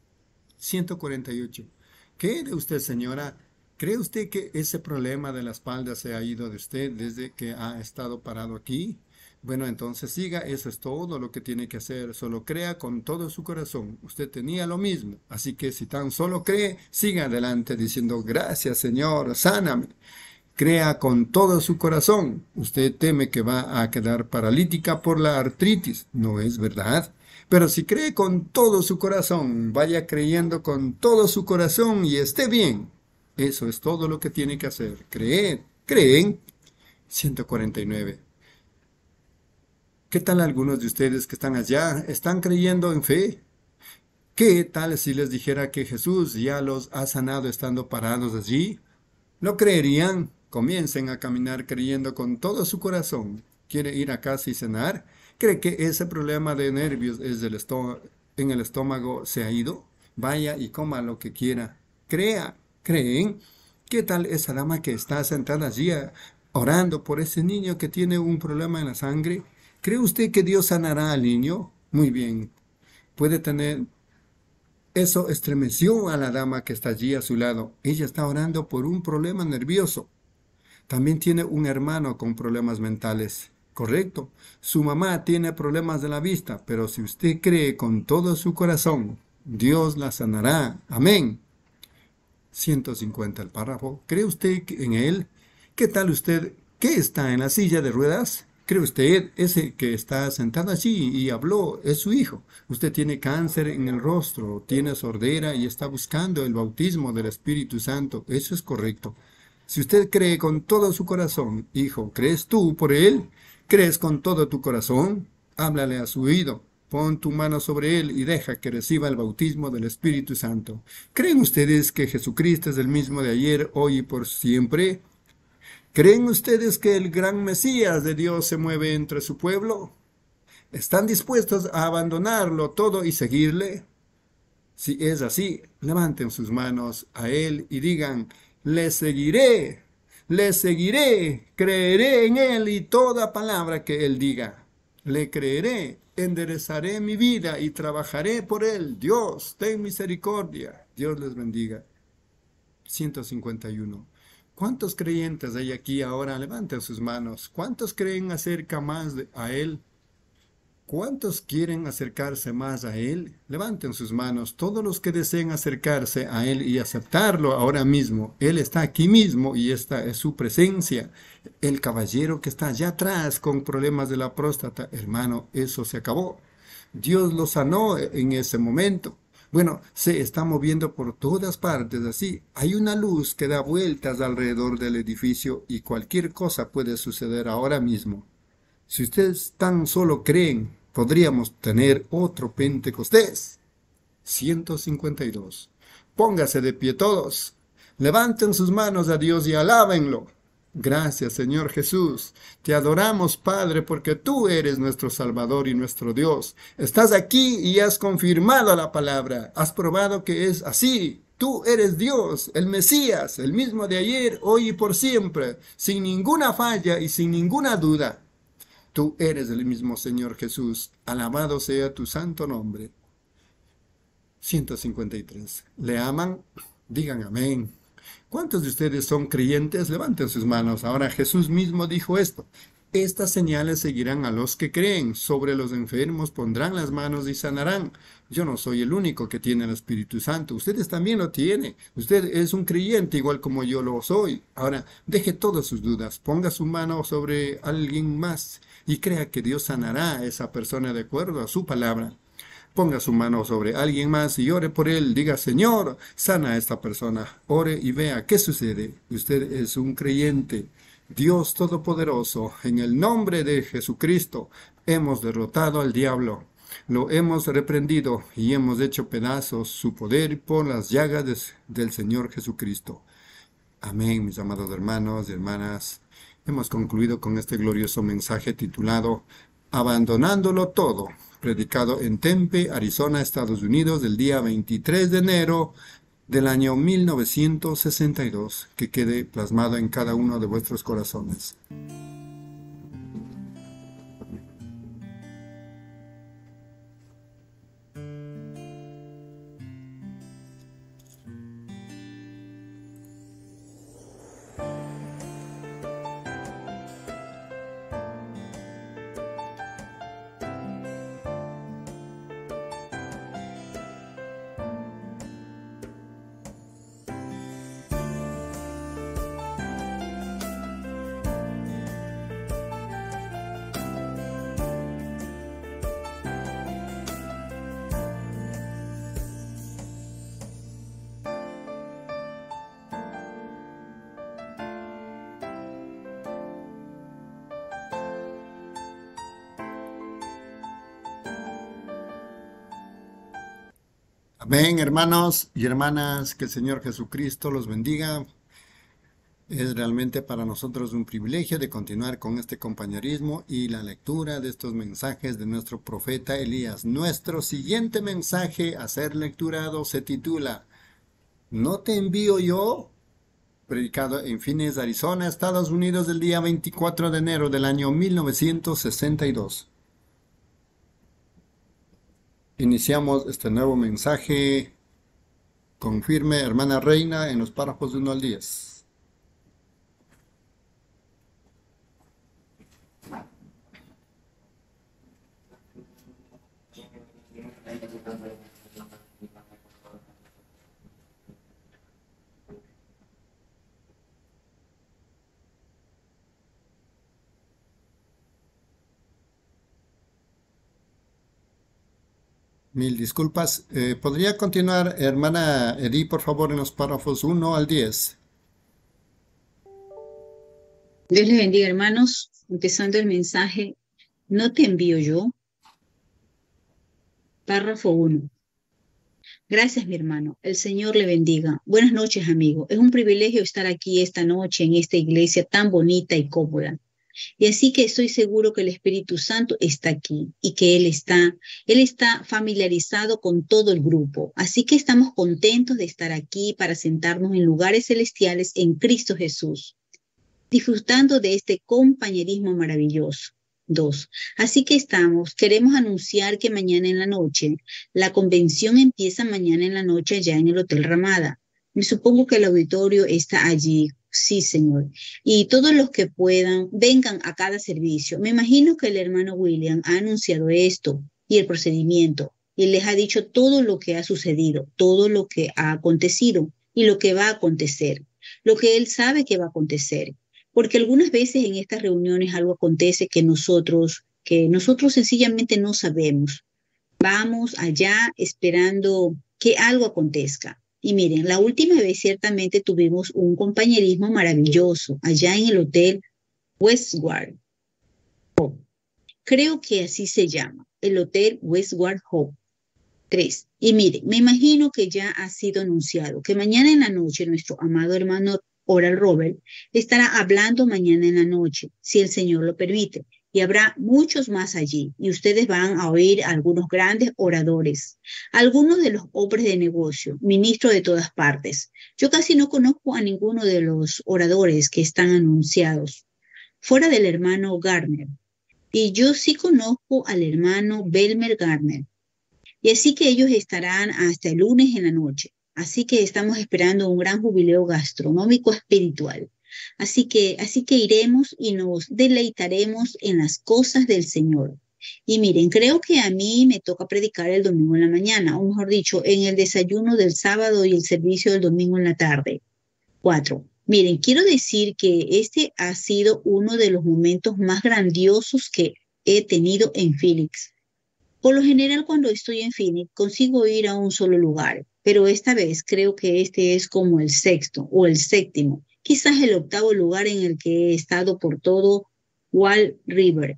148. ¿Qué de usted, señora? ¿Cree usted que ese problema de la espalda se ha ido de usted desde que ha estado parado aquí? Bueno, entonces siga, eso es todo lo que tiene que hacer. Solo crea con todo su corazón. Usted tenía lo mismo. Así que si tan solo cree, siga adelante diciendo, gracias, Señor, sáname. Crea con todo su corazón. Usted teme que va a quedar paralítica por la artritis. ¿No es verdad? Pero si cree con todo su corazón, vaya creyendo con todo su corazón y esté bien. Eso es todo lo que tiene que hacer. Creen. 149. ¿Qué tal algunos de ustedes que están allá? ¿Están creyendo en fe? ¿Qué tal si les dijera que Jesús ya los ha sanado estando parados allí? ¿Lo creerían? Comiencen a caminar creyendo con todo su corazón. ¿Quiere ir a casa y cenar? ¿Cree que ese problema de nervios en el estómago se ha ido? Vaya y coma lo que quiera. ¿Creen? ¿Qué tal esa dama que está sentada allí orando por ese niño que tiene un problema en la sangre? ¿Cree usted que Dios sanará al niño? Muy bien. Puede tener... Eso estremeció a la dama que está allí a su lado. Ella está orando por un problema nervioso. También tiene un hermano con problemas mentales. Correcto. Su mamá tiene problemas de la vista, pero si usted cree con todo su corazón, Dios la sanará. Amén. 150 el párrafo. ¿Cree usted en él? ¿Qué tal usted que está en la silla de ruedas? ¿Cree usted ese que está sentado allí y habló es su hijo? Usted tiene cáncer en el rostro, tiene sordera y está buscando el bautismo del Espíritu Santo. Eso es correcto. Si usted cree con todo su corazón, hijo, ¿crees tú por él? ¿Crees con todo tu corazón? Háblale a su oído. Pon tu mano sobre él y deja que reciba el bautismo del Espíritu Santo. ¿Creen ustedes que Jesucristo es el mismo de ayer, hoy y por siempre? ¿Creen ustedes que el gran Mesías de Dios se mueve entre su pueblo? ¿Están dispuestos a abandonarlo todo y seguirle? Si es así, levanten sus manos a Él y digan, le seguiré, creeré en Él y toda palabra que Él diga. Le creeré, enderezaré mi vida y trabajaré por Él. Dios, ten misericordia. Dios les bendiga. 151. ¿Cuántos creyentes hay aquí ahora? Levanten sus manos. ¿Cuántos creen acerca más a Él? ¿Cuántos quieren acercarse más a Él? Levanten sus manos. Todos los que deseen acercarse a Él y aceptarlo ahora mismo. Él está aquí mismo y esta es su presencia. El caballero que está allá atrás con problemas de la próstata, hermano, eso se acabó. Dios lo sanó en ese momento. Bueno, se está moviendo por todas partes así. Hay una luz que da vueltas alrededor del edificio y cualquier cosa puede suceder ahora mismo. Si ustedes tan solo creen, podríamos tener otro Pentecostés. 152. Póngase de pie todos. Levanten sus manos a Dios y alábenlo. Gracias, Señor Jesús. Te adoramos, Padre, porque tú eres nuestro Salvador y nuestro Dios. Estás aquí y has confirmado la palabra. Has probado que es así. Tú eres Dios, el Mesías, el mismo de ayer, hoy y por siempre, sin ninguna falla y sin ninguna duda. Tú eres el mismo Señor Jesús. Alabado sea tu santo nombre. 153. ¿Le aman? Digan amén. ¿Cuántos de ustedes son creyentes? Levanten sus manos. Ahora Jesús mismo dijo esto. Estas señales seguirán a los que creen. Sobre los enfermos pondrán las manos y sanarán. Yo no soy el único que tiene el Espíritu Santo. Ustedes también lo tienen. Usted es un creyente igual como yo lo soy. Ahora, deje todas sus dudas. Ponga su mano sobre alguien más y crea que Dios sanará a esa persona de acuerdo a su palabra. Ponga su mano sobre alguien más y ore por él. Diga, Señor, sana a esta persona. Ore y vea qué sucede. Usted es un creyente. Dios Todopoderoso, en el nombre de Jesucristo, hemos derrotado al diablo. Lo hemos reprendido y hemos hecho pedazos su poder por las llagas del Señor Jesucristo. Amén, mis amados hermanos y hermanas. Hemos concluido con este glorioso mensaje titulado Abandonándolo todo, predicado en Tempe, Arizona, Estados Unidos, el día 23 de enero del año 1962, que quede plasmado en cada uno de vuestros corazones. Amén, hermanos y hermanas, que el Señor Jesucristo los bendiga. Es realmente para nosotros un privilegio de continuar con este compañerismo y la lectura de estos mensajes de nuestro profeta Elías. Nuestro siguiente mensaje a ser lecturado se titula ¿No te envío yo? Predicado en Phoenix, Arizona, Estados Unidos, el día 24 de enero del año 1962. Iniciamos este nuevo mensaje. Confirme, hermana Reina, en los párrafos de 1 al 10. Mil disculpas. ¿Podría continuar, hermana Edith, por favor, en los párrafos 1 al 10? Dios les bendiga, hermanos. Empezando el mensaje, ¿no te envío yo? Párrafo 1. Gracias, mi hermano. El Señor le bendiga. Buenas noches, amigo. Es un privilegio estar aquí esta noche en esta iglesia tan bonita y cómoda. Y así que estoy seguro que el Espíritu Santo está aquí y que Él está familiarizado con todo el grupo. Así que estamos contentos de estar aquí para sentarnos en lugares celestiales en Cristo Jesús, disfrutando de este compañerismo maravilloso. 2. Así que queremos anunciar que mañana en la noche, la convención empieza mañana en la noche allá en el Hotel Ramada. Me supongo que el auditorio está allí. Sí, Señor. Y todos los que puedan, vengan a cada servicio. Me imagino que el hermano William ha anunciado esto y el procedimiento. Y les ha dicho todo lo que ha sucedido, todo lo que ha acontecido y lo que va a acontecer, lo que él sabe que va a acontecer. Porque algunas veces en estas reuniones algo acontece que nosotros sencillamente no sabemos. Vamos allá esperando que algo acontezca. Y miren, la última vez ciertamente tuvimos un compañerismo maravilloso allá en el Hotel Westward Hope. Creo que así se llama, el Hotel Westward Hope. 3. Y miren, me imagino que ya ha sido anunciado que mañana en la noche nuestro amado hermano Oral Robert estará hablando mañana en la noche, si el Señor lo permite. Y habrá muchos más allí, y ustedes van a oír a algunos grandes oradores, algunos de los hombres de negocio, ministros de todas partes. Yo casi no conozco a ninguno de los oradores que están anunciados, fuera del hermano Garner. Y yo sí conozco al hermano Belmer Garner. Y así que ellos estarán hasta el lunes en la noche. Así que estamos esperando un gran jubileo gastronómico espiritual. Así que iremos y nos deleitaremos en las cosas del Señor. Y miren, creo que a mí me toca predicar el domingo en la mañana, o mejor dicho, en el desayuno del sábado y el servicio del domingo en la tarde. 4. Miren, quiero decir que este ha sido uno de los momentos más grandiosos que he tenido en Phoenix. Por lo general, cuando estoy en Phoenix, consigo ir a un solo lugar, pero esta vez creo que este es como el 6º o el 7º, quizás el 8º lugar en el que he estado por todo Wall River.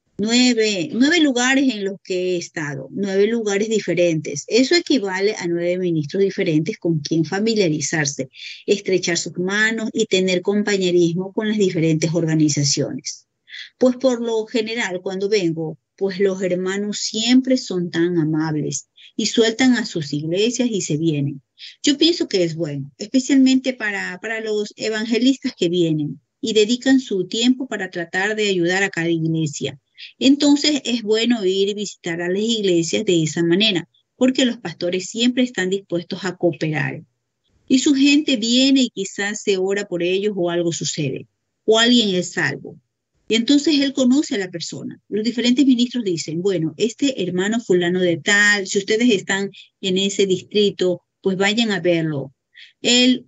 9 lugares en los que he estado, 9 lugares diferentes. Eso equivale a 9 ministros diferentes con quien familiarizarse, estrechar sus manos y tener compañerismo con las diferentes organizaciones. Pues por lo general, cuando vengo, pues los hermanos siempre son tan amables y sueltan a sus iglesias y se vienen. Yo pienso que es bueno, especialmente para los evangelistas que vienen y dedican su tiempo para tratar de ayudar a cada iglesia. Entonces es bueno ir y visitar a las iglesias de esa manera, porque los pastores siempre están dispuestos a cooperar. Y su gente viene y quizás se ora por ellos o algo sucede, o alguien es salvo. Y entonces él conoce a la persona. Los diferentes ministros dicen, bueno, este hermano fulano de tal, si ustedes están en ese distrito, pues vayan a verlo. Él,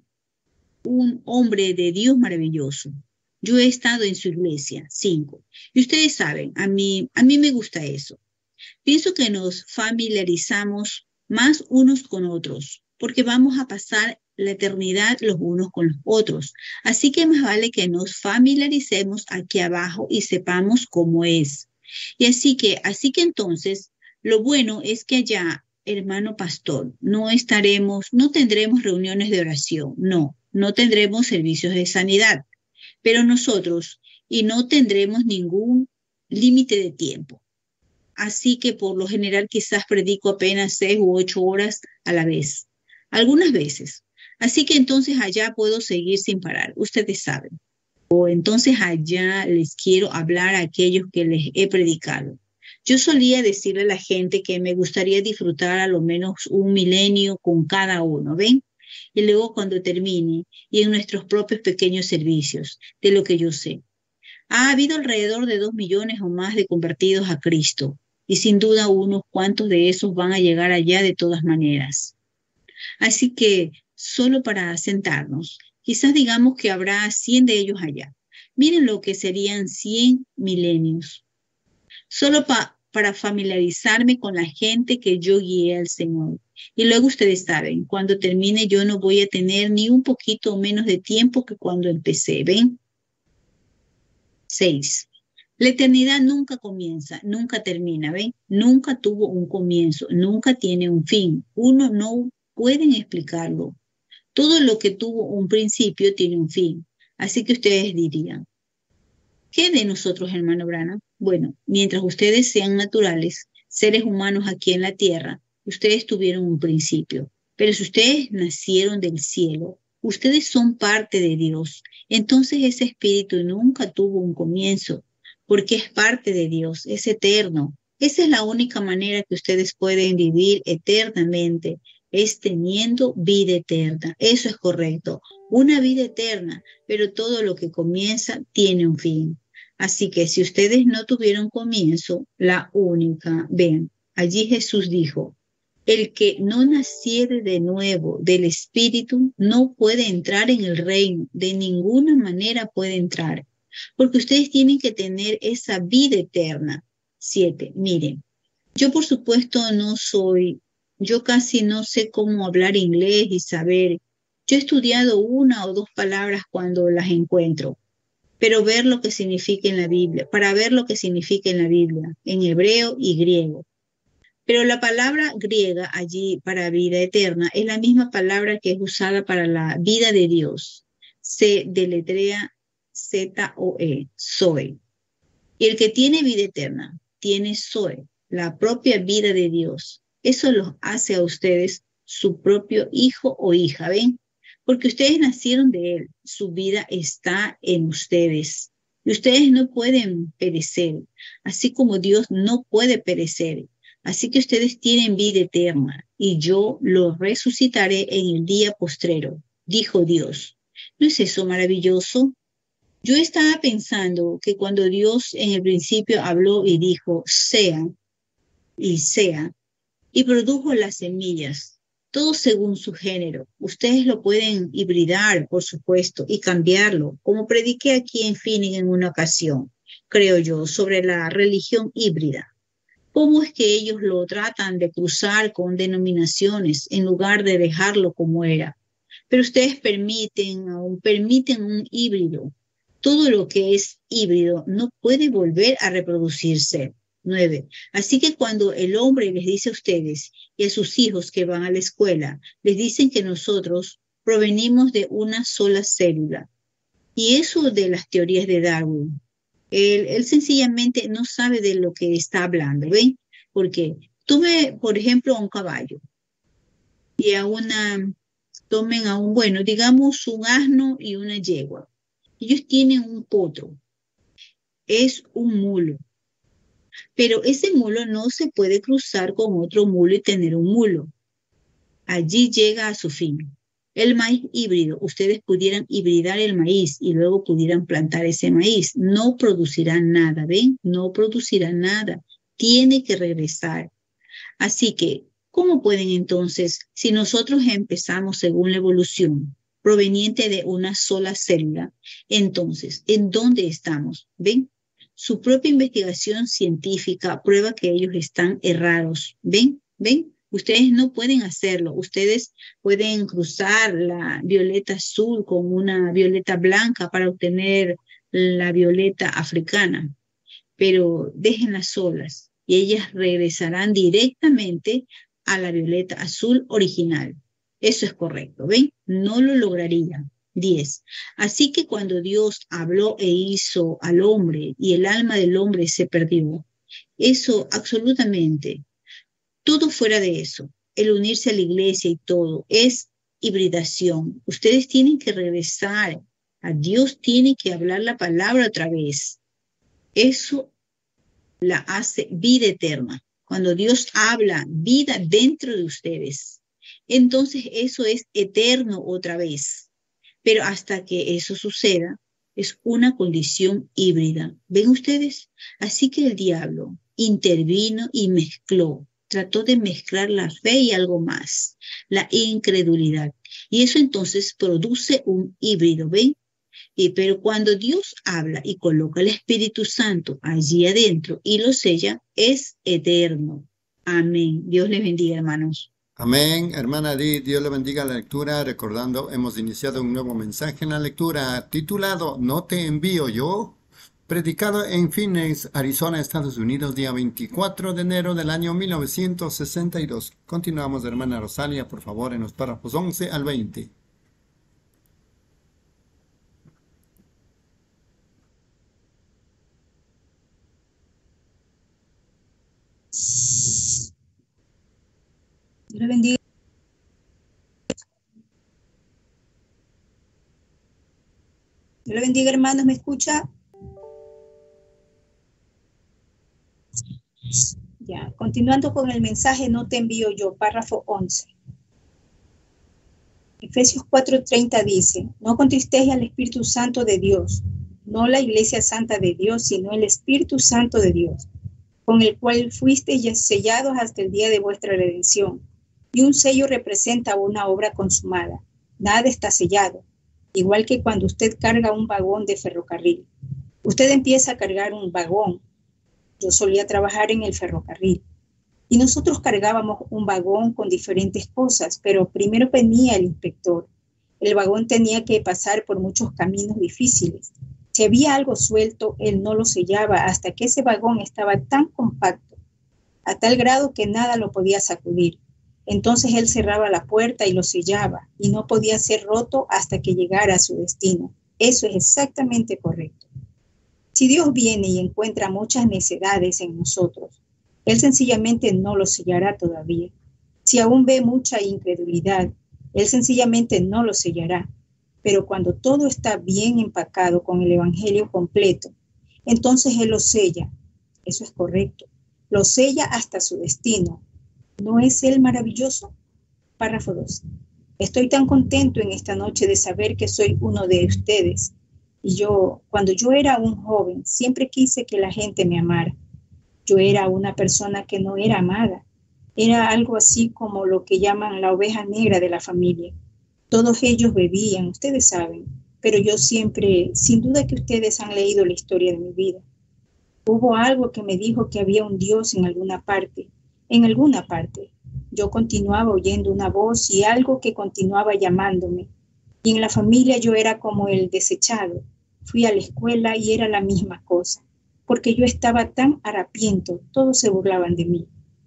un hombre de Dios maravilloso. Yo he estado en su iglesia, 5. Y ustedes saben, a mí me gusta eso. Pienso que nos familiarizamos más unos con otros, porque vamos a pasar la eternidad los unos con los otros. Así que más vale que nos familiaricemos aquí abajo y sepamos cómo es. Y así que entonces, lo bueno es que allá, hermano pastor, no tendremos reuniones de oración, no tendremos servicios de sanidad, pero nosotros, y no tendremos ningún límite de tiempo. Así que por lo general quizás predico apenas 6 u 8 horas a la vez, algunas veces. Así que entonces allá puedo seguir sin parar, ustedes saben. O entonces allá les quiero hablar a aquellos que les he predicado. Yo solía decirle a la gente que me gustaría disfrutar a lo menos 1 milenio con cada uno, ¿ven? Y luego cuando termine, y en nuestros propios pequeños servicios, de lo que yo sé. Ha habido alrededor de 2 millones o más de convertidos a Cristo, y sin duda unos cuantos de esos van a llegar allá de todas maneras. Así que, solo para sentarnos, quizás digamos que habrá 100 de ellos allá. Miren lo que serían 100 milenios. Solo para familiarizarme con la gente que yo guié al Señor. Y luego ustedes saben, cuando termine yo no voy a tener ni un poquito menos de tiempo que cuando empecé, ¿ven? 6. La eternidad nunca comienza, nunca termina, ¿ven? Nunca tuvo un comienzo, nunca tiene un fin. Uno no puede explicarlo. Todo lo que tuvo un principio tiene un fin. Así que ustedes dirían, ¿qué de nosotros, hermano Branham? Bueno, mientras ustedes sean naturales, seres humanos aquí en la tierra, ustedes tuvieron un principio. Pero si ustedes nacieron del cielo, ustedes son parte de Dios. Entonces ese espíritu nunca tuvo un comienzo, porque es parte de Dios, es eterno. Esa es la única manera que ustedes pueden vivir eternamente, es teniendo vida eterna. Eso es correcto, una vida eterna, pero todo lo que comienza tiene un fin. Así que si ustedes no tuvieron comienzo, la única, ven, allí Jesús dijo, el que no naciere de nuevo del Espíritu no puede entrar en el reino, de ninguna manera puede entrar, porque ustedes tienen que tener esa vida eterna. 7, miren, yo por supuesto yo casi no sé cómo hablar inglés y saber, yo he estudiado una o dos palabras cuando las encuentro, pero ver lo que significa en la Biblia, para ver lo que significa en la Biblia, en hebreo y griego. Pero la palabra griega allí para vida eterna es la misma palabra que es usada para la vida de Dios. Se deletrea Z-O-E, Zoe. Y el que tiene vida eterna, tiene Zoe, la propia vida de Dios. Eso los hace a ustedes su propio hijo o hija, ¿ven? Porque ustedes nacieron de Él, su vida está en ustedes. Y ustedes no pueden perecer, así como Dios no puede perecer. Así que ustedes tienen vida eterna, y yo los resucitaré en el día postrero, dijo Dios. ¿No es eso maravilloso? Yo estaba pensando que cuando Dios en el principio habló y dijo, sea, y produjo las semillas, todo según su género. Ustedes lo pueden hibridar, por supuesto, y cambiarlo, como prediqué aquí en Phoenix en una ocasión, creo yo, sobre la religión híbrida. ¿Cómo es que ellos lo tratan de cruzar con denominaciones en lugar de dejarlo como era? Pero ustedes permiten un híbrido. Todo lo que es híbrido no puede volver a reproducirse. 9. Así que cuando el hombre les dice a ustedes y a sus hijos que van a la escuela, les dicen que nosotros provenimos de una sola célula. Y eso de las teorías de Darwin. Él sencillamente no sabe de lo que está hablando, ¿ven? Porque tome, por ejemplo, a un caballo y bueno, digamos un asno y una yegua. Ellos tienen un potro, es un mulo, pero ese mulo no se puede cruzar con otro mulo y tener un mulo. Allí llega a su fin. El maíz híbrido, ustedes pudieran hibridar el maíz y luego pudieran plantar ese maíz. No producirán nada, ¿ven? No producirán nada. Tiene que regresar. Así que, ¿cómo pueden entonces, si nosotros empezamos según la evolución, proveniente de una sola célula, entonces, ¿en dónde estamos? ¿Ven? Su propia investigación científica prueba que ellos están errados. ¿Ven? ¿Ven? Ustedes no pueden hacerlo. Ustedes pueden cruzar la violeta azul con una violeta blanca para obtener la violeta africana, pero déjenlas solas y ellas regresarán directamente a la violeta azul original. Eso es correcto, ¿ven? No lo lograrían. 10. Así que cuando Dios habló e hizo al hombre y el alma del hombre se perdió, eso absolutamente, todo fuera de eso, el unirse a la iglesia y todo, es hibridación. Ustedes tienen que regresar a Dios, tiene que hablar la palabra otra vez. Eso la hace vida eterna. Cuando Dios habla vida dentro de ustedes, entonces eso es eterno otra vez. Pero hasta que eso suceda, es una condición híbrida. ¿Ven ustedes? Así que el diablo intervino y mezcló. Trató de mezclar la fe y algo más, la incredulidad. Y eso entonces produce un híbrido, ¿ven? Pero cuando Dios habla y coloca el Espíritu Santo allí adentro y lo sella, es eterno. Amén. Dios les bendiga, hermanos. Amén, hermana Di, Dios le bendiga la lectura. Recordando, hemos iniciado un nuevo mensaje en la lectura titulado ¿No te envío yo? predicado en Phoenix, Arizona, Estados Unidos, día 24 de enero del año 1962. Continuamos, hermana Rosalia, por favor, en los párrafos 11 al 20. Dios le bendiga. Dios le bendiga, hermanos, ¿me escucha? Ya, continuando con el mensaje, no te envío yo, párrafo 11. Efesios 4:30 dice, no contristéis al Espíritu Santo de Dios, no la Iglesia Santa de Dios, sino el Espíritu Santo de Dios, con el cual fuisteis sellados hasta el día de vuestra redención. Y un sello representa una obra consumada. Nada está sellado, igual que cuando usted carga un vagón de ferrocarril. Usted empieza a cargar un vagón. Yo solía trabajar en el ferrocarril y nosotros cargábamos un vagón con diferentes cosas, pero primero venía el inspector. El vagón tenía que pasar por muchos caminos difíciles. Si había algo suelto, él no lo sellaba hasta que ese vagón estaba tan compacto, a tal grado que nada lo podía sacudir. Entonces él cerraba la puerta y lo sellaba, y no podía ser roto hasta que llegara a su destino. Eso es exactamente correcto. Si Dios viene y encuentra muchas necedades en nosotros, Él sencillamente no lo sellará todavía. Si aún ve mucha incredulidad, Él sencillamente no lo sellará. Pero cuando todo está bien empacado con el Evangelio completo, entonces Él lo sella. Eso es correcto. Lo sella hasta su destino. ¿No es Él maravilloso? Párrafo 2. Estoy tan contento en esta noche de saber que soy uno de ustedes. Y cuando yo era un joven, siempre quise que la gente me amara. Yo era una persona que no era amada. Era algo así como lo que llaman la oveja negra de la familia. Todos ellos bebían, ustedes saben, pero yo siempre, sin duda que ustedes han leído la historia de mi vida. Hubo algo que me dijo que había un Dios en alguna parte. En alguna parte. Yo continuaba oyendo una voz y algo que continuaba llamándome. Y en la familia yo era como el desechado. Fui a la escuela y era la misma cosa, porque yo estaba tan harapiento, todos se burlaban de mí.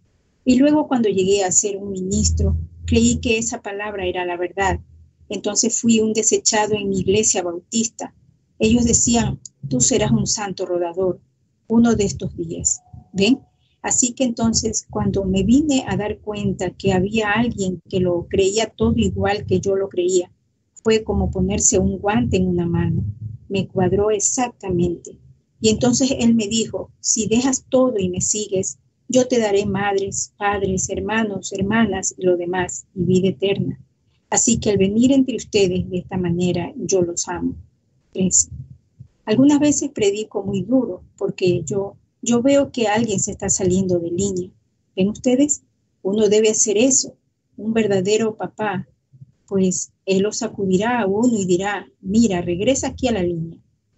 Y luego cuando llegué a ser un ministro, creí que esa palabra era la verdad. Entonces fui un desechado en mi iglesia bautista. Ellos decían, tú serás un santo rodador, uno de estos días. ¿Ven? Así que entonces cuando me vine a dar cuenta que había alguien que lo creía todo igual que yo lo creía, fue como ponerse un guante en una mano. Me cuadró exactamente. Y entonces él me dijo, si dejas todo y me sigues, yo te daré madres, padres, hermanos, hermanas y lo demás, y vida eterna. Así que al venir entre ustedes de esta manera, yo los amo. 3. Algunas veces predico muy duro, porque yo veo que alguien se está saliendo de línea. ¿Ven ustedes? Uno debe hacer eso. Un verdadero papá, pues él lo sacudirá a uno y dirá, mira, regresa aquí a la línea.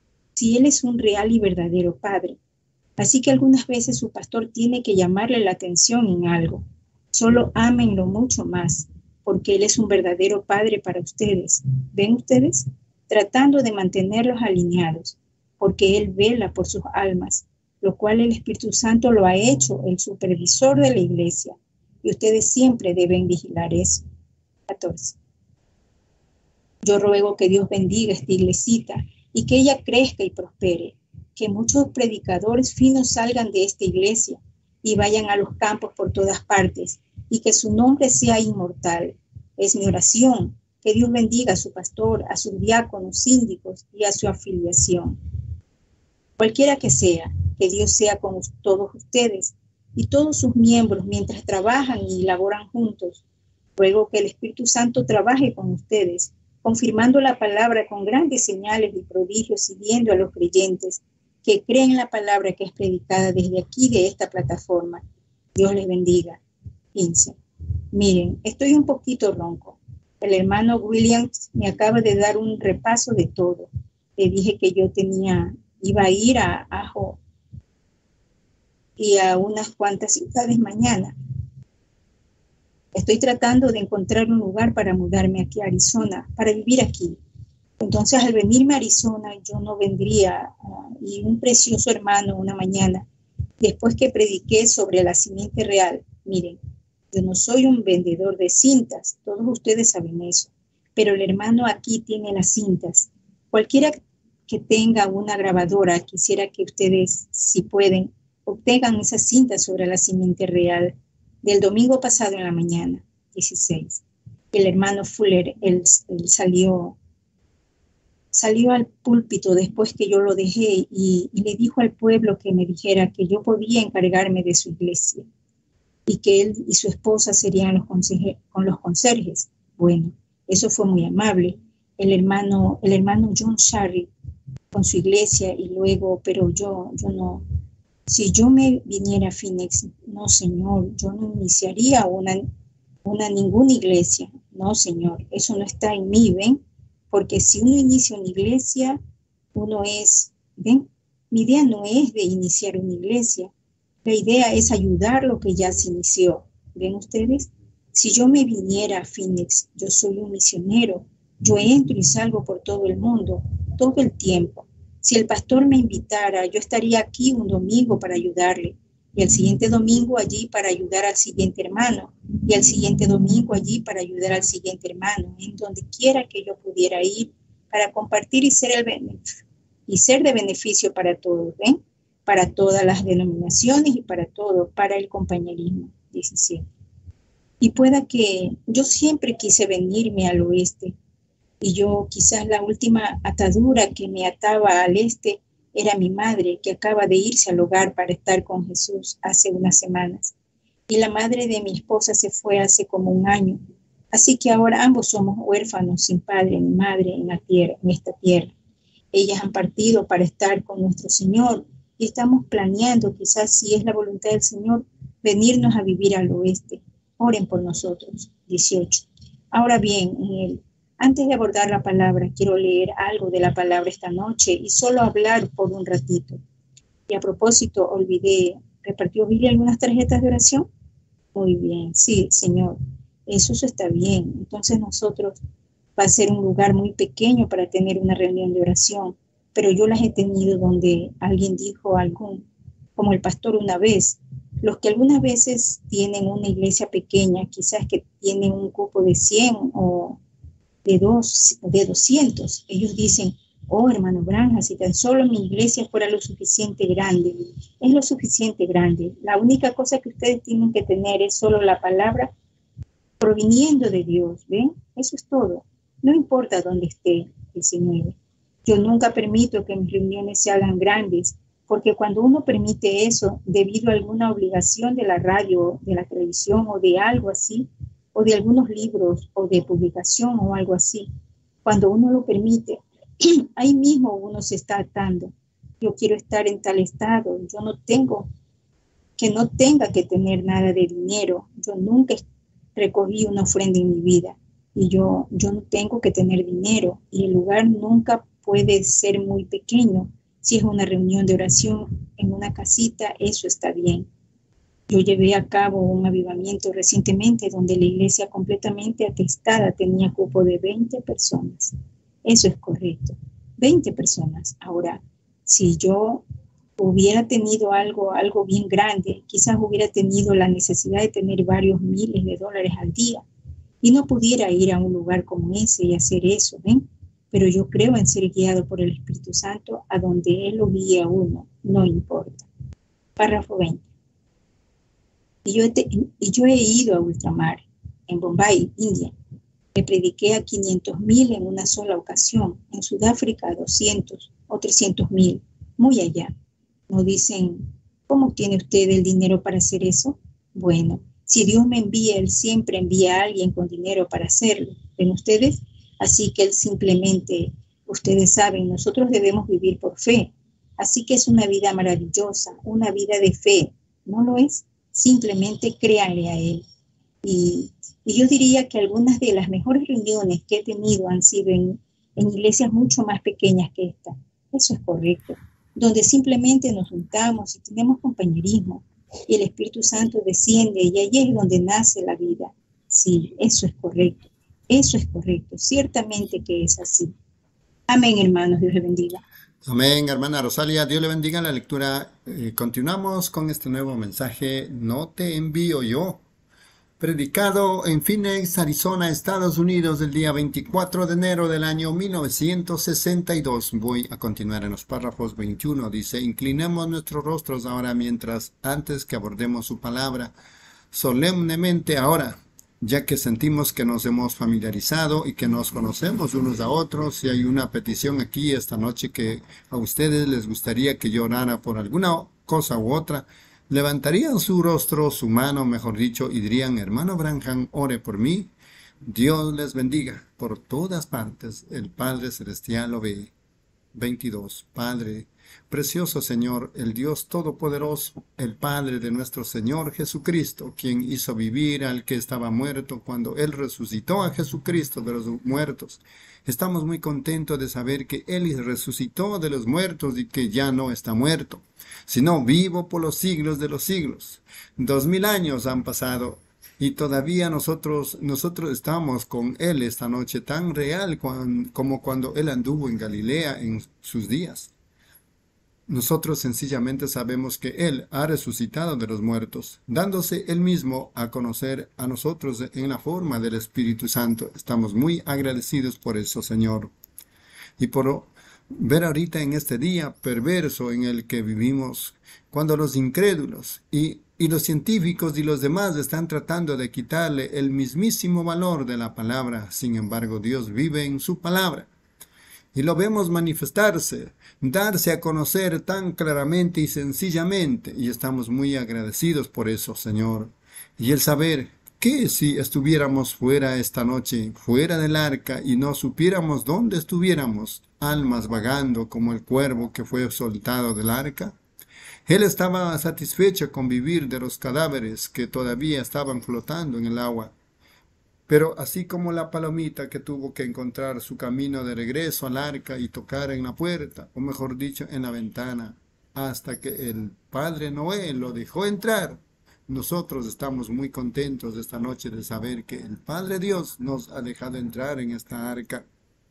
Si él es un real y verdadero padre. Así que algunas veces su pastor tiene que llamarle la atención en algo. Solo ámenlo mucho más, porque él es un verdadero padre para ustedes. ¿Ven ustedes? Tratando de mantenerlos alineados, porque él vela por sus almas, lo cual el Espíritu Santo lo ha hecho el supervisor de la iglesia. Y ustedes siempre deben vigilar eso. 14. Yo ruego que Dios bendiga esta iglesita y que ella crezca y prospere. Que muchos predicadores finos salgan de esta iglesia y vayan a los campos por todas partes y que su nombre sea inmortal. Es mi oración. Que Dios bendiga a su pastor, a sus diáconos, síndicos y a su afiliación. Cualquiera que sea, que Dios sea con todos ustedes y todos sus miembros mientras trabajan y laboran juntos. Ruego que el Espíritu Santo trabaje con ustedes, confirmando la palabra con grandes señales y prodigios, siguiendo a los creyentes que creen la palabra que es predicada desde aquí, de esta plataforma. Dios les bendiga. 15. Miren, estoy un poquito ronco. El hermano Williams me acaba de dar un repaso de todo. Le dije que yo iba a ir a Ajo y a unas cuantas ciudades mañana. Estoy tratando de encontrar un lugar para mudarme aquí a Arizona, para vivir aquí. Entonces, al venirme a Arizona, yo no vendría, y un precioso hermano una mañana, después que prediqué sobre la simiente real, miren, yo no soy un vendedor de cintas, todos ustedes saben eso, pero el hermano aquí tiene las cintas. Cualquiera que tenga una grabadora, quisiera que ustedes, si pueden, obtengan esas cintas sobre la simiente real del domingo pasado en la mañana, 16. El hermano Fuller, él salió al púlpito después que yo lo dejé y le dijo al pueblo que me dijera que yo podía encargarme de su iglesia y que él y su esposa serían con los conserjes. Bueno, eso fue muy amable. El hermano John Sharry con su iglesia y luego, pero yo no. Si yo me viniera a Phoenix, no, señor, yo no iniciaría ninguna iglesia. No, señor, eso no está en mí, ¿ven? Porque si uno inicia una iglesia, ¿ven? Mi idea no es de iniciar una iglesia. La idea es ayudar lo que ya se inició. ¿Ven ustedes? Si yo me viniera a Phoenix, yo soy un misionero. Yo entro y salgo por todo el mundo, todo el tiempo. Si el pastor me invitara, yo estaría aquí un domingo para ayudarle. Y el siguiente domingo allí para ayudar al siguiente hermano. Y el siguiente domingo allí para ayudar al siguiente hermano. En donde quiera que yo pudiera ir para compartir y ser de beneficio para todos, ¿ven? Para todas las denominaciones y para todo, para el compañerismo, 17. Y pueda que yo siempre quise venirme al oeste. Y yo quizás la última atadura que me ataba al este era mi madre, que acaba de irse al hogar para estar con Jesús hace unas semanas. Y la madre de mi esposa se fue hace como un año. Así que ahora ambos somos huérfanos, sin padre ni madre en esta tierra. Ellas han partido para estar con nuestro Señor y estamos planeando, quizás si es la voluntad del Señor, venirnos a vivir al oeste. Oren por nosotros. 18. Ahora bien, antes de abordar la palabra, quiero leer algo de la palabra esta noche y solo hablar por un ratito. Y a propósito, olvidé, ¿repartió Billy algunas tarjetas de oración? Muy bien, sí, Señor, eso está bien. Entonces nosotros va a ser un lugar muy pequeño para tener una reunión de oración, pero yo las he tenido donde alguien dijo como el pastor una vez, los que algunas veces tienen una iglesia pequeña, quizás que tienen un cupo de 100 o de 200, ellos dicen, oh hermano Branja, si tan solo mi iglesia fuera lo suficiente grande, es lo suficiente grande, la única cosa que ustedes tienen que tener es solo la palabra proviniendo de Dios, ¿ven? Eso es todo, no importa dónde esté, 19. Yo nunca permito que mis reuniones se hagan grandes, porque cuando uno permite eso, debido a alguna obligación de la radio, de la televisión o de algo así, o de algunos libros o de publicación o algo así, cuando uno lo permite, ahí mismo uno se está atando. Yo quiero estar en tal estado, yo no tenga que tener nada de dinero, yo nunca recogí una ofrenda en mi vida y yo no tengo que tener dinero y el lugar nunca puede ser muy pequeño. Si es una reunión de oración en una casita, eso está bien. Yo llevé a cabo un avivamiento recientemente donde la iglesia completamente atestada tenía cupo de 20 personas. Eso es correcto, 20 personas. Ahora, si yo hubiera tenido algo bien grande, quizás hubiera tenido la necesidad de tener varios miles de dólares al día y no pudiera ir a un lugar como ese y hacer eso, ¿ven? Pero yo creo en ser guiado por el Espíritu Santo a donde Él lo guíe a uno, no importa. Párrafo 20. Y yo he ido a ultramar, en Bombay, India. Le prediqué a 500,000 en una sola ocasión. En Sudáfrica, 200 o 300,000, muy allá. No dicen, ¿cómo tiene usted el dinero para hacer eso? Bueno, si Dios me envía, Él siempre envía a alguien con dinero para hacerlo. ¿Ven ustedes? Así que Él simplemente, ustedes saben, nosotros debemos vivir por fe. Así que es una vida maravillosa, una vida de fe. ¿No lo es? Simplemente créanle a Él. Y yo diría que algunas de las mejores reuniones que he tenido han sido en iglesias mucho más pequeñas que esta. Eso es correcto. Donde simplemente nos juntamos y tenemos compañerismo y el Espíritu Santo desciende y ahí es donde nace la vida. Sí, eso es correcto. Eso es correcto. Ciertamente que es así. Amén, hermanos. Dios les bendiga. Amén, hermana Rosalia, Dios le bendiga la lectura. Continuamos con este nuevo mensaje, No te envío yo, predicado en Phoenix, Arizona, Estados Unidos, el día 24 de enero del año 1962. Voy a continuar en los párrafos 21. Dice, inclinemos nuestros rostros ahora antes que abordemos su palabra, solemnemente ahora, ya que sentimos que nos hemos familiarizado y que nos conocemos unos a otros. Si hay una petición aquí esta noche que a ustedes les gustaría que yo orara por alguna cosa u otra, levantarían su rostro, su mano, mejor dicho, y dirían, hermano Branham, ore por mí. Dios les bendiga. Por todas partes el Padre Celestial lo ve. 22. Padre, precioso Señor, el Dios Todopoderoso, el Padre de nuestro Señor Jesucristo, quien hizo vivir al que estaba muerto cuando Él resucitó a Jesucristo de los muertos. Estamos muy contentos de saber que Él resucitó de los muertos y que ya no está muerto, sino vivo por los siglos de los siglos. 2000 años han pasado. Y todavía nosotros estamos con Él esta noche tan real como cuando Él anduvo en Galilea en sus días. Nosotros sencillamente sabemos que Él ha resucitado de los muertos, dándose Él mismo a conocer a nosotros en la forma del Espíritu Santo. Estamos muy agradecidos por eso, Señor. Y por ver ahorita en este día perverso en el que vivimos, cuando los incrédulos y los científicos y los demás están tratando de quitarle el mismísimo valor de la palabra. Sin embargo, Dios vive en su palabra. Y lo vemos manifestarse, darse a conocer tan claramente y sencillamente. Y estamos muy agradecidos por eso, Señor. Y el saber que si estuviéramos fuera esta noche, fuera del arca, y no supiéramos dónde estuviéramos, almas vagando como el cuervo que fue soltado del arca, Él estaba satisfecho con vivir de los cadáveres que todavía estaban flotando en el agua. Pero así como la palomita que tuvo que encontrar su camino de regreso al arca y tocar en la puerta, o mejor dicho, en la ventana, hasta que el Padre Noé lo dejó entrar, nosotros estamos muy contentos esta noche de saber que el Padre Dios nos ha dejado entrar en esta arca.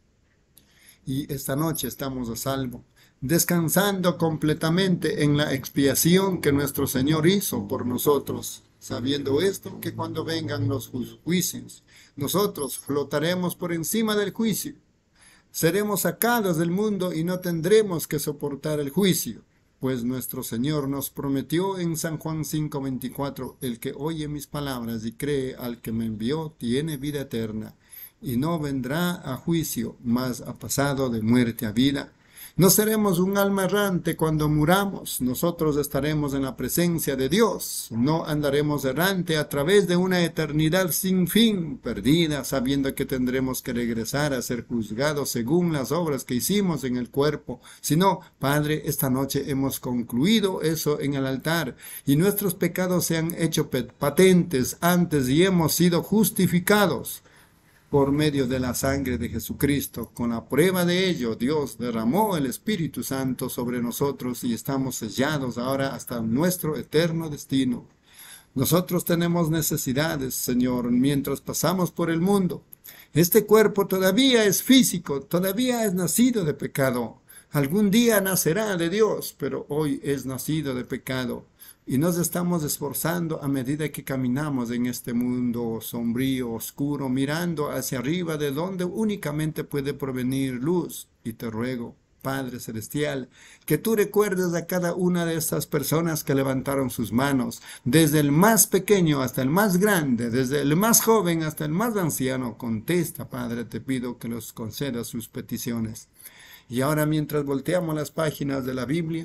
Y esta noche estamos a salvo, descansando completamente en la expiación que nuestro Señor hizo por nosotros, sabiendo esto, que cuando vengan los juicios, nosotros flotaremos por encima del juicio. Seremos sacados del mundo y no tendremos que soportar el juicio, pues nuestro Señor nos prometió en San Juan 5:24, el que oye mis palabras y cree al que me envió tiene vida eterna, y no vendrá a juicio, mas ha pasado de muerte a vida. No seremos un alma errante cuando muramos, nosotros estaremos en la presencia de Dios. No andaremos errante a través de una eternidad sin fin, perdida, sabiendo que tendremos que regresar a ser juzgados según las obras que hicimos en el cuerpo. Sino, Padre, esta noche hemos concluido eso en el altar, y nuestros pecados se han hecho patentes antes y hemos sido justificados por medio de la sangre de Jesucristo. Con la prueba de ello, Dios derramó el Espíritu Santo sobre nosotros y estamos sellados ahora hasta nuestro eterno destino. Nosotros tenemos necesidades, Señor, mientras pasamos por el mundo. Este cuerpo todavía es físico, todavía es nacido de pecado. Algún día nacerá de Dios, pero hoy es nacido de pecado. Y nos estamos esforzando a medida que caminamos en este mundo sombrío, oscuro, mirando hacia arriba de donde únicamente puede provenir luz. Y te ruego, Padre Celestial, que tú recuerdes a cada una de estas personas que levantaron sus manos, desde el más pequeño hasta el más grande, desde el más joven hasta el más anciano. Contesta, Padre, te pido que los concedas sus peticiones. Y ahora, mientras volteamos las páginas de la Biblia,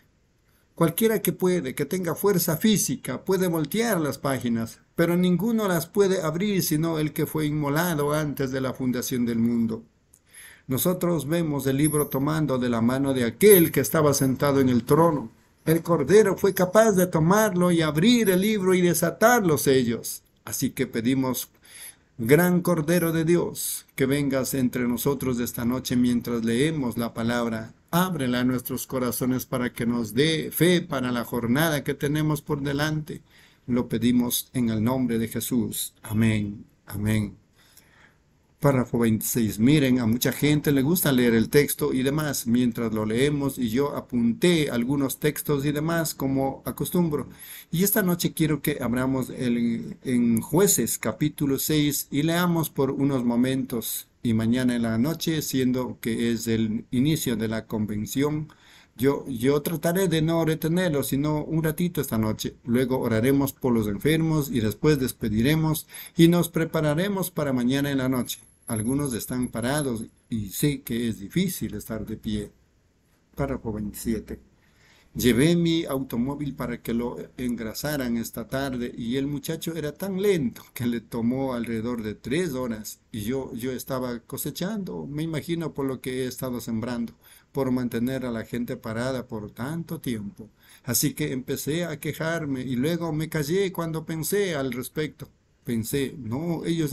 cualquiera que tenga fuerza física, puede voltear las páginas, pero ninguno las puede abrir sino el que fue inmolado antes de la fundación del mundo. Nosotros vemos el libro tomando de la mano de aquel que estaba sentado en el trono. El Cordero fue capaz de tomarlo y abrir el libro y desatar los sellos. Así que pedimos, Gran Cordero de Dios, que vengas entre nosotros esta noche mientras leemos la palabra. Ábrela a nuestros corazones para que nos dé fe para la jornada que tenemos por delante. Lo pedimos en el nombre de Jesús. Amén. Amén. Párrafo 26. Miren, a mucha gente le gusta leer el texto y demás mientras lo leemos, y yo apunté algunos textos y demás como acostumbro. Y esta noche quiero que abramos en Jueces capítulo 6 y leamos por unos momentos, y mañana en la noche, siendo que es el inicio de la convención, yo trataré de no retenerlo, sino un ratito esta noche. Luego oraremos por los enfermos y después despediremos y nos prepararemos para mañana en la noche. Algunos están parados y sé que es difícil estar de pie. Párrafo 27. Llevé mi automóvil para que lo engrasaran esta tarde y el muchacho era tan lento que le tomó alrededor de 3 horas y yo estaba cosechando, me imagino por lo que he estado sembrando, por mantener a la gente parada por tanto tiempo. Así que empecé a quejarme y luego me callé cuando pensé al respecto. Pensé, no, ellos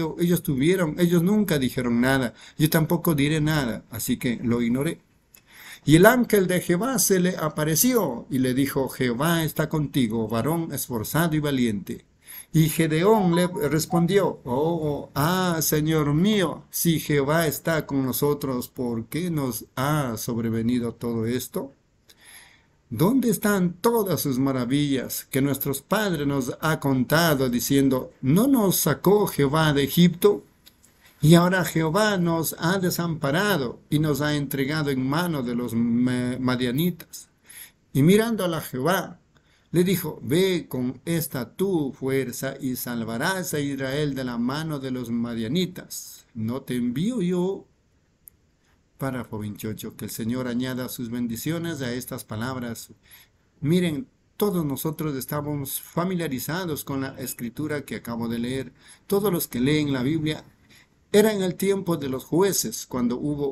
nunca dijeron nada, yo tampoco diré nada, así que lo ignoré. Y el ángel de Jehová se le apareció y le dijo, Jehová está contigo, varón esforzado y valiente. Y Gedeón le respondió, Señor mío, si Jehová está con nosotros, ¿por qué nos ha sobrevenido todo esto? ¿Dónde están todas sus maravillas que nuestros padres nos ha contado, diciendo, ¿no nos sacó Jehová de Egipto? Y ahora Jehová nos ha desamparado y nos ha entregado en mano de los madianitas. Y mirando a Jehová, le dijo, ve con esta tu fuerza y salvarás a Israel de la mano de los madianitas. ¿No te envío yo? Párrafo 28. Que el Señor añada sus bendiciones a estas palabras. Miren, todos nosotros estamos familiarizados con la escritura que acabo de leer. Todos los que leen la Biblia. Era en el tiempo de los jueces, cuando hubo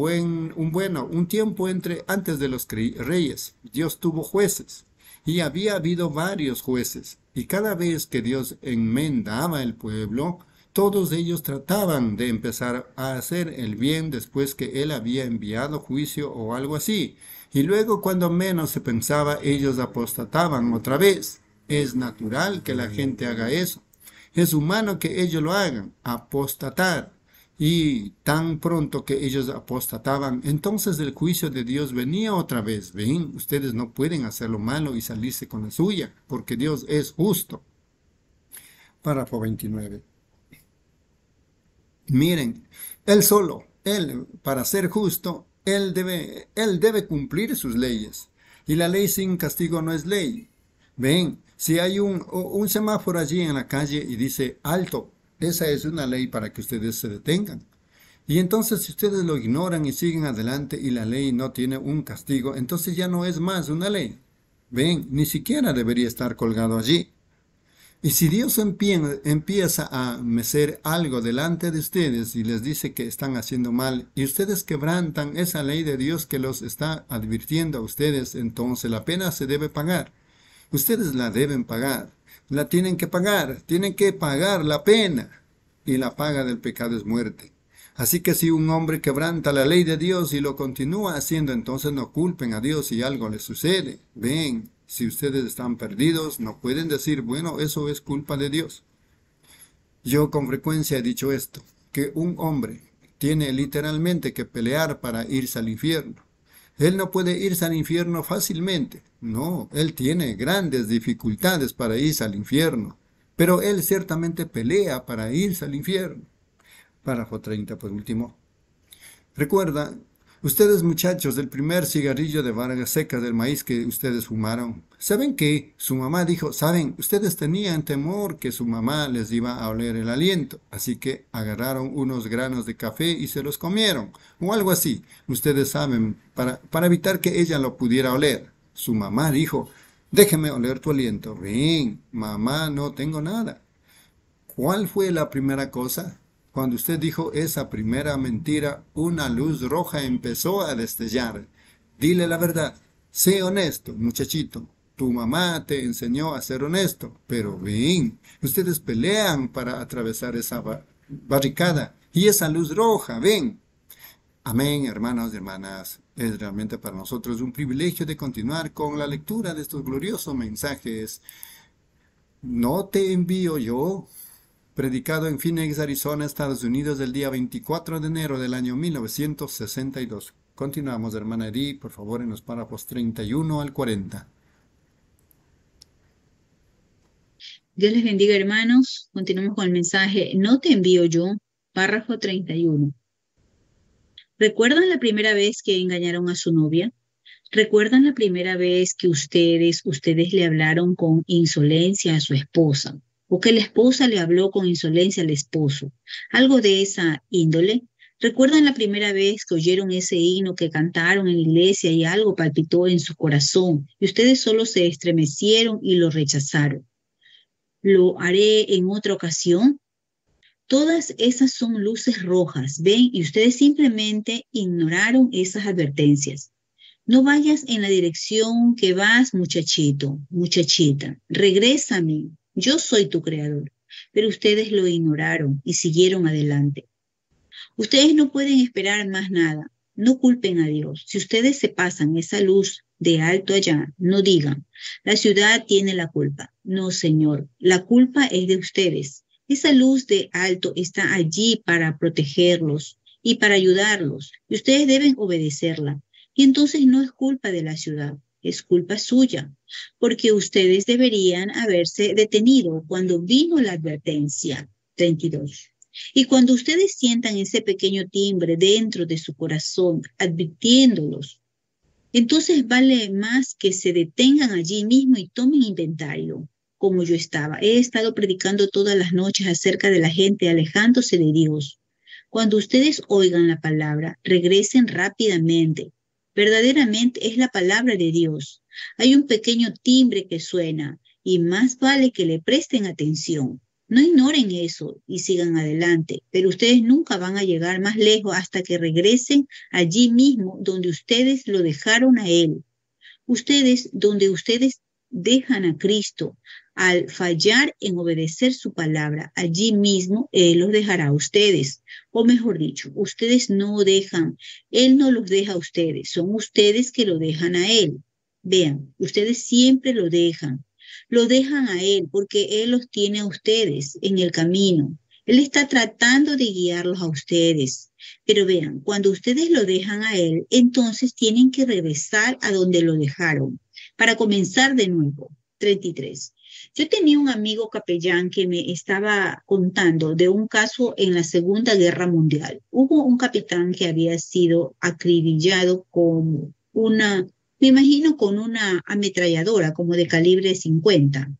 un tiempo antes de los reyes. Dios tuvo jueces, y había habido varios jueces, y cada vez que Dios enmendaba el pueblo, todos ellos trataban de empezar a hacer el bien después que Él había enviado juicio o algo así, y luego cuando menos se pensaba, ellos apostataban otra vez. Es natural que la gente haga eso. Es humano que ellos lo hagan, apostatar. Y tan pronto que ellos apostataban, entonces el juicio de Dios venía otra vez. Ven, ustedes no pueden hacer lo malo y salirse con la suya, porque Dios es justo. Párrafo 29. Miren, Él, para ser justo, Él debe cumplir sus leyes. Y la ley sin castigo no es ley. Ven, si hay un semáforo allí en la calle y dice alto, esa es una ley para que ustedes se detengan. Y entonces si ustedes lo ignoran y siguen adelante y la ley no tiene un castigo, entonces ya no es más una ley. Ven, ni siquiera debería estar colgado allí. Y si Dios empieza a mecer algo delante de ustedes y les dice que están haciendo mal, y ustedes quebrantan esa ley de Dios que los está advirtiendo a ustedes, entonces la pena se debe pagar. Ustedes la deben pagar, la tienen que pagar la pena, y la paga del pecado es muerte. Así que si un hombre quebranta la ley de Dios y lo continúa haciendo, entonces no culpen a Dios si algo les sucede. Ven, si ustedes están perdidos, no pueden decir, bueno, eso es culpa de Dios. Yo con frecuencia he dicho esto, que un hombre tiene literalmente que pelear para irse al infierno. Él no puede irse al infierno fácilmente. No, él tiene grandes dificultades para irse al infierno. Pero él ciertamente pelea para irse al infierno. Párrafo 30 por último. Recuerda, ustedes muchachos, del primer cigarrillo de vargas secas del maíz que ustedes fumaron. ¿Saben qué? Su mamá dijo, ¿saben? Ustedes tenían temor que su mamá les iba a oler el aliento. Así que agarraron unos granos de café y se los comieron. O algo así. Ustedes saben, para evitar que ella lo pudiera oler. Su mamá dijo, déjeme oler tu aliento. Ven, mamá, no tengo nada. ¿Cuál fue la primera cosa? Cuando usted dijo esa primera mentira, una luz roja empezó a destellar. Dile la verdad. Sé honesto, muchachito. Tu mamá te enseñó a ser honesto. Pero ven, ustedes pelean para atravesar esa barricada. Y esa luz roja, ven. Amén, hermanos y hermanas. Es realmente para nosotros un privilegio de continuar con la lectura de estos gloriosos mensajes. No te envío yo. predicado en Phoenix, Arizona, Estados Unidos, el día 24 de enero del año 1962. Continuamos, hermana Edith, por favor, en los párrafos 31 al 40. Dios les bendiga, hermanos. Continuamos con el mensaje. No te envío yo, párrafo 31. ¿Recuerdan la primera vez que engañaron a su novia? ¿Recuerdan la primera vez que ustedes le hablaron con insolencia a su esposa? ¿O que la esposa le habló con insolencia al esposo? ¿Algo de esa índole? ¿Recuerdan la primera vez que oyeron ese himno que cantaron en la iglesia y algo palpitó en su corazón y ustedes solo se estremecieron y lo rechazaron? ¿Lo haré en otra ocasión? Todas esas son luces rojas, ¿ven? Y ustedes simplemente ignoraron esas advertencias. No vayas en la dirección que vas, muchachito, muchachita. Regresa a mí. Yo soy tu creador. Pero ustedes lo ignoraron y siguieron adelante. Ustedes no pueden esperar más nada. No culpen a Dios. Si ustedes se pasan esa luz de alto allá, no digan, la ciudad tiene la culpa. No, Señor, la culpa es de ustedes. Esa luz de alto está allí para protegerlos y para ayudarlos. Y ustedes deben obedecerla. Y entonces no es culpa de la ciudad, es culpa suya, porque ustedes deberían haberse detenido cuando vino la advertencia. 32. Y cuando ustedes sientan ese pequeño timbre dentro de su corazón, advirtiéndolos, entonces vale más que se detengan allí mismo y tomen inventario, como yo estaba. He estado predicando todas las noches acerca de la gente alejándose de Dios. Cuando ustedes oigan la palabra, regresen rápidamente. Verdaderamente es la palabra de Dios. Hay un pequeño timbre que suena y más vale que le presten atención. No ignoren eso y sigan adelante, pero ustedes nunca van a llegar más lejos hasta que regresen allí mismo donde ustedes lo dejaron a Él. Donde ustedes dejan a Cristo, al fallar en obedecer su palabra, allí mismo Él los dejará a ustedes. O mejor dicho, ustedes no dejan, Él no los deja a ustedes, son ustedes que lo dejan a Él. Vean, ustedes siempre lo dejan a Él porque Él los tiene a ustedes en el camino. Él está tratando de guiarlos a ustedes. Pero vean, cuando ustedes lo dejan a Él, entonces tienen que regresar a donde lo dejaron para comenzar de nuevo. 33. Yo tenía un amigo capellán que me estaba contando de un caso en la Segunda Guerra Mundial. Hubo un capitán que había sido acribillado con me imagino con una ametralladora como de calibre 50.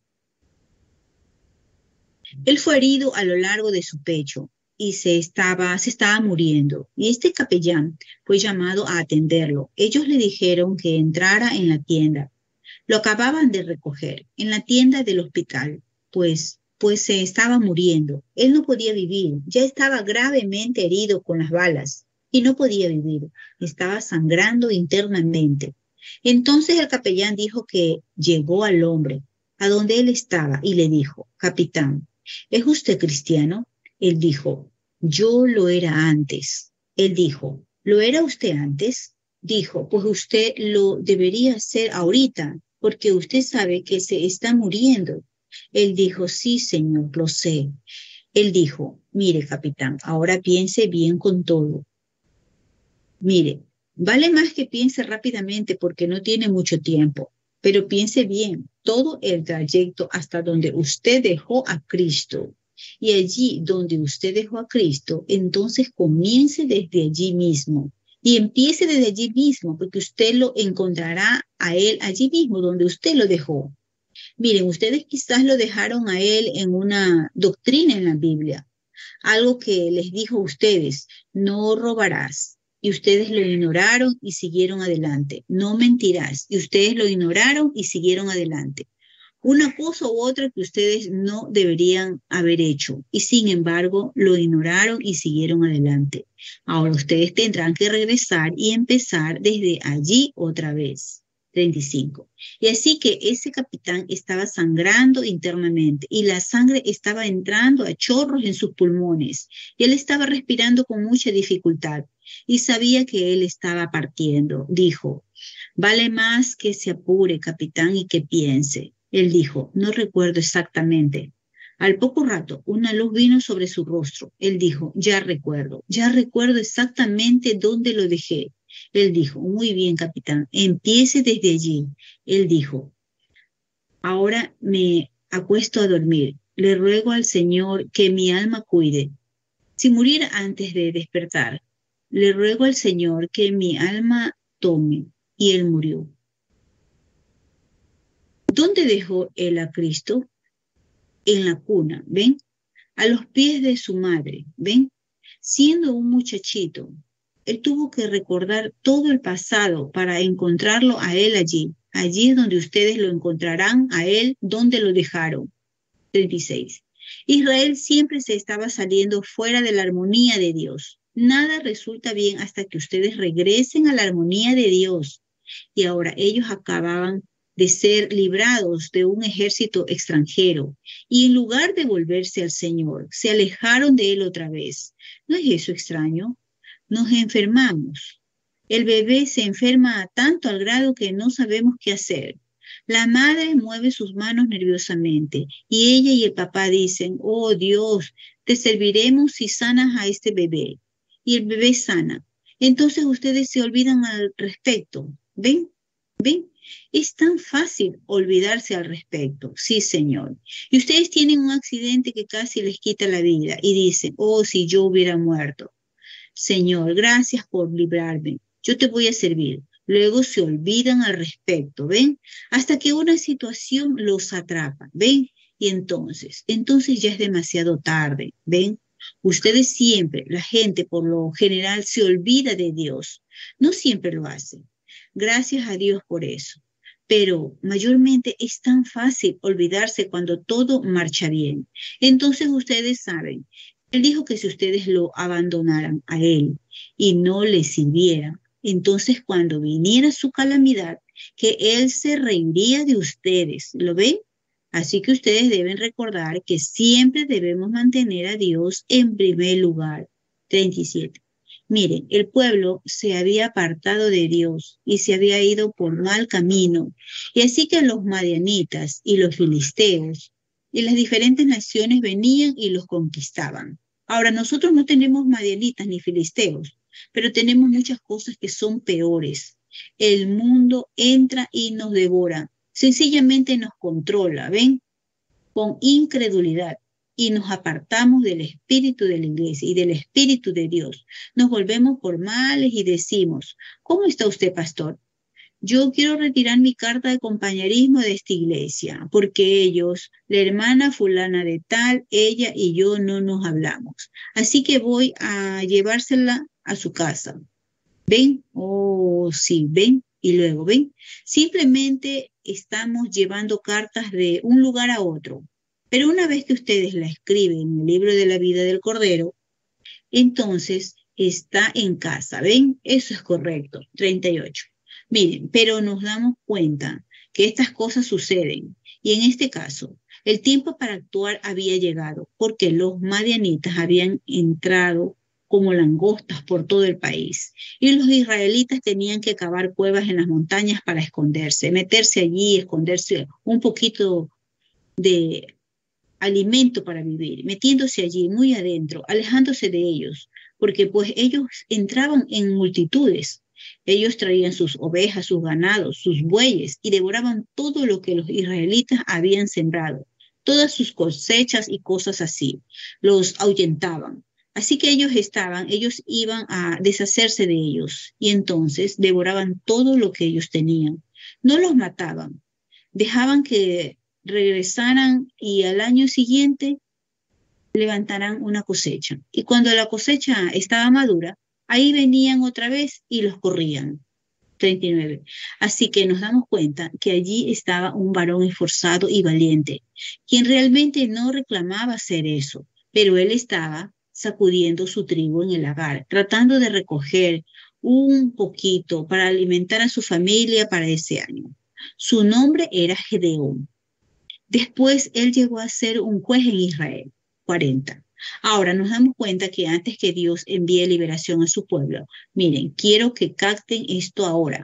Él fue herido a lo largo de su pecho y se estaba muriendo. Y este capellán fue llamado a atenderlo. Ellos le dijeron que entrara en la tienda. Lo acababan de recoger en la tienda del hospital, pues se estaba muriendo. Él no podía vivir, ya estaba gravemente herido con las balas y no podía vivir. Estaba sangrando internamente. Entonces el capellán dijo que llegó al hombre a donde él estaba y le dijo, capitán, ¿es usted cristiano? Él dijo, yo lo era antes. Él dijo, ¿lo era usted antes? Dijo, pues usted lo debería hacer ahorita, porque usted sabe que se está muriendo. Él dijo, sí, señor, lo sé. Él dijo, mire, capitán, ahora piense bien con todo. Mire, vale más que piense rápidamente porque no tiene mucho tiempo, pero piense bien todo el trayecto hasta donde usted dejó a Cristo. Y allí donde usted dejó a Cristo, entonces comience desde allí mismo. Y empiece desde allí mismo, porque usted lo encontrará a Él allí mismo, donde usted lo dejó. Miren, ustedes quizás lo dejaron a Él en una doctrina en la Biblia, algo que les dijo a ustedes, no robarás. Y ustedes lo ignoraron y siguieron adelante. No mentirás. Y ustedes lo ignoraron y siguieron adelante. Una cosa u otra que ustedes no deberían haber hecho y sin embargo lo ignoraron y siguieron adelante. Ahora ustedes tendrán que regresar y empezar desde allí otra vez. 35. Y así que ese capitán estaba sangrando internamente y la sangre estaba entrando a chorros en sus pulmones y él estaba respirando con mucha dificultad y sabía que él estaba partiendo. Dijo, vale más que se apure, capitán, y que piense. Él dijo, no recuerdo exactamente. Al poco rato, una luz vino sobre su rostro. Él dijo, ya recuerdo exactamente dónde lo dejé. Él dijo, muy bien, capitán, empiece desde allí. Él dijo, ahora me acuesto a dormir. Le ruego al Señor que mi alma cuide. Si muriera antes de despertar, le ruego al Señor que mi alma tome. Y él murió. ¿Dónde dejó él a Cristo? En la cuna, ¿ven? A los pies de su madre, ¿ven? Siendo un muchachito, él tuvo que recordar todo el pasado para encontrarlo a él allí. Allí es donde ustedes lo encontrarán a él donde lo dejaron. 36. Israel siempre se estaba saliendo fuera de la armonía de Dios. Nada resulta bien hasta que ustedes regresen a la armonía de Dios. Y ahora ellos acababan de ser librados de un ejército extranjero, y en lugar de volverse al Señor, se alejaron de Él otra vez. ¿No es eso extraño? Nos enfermamos. El bebé se enferma tanto al grado que no sabemos qué hacer. La madre mueve sus manos nerviosamente, y ella y el papá dicen, oh Dios, te serviremos si sanas a este bebé. Y el bebé sana. Entonces ustedes se olvidan al respecto. ¿Ven? ¿Ven? Es tan fácil olvidarse al respecto. Sí, Señor. Y ustedes tienen un accidente que casi les quita la vida y dicen, oh, si yo hubiera muerto. Señor, gracias por librarme. Yo te voy a servir. Luego se olvidan al respecto, ¿ven? Hasta que una situación los atrapa, ¿ven? Y entonces ya es demasiado tarde, ¿ven? Ustedes siempre, la gente por lo general se olvida de Dios. No siempre lo hace. Gracias a Dios por eso. Pero mayormente es tan fácil olvidarse cuando todo marcha bien. Entonces ustedes saben, Él dijo que si ustedes lo abandonaran a Él y no le sirvieran, entonces cuando viniera su calamidad, que Él se reiría de ustedes. ¿Lo ven? Así que ustedes deben recordar que siempre debemos mantener a Dios en primer lugar. 37. Miren, el pueblo se había apartado de Dios y se había ido por mal camino. Y así que los madianitas y los filisteos y las diferentes naciones venían y los conquistaban. Ahora, nosotros no tenemos madianitas ni filisteos, pero tenemos muchas cosas que son peores. El mundo entra y nos devora. Sencillamente nos controla, ¿ven? Con incredulidad. Y nos apartamos del espíritu de la iglesia y del espíritu de Dios. Nos volvemos formales y decimos, ¿cómo está usted, pastor? Yo quiero retirar mi carta de compañerismo de esta iglesia, porque ellos, la hermana fulana de tal, ella y yo no nos hablamos. Así que voy a llevársela a su casa. ¿Ven? Oh, sí, ven. Y luego, ¿ven? Simplemente estamos llevando cartas de un lugar a otro. Pero una vez que ustedes la escriben en el libro de la vida del Cordero, entonces está en casa. ¿Ven? Eso es correcto. 38. Miren, pero nos damos cuenta que estas cosas suceden. Y en este caso, el tiempo para actuar había llegado porque los madianitas habían entrado como langostas por todo el país. Y los israelitas tenían que cavar cuevas en las montañas para esconderse, meterse allí, esconderse un poquito de alimento para vivir, metiéndose allí muy adentro, alejándose de ellos, porque pues ellos entraban en multitudes. Ellos traían sus ovejas, sus ganados, sus bueyes y devoraban todo lo que los israelitas habían sembrado, todas sus cosechas y cosas así. Los ahuyentaban. Así que ellos iban a deshacerse de ellos y entonces devoraban todo lo que ellos tenían. No los mataban, dejaban que regresaran y al año siguiente levantarán una cosecha. Y cuando la cosecha estaba madura, ahí venían otra vez y los corrían. 39. Así que nos damos cuenta que allí estaba un varón esforzado y valiente, quien realmente no reclamaba hacer eso, pero él estaba sacudiendo su trigo en el lagar, tratando de recoger un poquito para alimentar a su familia para ese año. Su nombre era Gedeón. Después él llegó a ser un juez en Israel. 40. Ahora nos damos cuenta que antes que Dios envíe liberación a su pueblo, miren, quiero que capten esto ahora.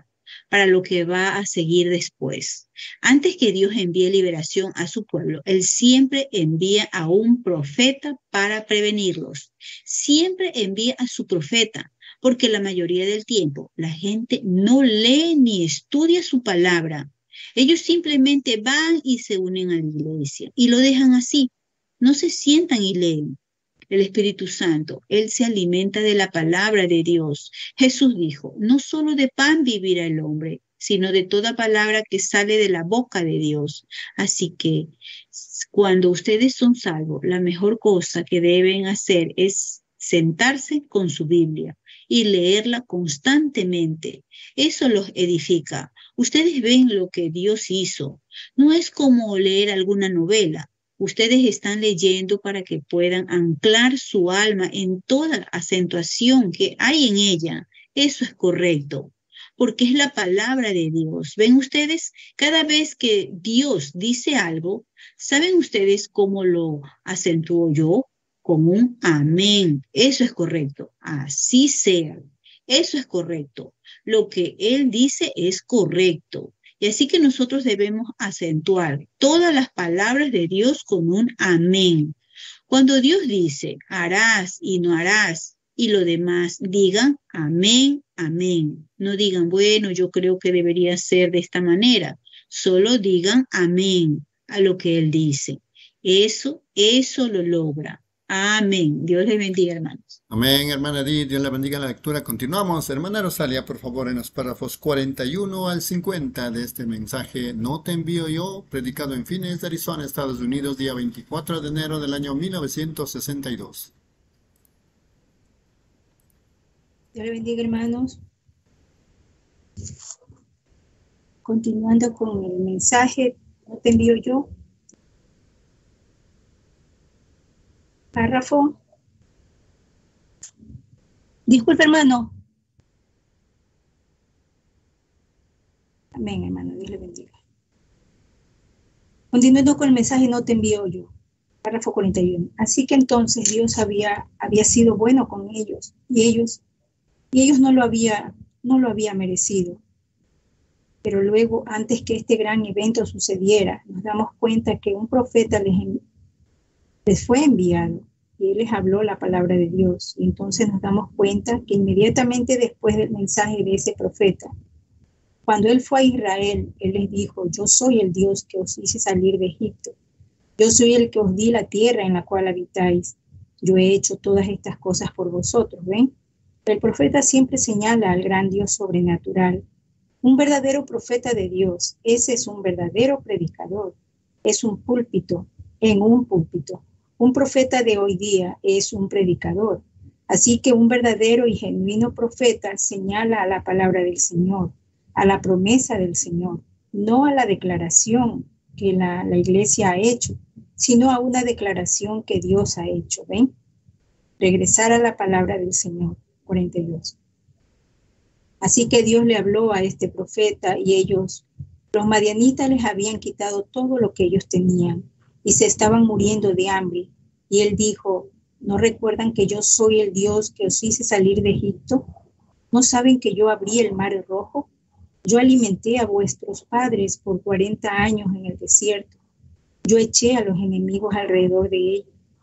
para lo que va a seguir después. Antes que Dios envíe liberación a su pueblo, Él siempre envía a un profeta para prevenirlos. Siempre envía a su profeta, porque la mayoría del tiempo la gente no lee ni estudia su palabra. Ellos simplemente van y se unen a la iglesia y lo dejan así. No se sientan y leen. El Espíritu Santo, Él se alimenta de la palabra de Dios. Jesús dijo, no solo de pan vivirá el hombre, sino de toda palabra que sale de la boca de Dios. Así que cuando ustedes son salvos, la mejor cosa que deben hacer es sentarse con su Biblia y leerla constantemente. Eso los edifica. Ustedes ven lo que Dios hizo. No es como leer alguna novela. Ustedes están leyendo para que puedan anclar su alma en toda acentuación que hay en ella. Eso es correcto, porque es la palabra de Dios. ¿Ven ustedes? Cada vez que Dios dice algo, ¿saben ustedes cómo lo acentúo yo? Con un amén. Eso es correcto. Así sea. Eso es correcto. Lo que Él dice es correcto. Y así que nosotros debemos acentuar todas las palabras de Dios con un amén. Cuando Dios dice, harás y no harás, y lo demás, digan amén, amén. No digan, bueno, yo creo que debería ser de esta manera. Solo digan amén a lo que Él dice. Eso lo logra. Amén. Dios les bendiga, hermanos. Amén, hermana Edith. Dios la bendiga en la lectura. Continuamos. Hermana Rosalia, por favor, en los párrafos 41 al 50 de este mensaje. No te envío yo, predicado en Phoenix, Arizona, Estados Unidos, día 24 de enero del año 1962. Dios le bendiga, hermanos. Continuando con el mensaje, no te envío yo. Párrafo. Disculpe, hermano. Amén, hermano. Dios le bendiga. Continuando con el mensaje, no te envío yo. Párrafo 41. Así que entonces Dios había sido bueno con ellos y ellos no lo había merecido. Pero luego, antes que este gran evento sucediera, nos damos cuenta que un profeta les fue enviado y él les habló la palabra de Dios. Y entonces nos damos cuenta que inmediatamente después del mensaje de ese profeta, cuando él fue a Israel, él les dijo, yo soy el Dios que os hice salir de Egipto. Yo soy el que os di la tierra en la cual habitáis. Yo he hecho todas estas cosas por vosotros, ¿ven? El profeta siempre señala al gran Dios sobrenatural. Un verdadero profeta de Dios, ese es un verdadero predicador. Es un púlpito, en un púlpito. Un profeta de hoy día es un predicador. Así que un verdadero y genuino profeta señala a la palabra del Señor, a la promesa del Señor, no a la declaración que la iglesia ha hecho, sino a una declaración que Dios ha hecho. ¿Ven? Regresar a la palabra del Señor. 42. Así que Dios le habló a este profeta y los madianitas les habían quitado todo lo que ellos tenían y se estaban muriendo de hambre. Y él dijo, ¿no recuerdan que yo soy el Dios que os hice salir de Egipto? ¿No saben que yo abrí el mar rojo? Yo alimenté a vuestros padres por 40 años en el desierto. Yo eché a los enemigos alrededor de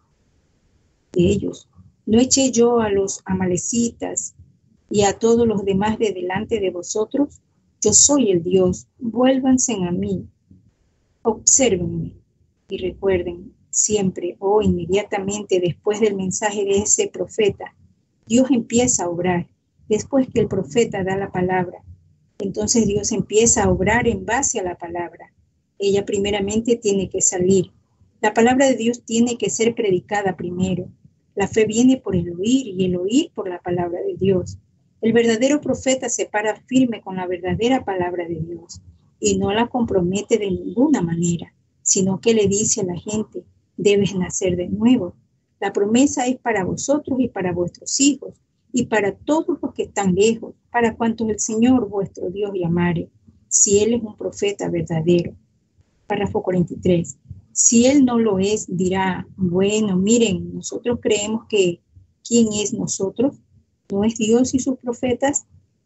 ellos. ¿No eché yo a los amalecitas y a todos los demás de delante de vosotros? Yo soy el Dios. Vuélvanse a mí. Obsérvenme y recuerden siempre o inmediatamente después del mensaje de ese profeta, Dios empieza a obrar. Después que el profeta da la palabra, entonces Dios empieza a obrar en base a la palabra. Ella primeramente tiene que salir. La palabra de Dios tiene que ser predicada primero. La fe viene por el oír y el oír por la palabra de Dios. El verdadero profeta se para firme con la verdadera palabra de Dios y no la compromete de ninguna manera, sino que le dice a la gente, debes nacer de nuevo. La promesa es para vosotros y para vuestros hijos y para todos los que están lejos, para cuantos el Señor vuestro Dios llamare, si Él es un profeta verdadero. Párrafo 43. Si Él no lo es, dirá, bueno, miren, nosotros creemos que ¿quién es nosotros? ¿No es Dios y sus profetas?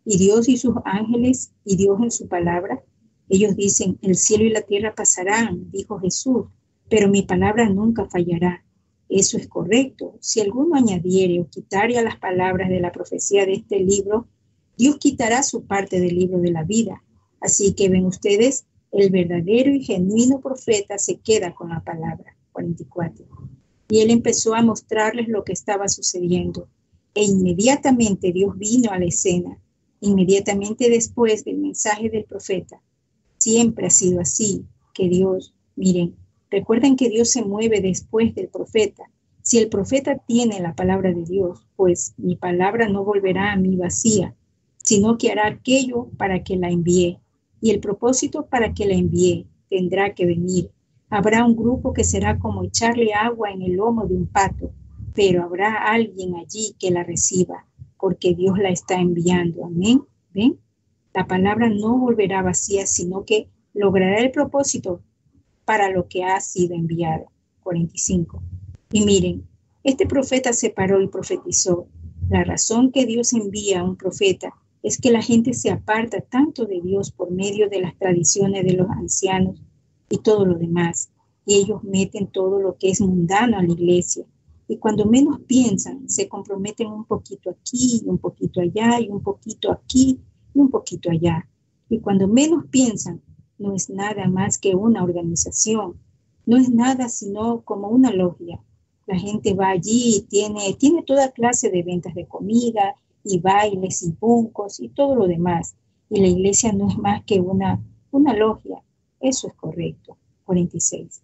Y Dios y sus ángeles y Dios en su palabra. Ellos dicen, el cielo y la tierra pasarán, dijo Jesús, pero mi palabra nunca fallará. Eso es correcto. Si alguno añadiere o quitare a las palabras de la profecía de este libro, Dios quitará su parte del libro de la vida. Así que ven ustedes, el verdadero y genuino profeta se queda con la palabra. 44. Y él empezó a mostrarles lo que estaba sucediendo. E inmediatamente Dios vino a la escena. Inmediatamente después del mensaje del profeta. Siempre ha sido así, que Dios, miren, recuerden que Dios se mueve después del profeta. Si el profeta tiene la palabra de Dios, pues mi palabra no volverá a mí vacía, sino que hará aquello para que la envíe. Y el propósito para que la envíe tendrá que venir. Habrá un grupo que será como echarle agua en el lomo de un pato, pero habrá alguien allí que la reciba, porque Dios la está enviando. Amén. ¿Ven? La palabra no volverá vacía, sino que logrará el propósito para lo que ha sido enviada. 45. Y miren, este profeta se paró y profetizó. La razón que Dios envía a un profeta es que la gente se aparta tanto de Dios por medio de las tradiciones de los ancianos y todo lo demás. Y ellos meten todo lo que es mundano a la iglesia. Y cuando menos piensan, se comprometen un poquito aquí, un poquito allá, y un poquito aquí, y un poquito allá. Y cuando menos piensan, no es nada más que una organización. No es nada sino como una logia. La gente va allí y tiene toda clase de ventas de comida, y bailes y buncos y todo lo demás. Y la iglesia no es más que una logia. Eso es correcto. 46.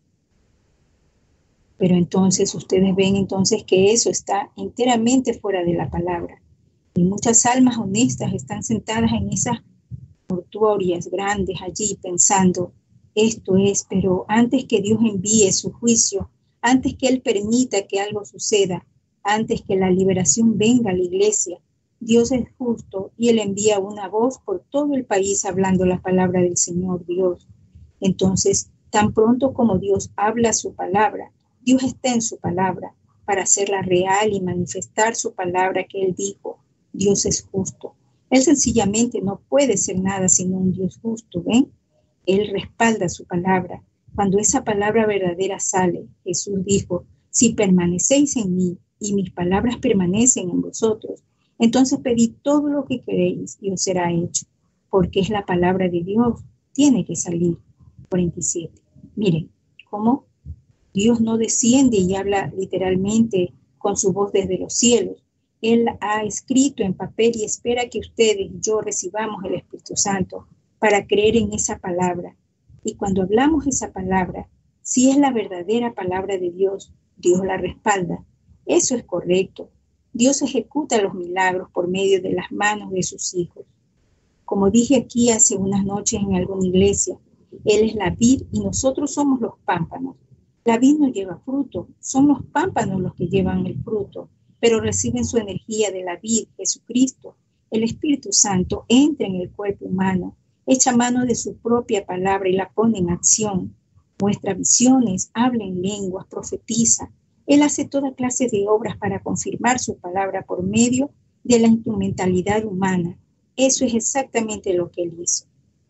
Pero entonces ustedes ven entonces que eso está enteramente fuera de la palabra. Y muchas almas honestas están sentadas en esas mortuorias grandes allí pensando, esto es, pero antes que Dios envíe su juicio, antes que Él permita que algo suceda, antes que la liberación venga a la iglesia, Dios es justo y Él envía una voz por todo el país hablando la palabra del Señor Dios. Entonces, tan pronto como Dios habla su palabra, Dios está en su palabra para hacerla real y manifestar su palabra que Él dijo. Dios es justo. Él sencillamente no puede ser nada sino un Dios justo, ¿ven? Él respalda su palabra. Cuando esa palabra verdadera sale, Jesús dijo, si permanecéis en mí y mis palabras permanecen en vosotros, entonces pedid todo lo que queréis y os será hecho, porque es la palabra de Dios, tiene que salir. 47. Miren, cómo Dios no desciende y habla literalmente con su voz desde los cielos. Él ha escrito en papel y espera que ustedes y yo recibamos el Espíritu Santo para creer en esa palabra. Y cuando hablamos esa palabra, si es la verdadera palabra de Dios, Dios la respalda. Eso es correcto. Dios ejecuta los milagros por medio de las manos de sus hijos. Como dije aquí hace unas noches en alguna iglesia, Él es la vid y nosotros somos los pámpanos. La vid no lleva fruto, son los pámpanos los que llevan el fruto, pero reciben su energía de la vid, Jesucristo. El Espíritu Santo entra en el cuerpo humano, echa mano de su propia palabra y la pone en acción. Muestra visiones, habla en lenguas, profetiza. Él hace toda clase de obras para confirmar su palabra por medio de la instrumentalidad humana. Eso es exactamente lo que Él hizo.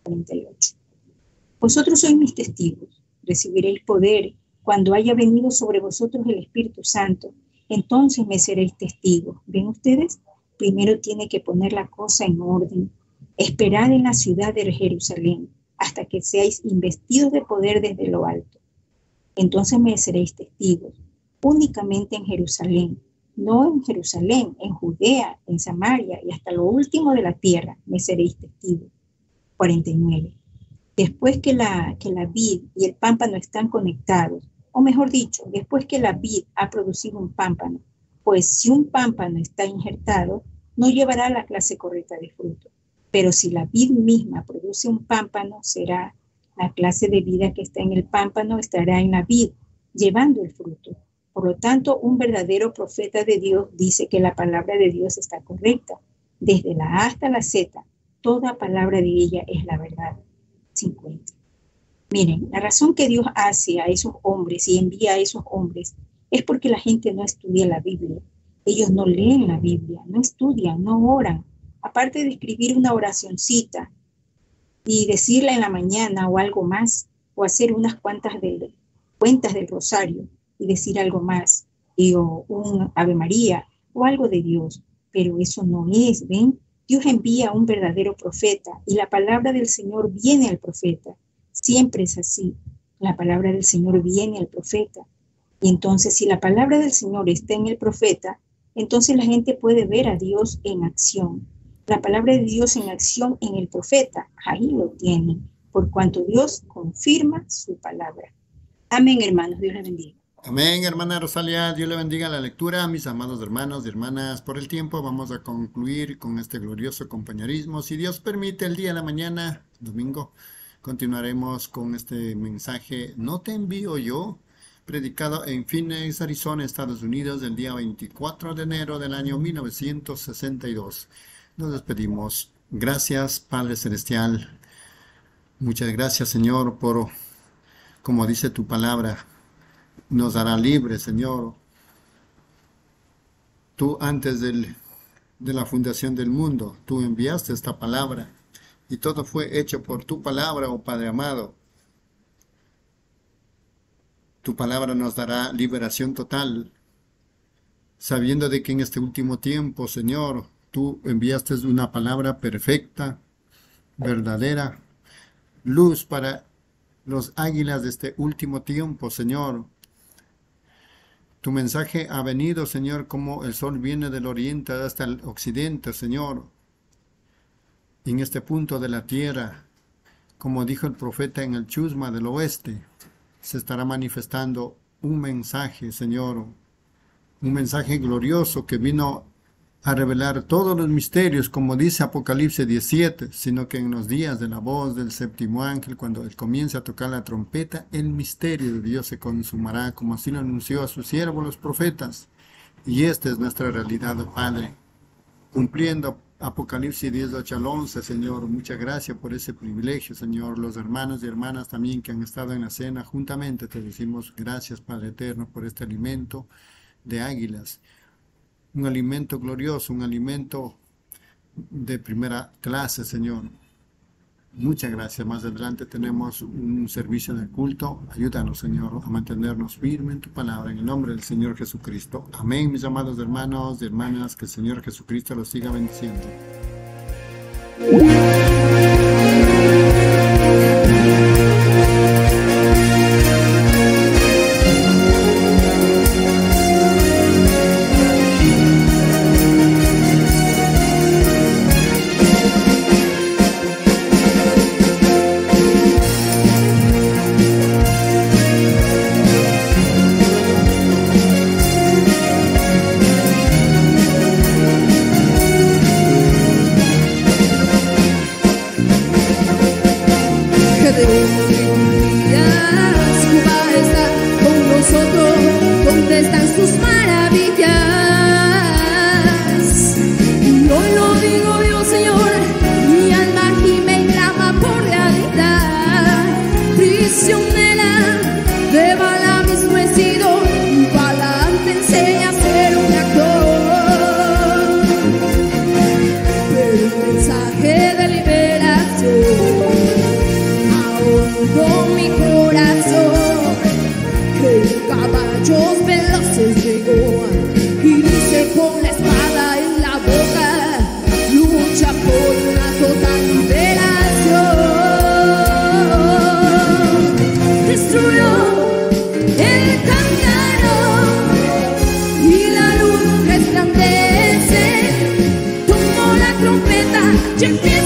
48. Vosotros sois mis testigos. Recibiréis poder cuando haya venido sobre vosotros el Espíritu Santo. Entonces me seréis testigos. ¿Ven ustedes? Primero tiene que poner la cosa en orden. Esperad en la ciudad de Jerusalén hasta que seáis investidos de poder desde lo alto. Entonces me seréis testigos. Únicamente en Jerusalén, no en Jerusalén, en Judea, en Samaria y hasta lo último de la tierra me seréis testigos. 49. Después que la vid y el pámpano están conectados, o mejor dicho, después que la vid ha producido un pámpano, pues si un pámpano está injertado, no llevará la clase correcta de fruto. Pero si la vid misma produce un pámpano, será la clase de vida que está en el pámpano estará en la vid, llevando el fruto. Por lo tanto, un verdadero profeta de Dios dice que la palabra de Dios está correcta. Desde la A hasta la Z, toda palabra de ella es la verdad. 50. Miren, la razón que Dios hace a esos hombres y envía a esos hombres es porque la gente no estudia la Biblia. Ellos no leen la Biblia, no estudian, no oran. aparte de escribir una oracioncita y decirla en la mañana o algo más, o hacer unas cuentas del rosario y decir algo más, o un Ave María o algo de Dios, pero eso no es, ¿ven? Dios envía a un verdadero profeta y la palabra del Señor viene al profeta. Siempre es así. La palabra del Señor viene al profeta. Y entonces, si la palabra del Señor está en el profeta, entonces la gente puede ver a Dios en acción. La palabra de Dios en acción en el profeta, ahí lo tienen, por cuanto Dios confirma su palabra. Amén, hermanos. Dios les bendiga. Amén, hermana Rosalia, Dios le bendiga la lectura. Mis amados hermanos y hermanas, por el tiempo vamos a concluir con este glorioso compañerismo. Si Dios permite, el día de la mañana, domingo, continuaremos con este mensaje, No te envío yo, predicado en Phoenix, Arizona, Estados Unidos, el día 24 de enero del año 1962. Nos despedimos. Gracias, Padre Celestial. Muchas gracias, Señor, por, como dice tu palabra, nos hará libres, Señor. Tú antes de la fundación del mundo, tú enviaste esta palabra y todo fue hecho por tu palabra, oh Padre amado. Tu palabra nos dará liberación total, sabiendo de que en este último tiempo, Señor, tú enviaste una palabra perfecta, verdadera, luz para los águilas de este último tiempo, Señor. Tu mensaje ha venido, Señor, como el sol viene del oriente hasta el occidente, Señor. En este punto de la tierra, como dijo el profeta en el chusma del oeste, se estará manifestando un mensaje, Señor, un mensaje glorioso que vino a revelar todos los misterios, como dice Apocalipsis 17, sino que en los días de la voz del séptimo ángel, cuando él comience a tocar la trompeta, el misterio de Dios se consumará, como así lo anunció a sus siervos los profetas. Y esta es nuestra realidad, oh Padre, cumpliendo Apocalipsis 10, 8 al 11, Señor. Muchas gracias por ese privilegio, Señor. Los hermanos y hermanas también que han estado en la cena, juntamente te decimos gracias, Padre eterno, por este alimento de águilas. Un alimento glorioso, un alimento de primera clase, Señor. Muchas gracias. Más adelante tenemos un servicio de culto. Ayúdanos, Señor, a mantenernos firmes en tu palabra, en el nombre del Señor Jesucristo. Amén, mis amados hermanos y hermanas. Que el Señor Jesucristo los siga bendiciendo. Trompeta,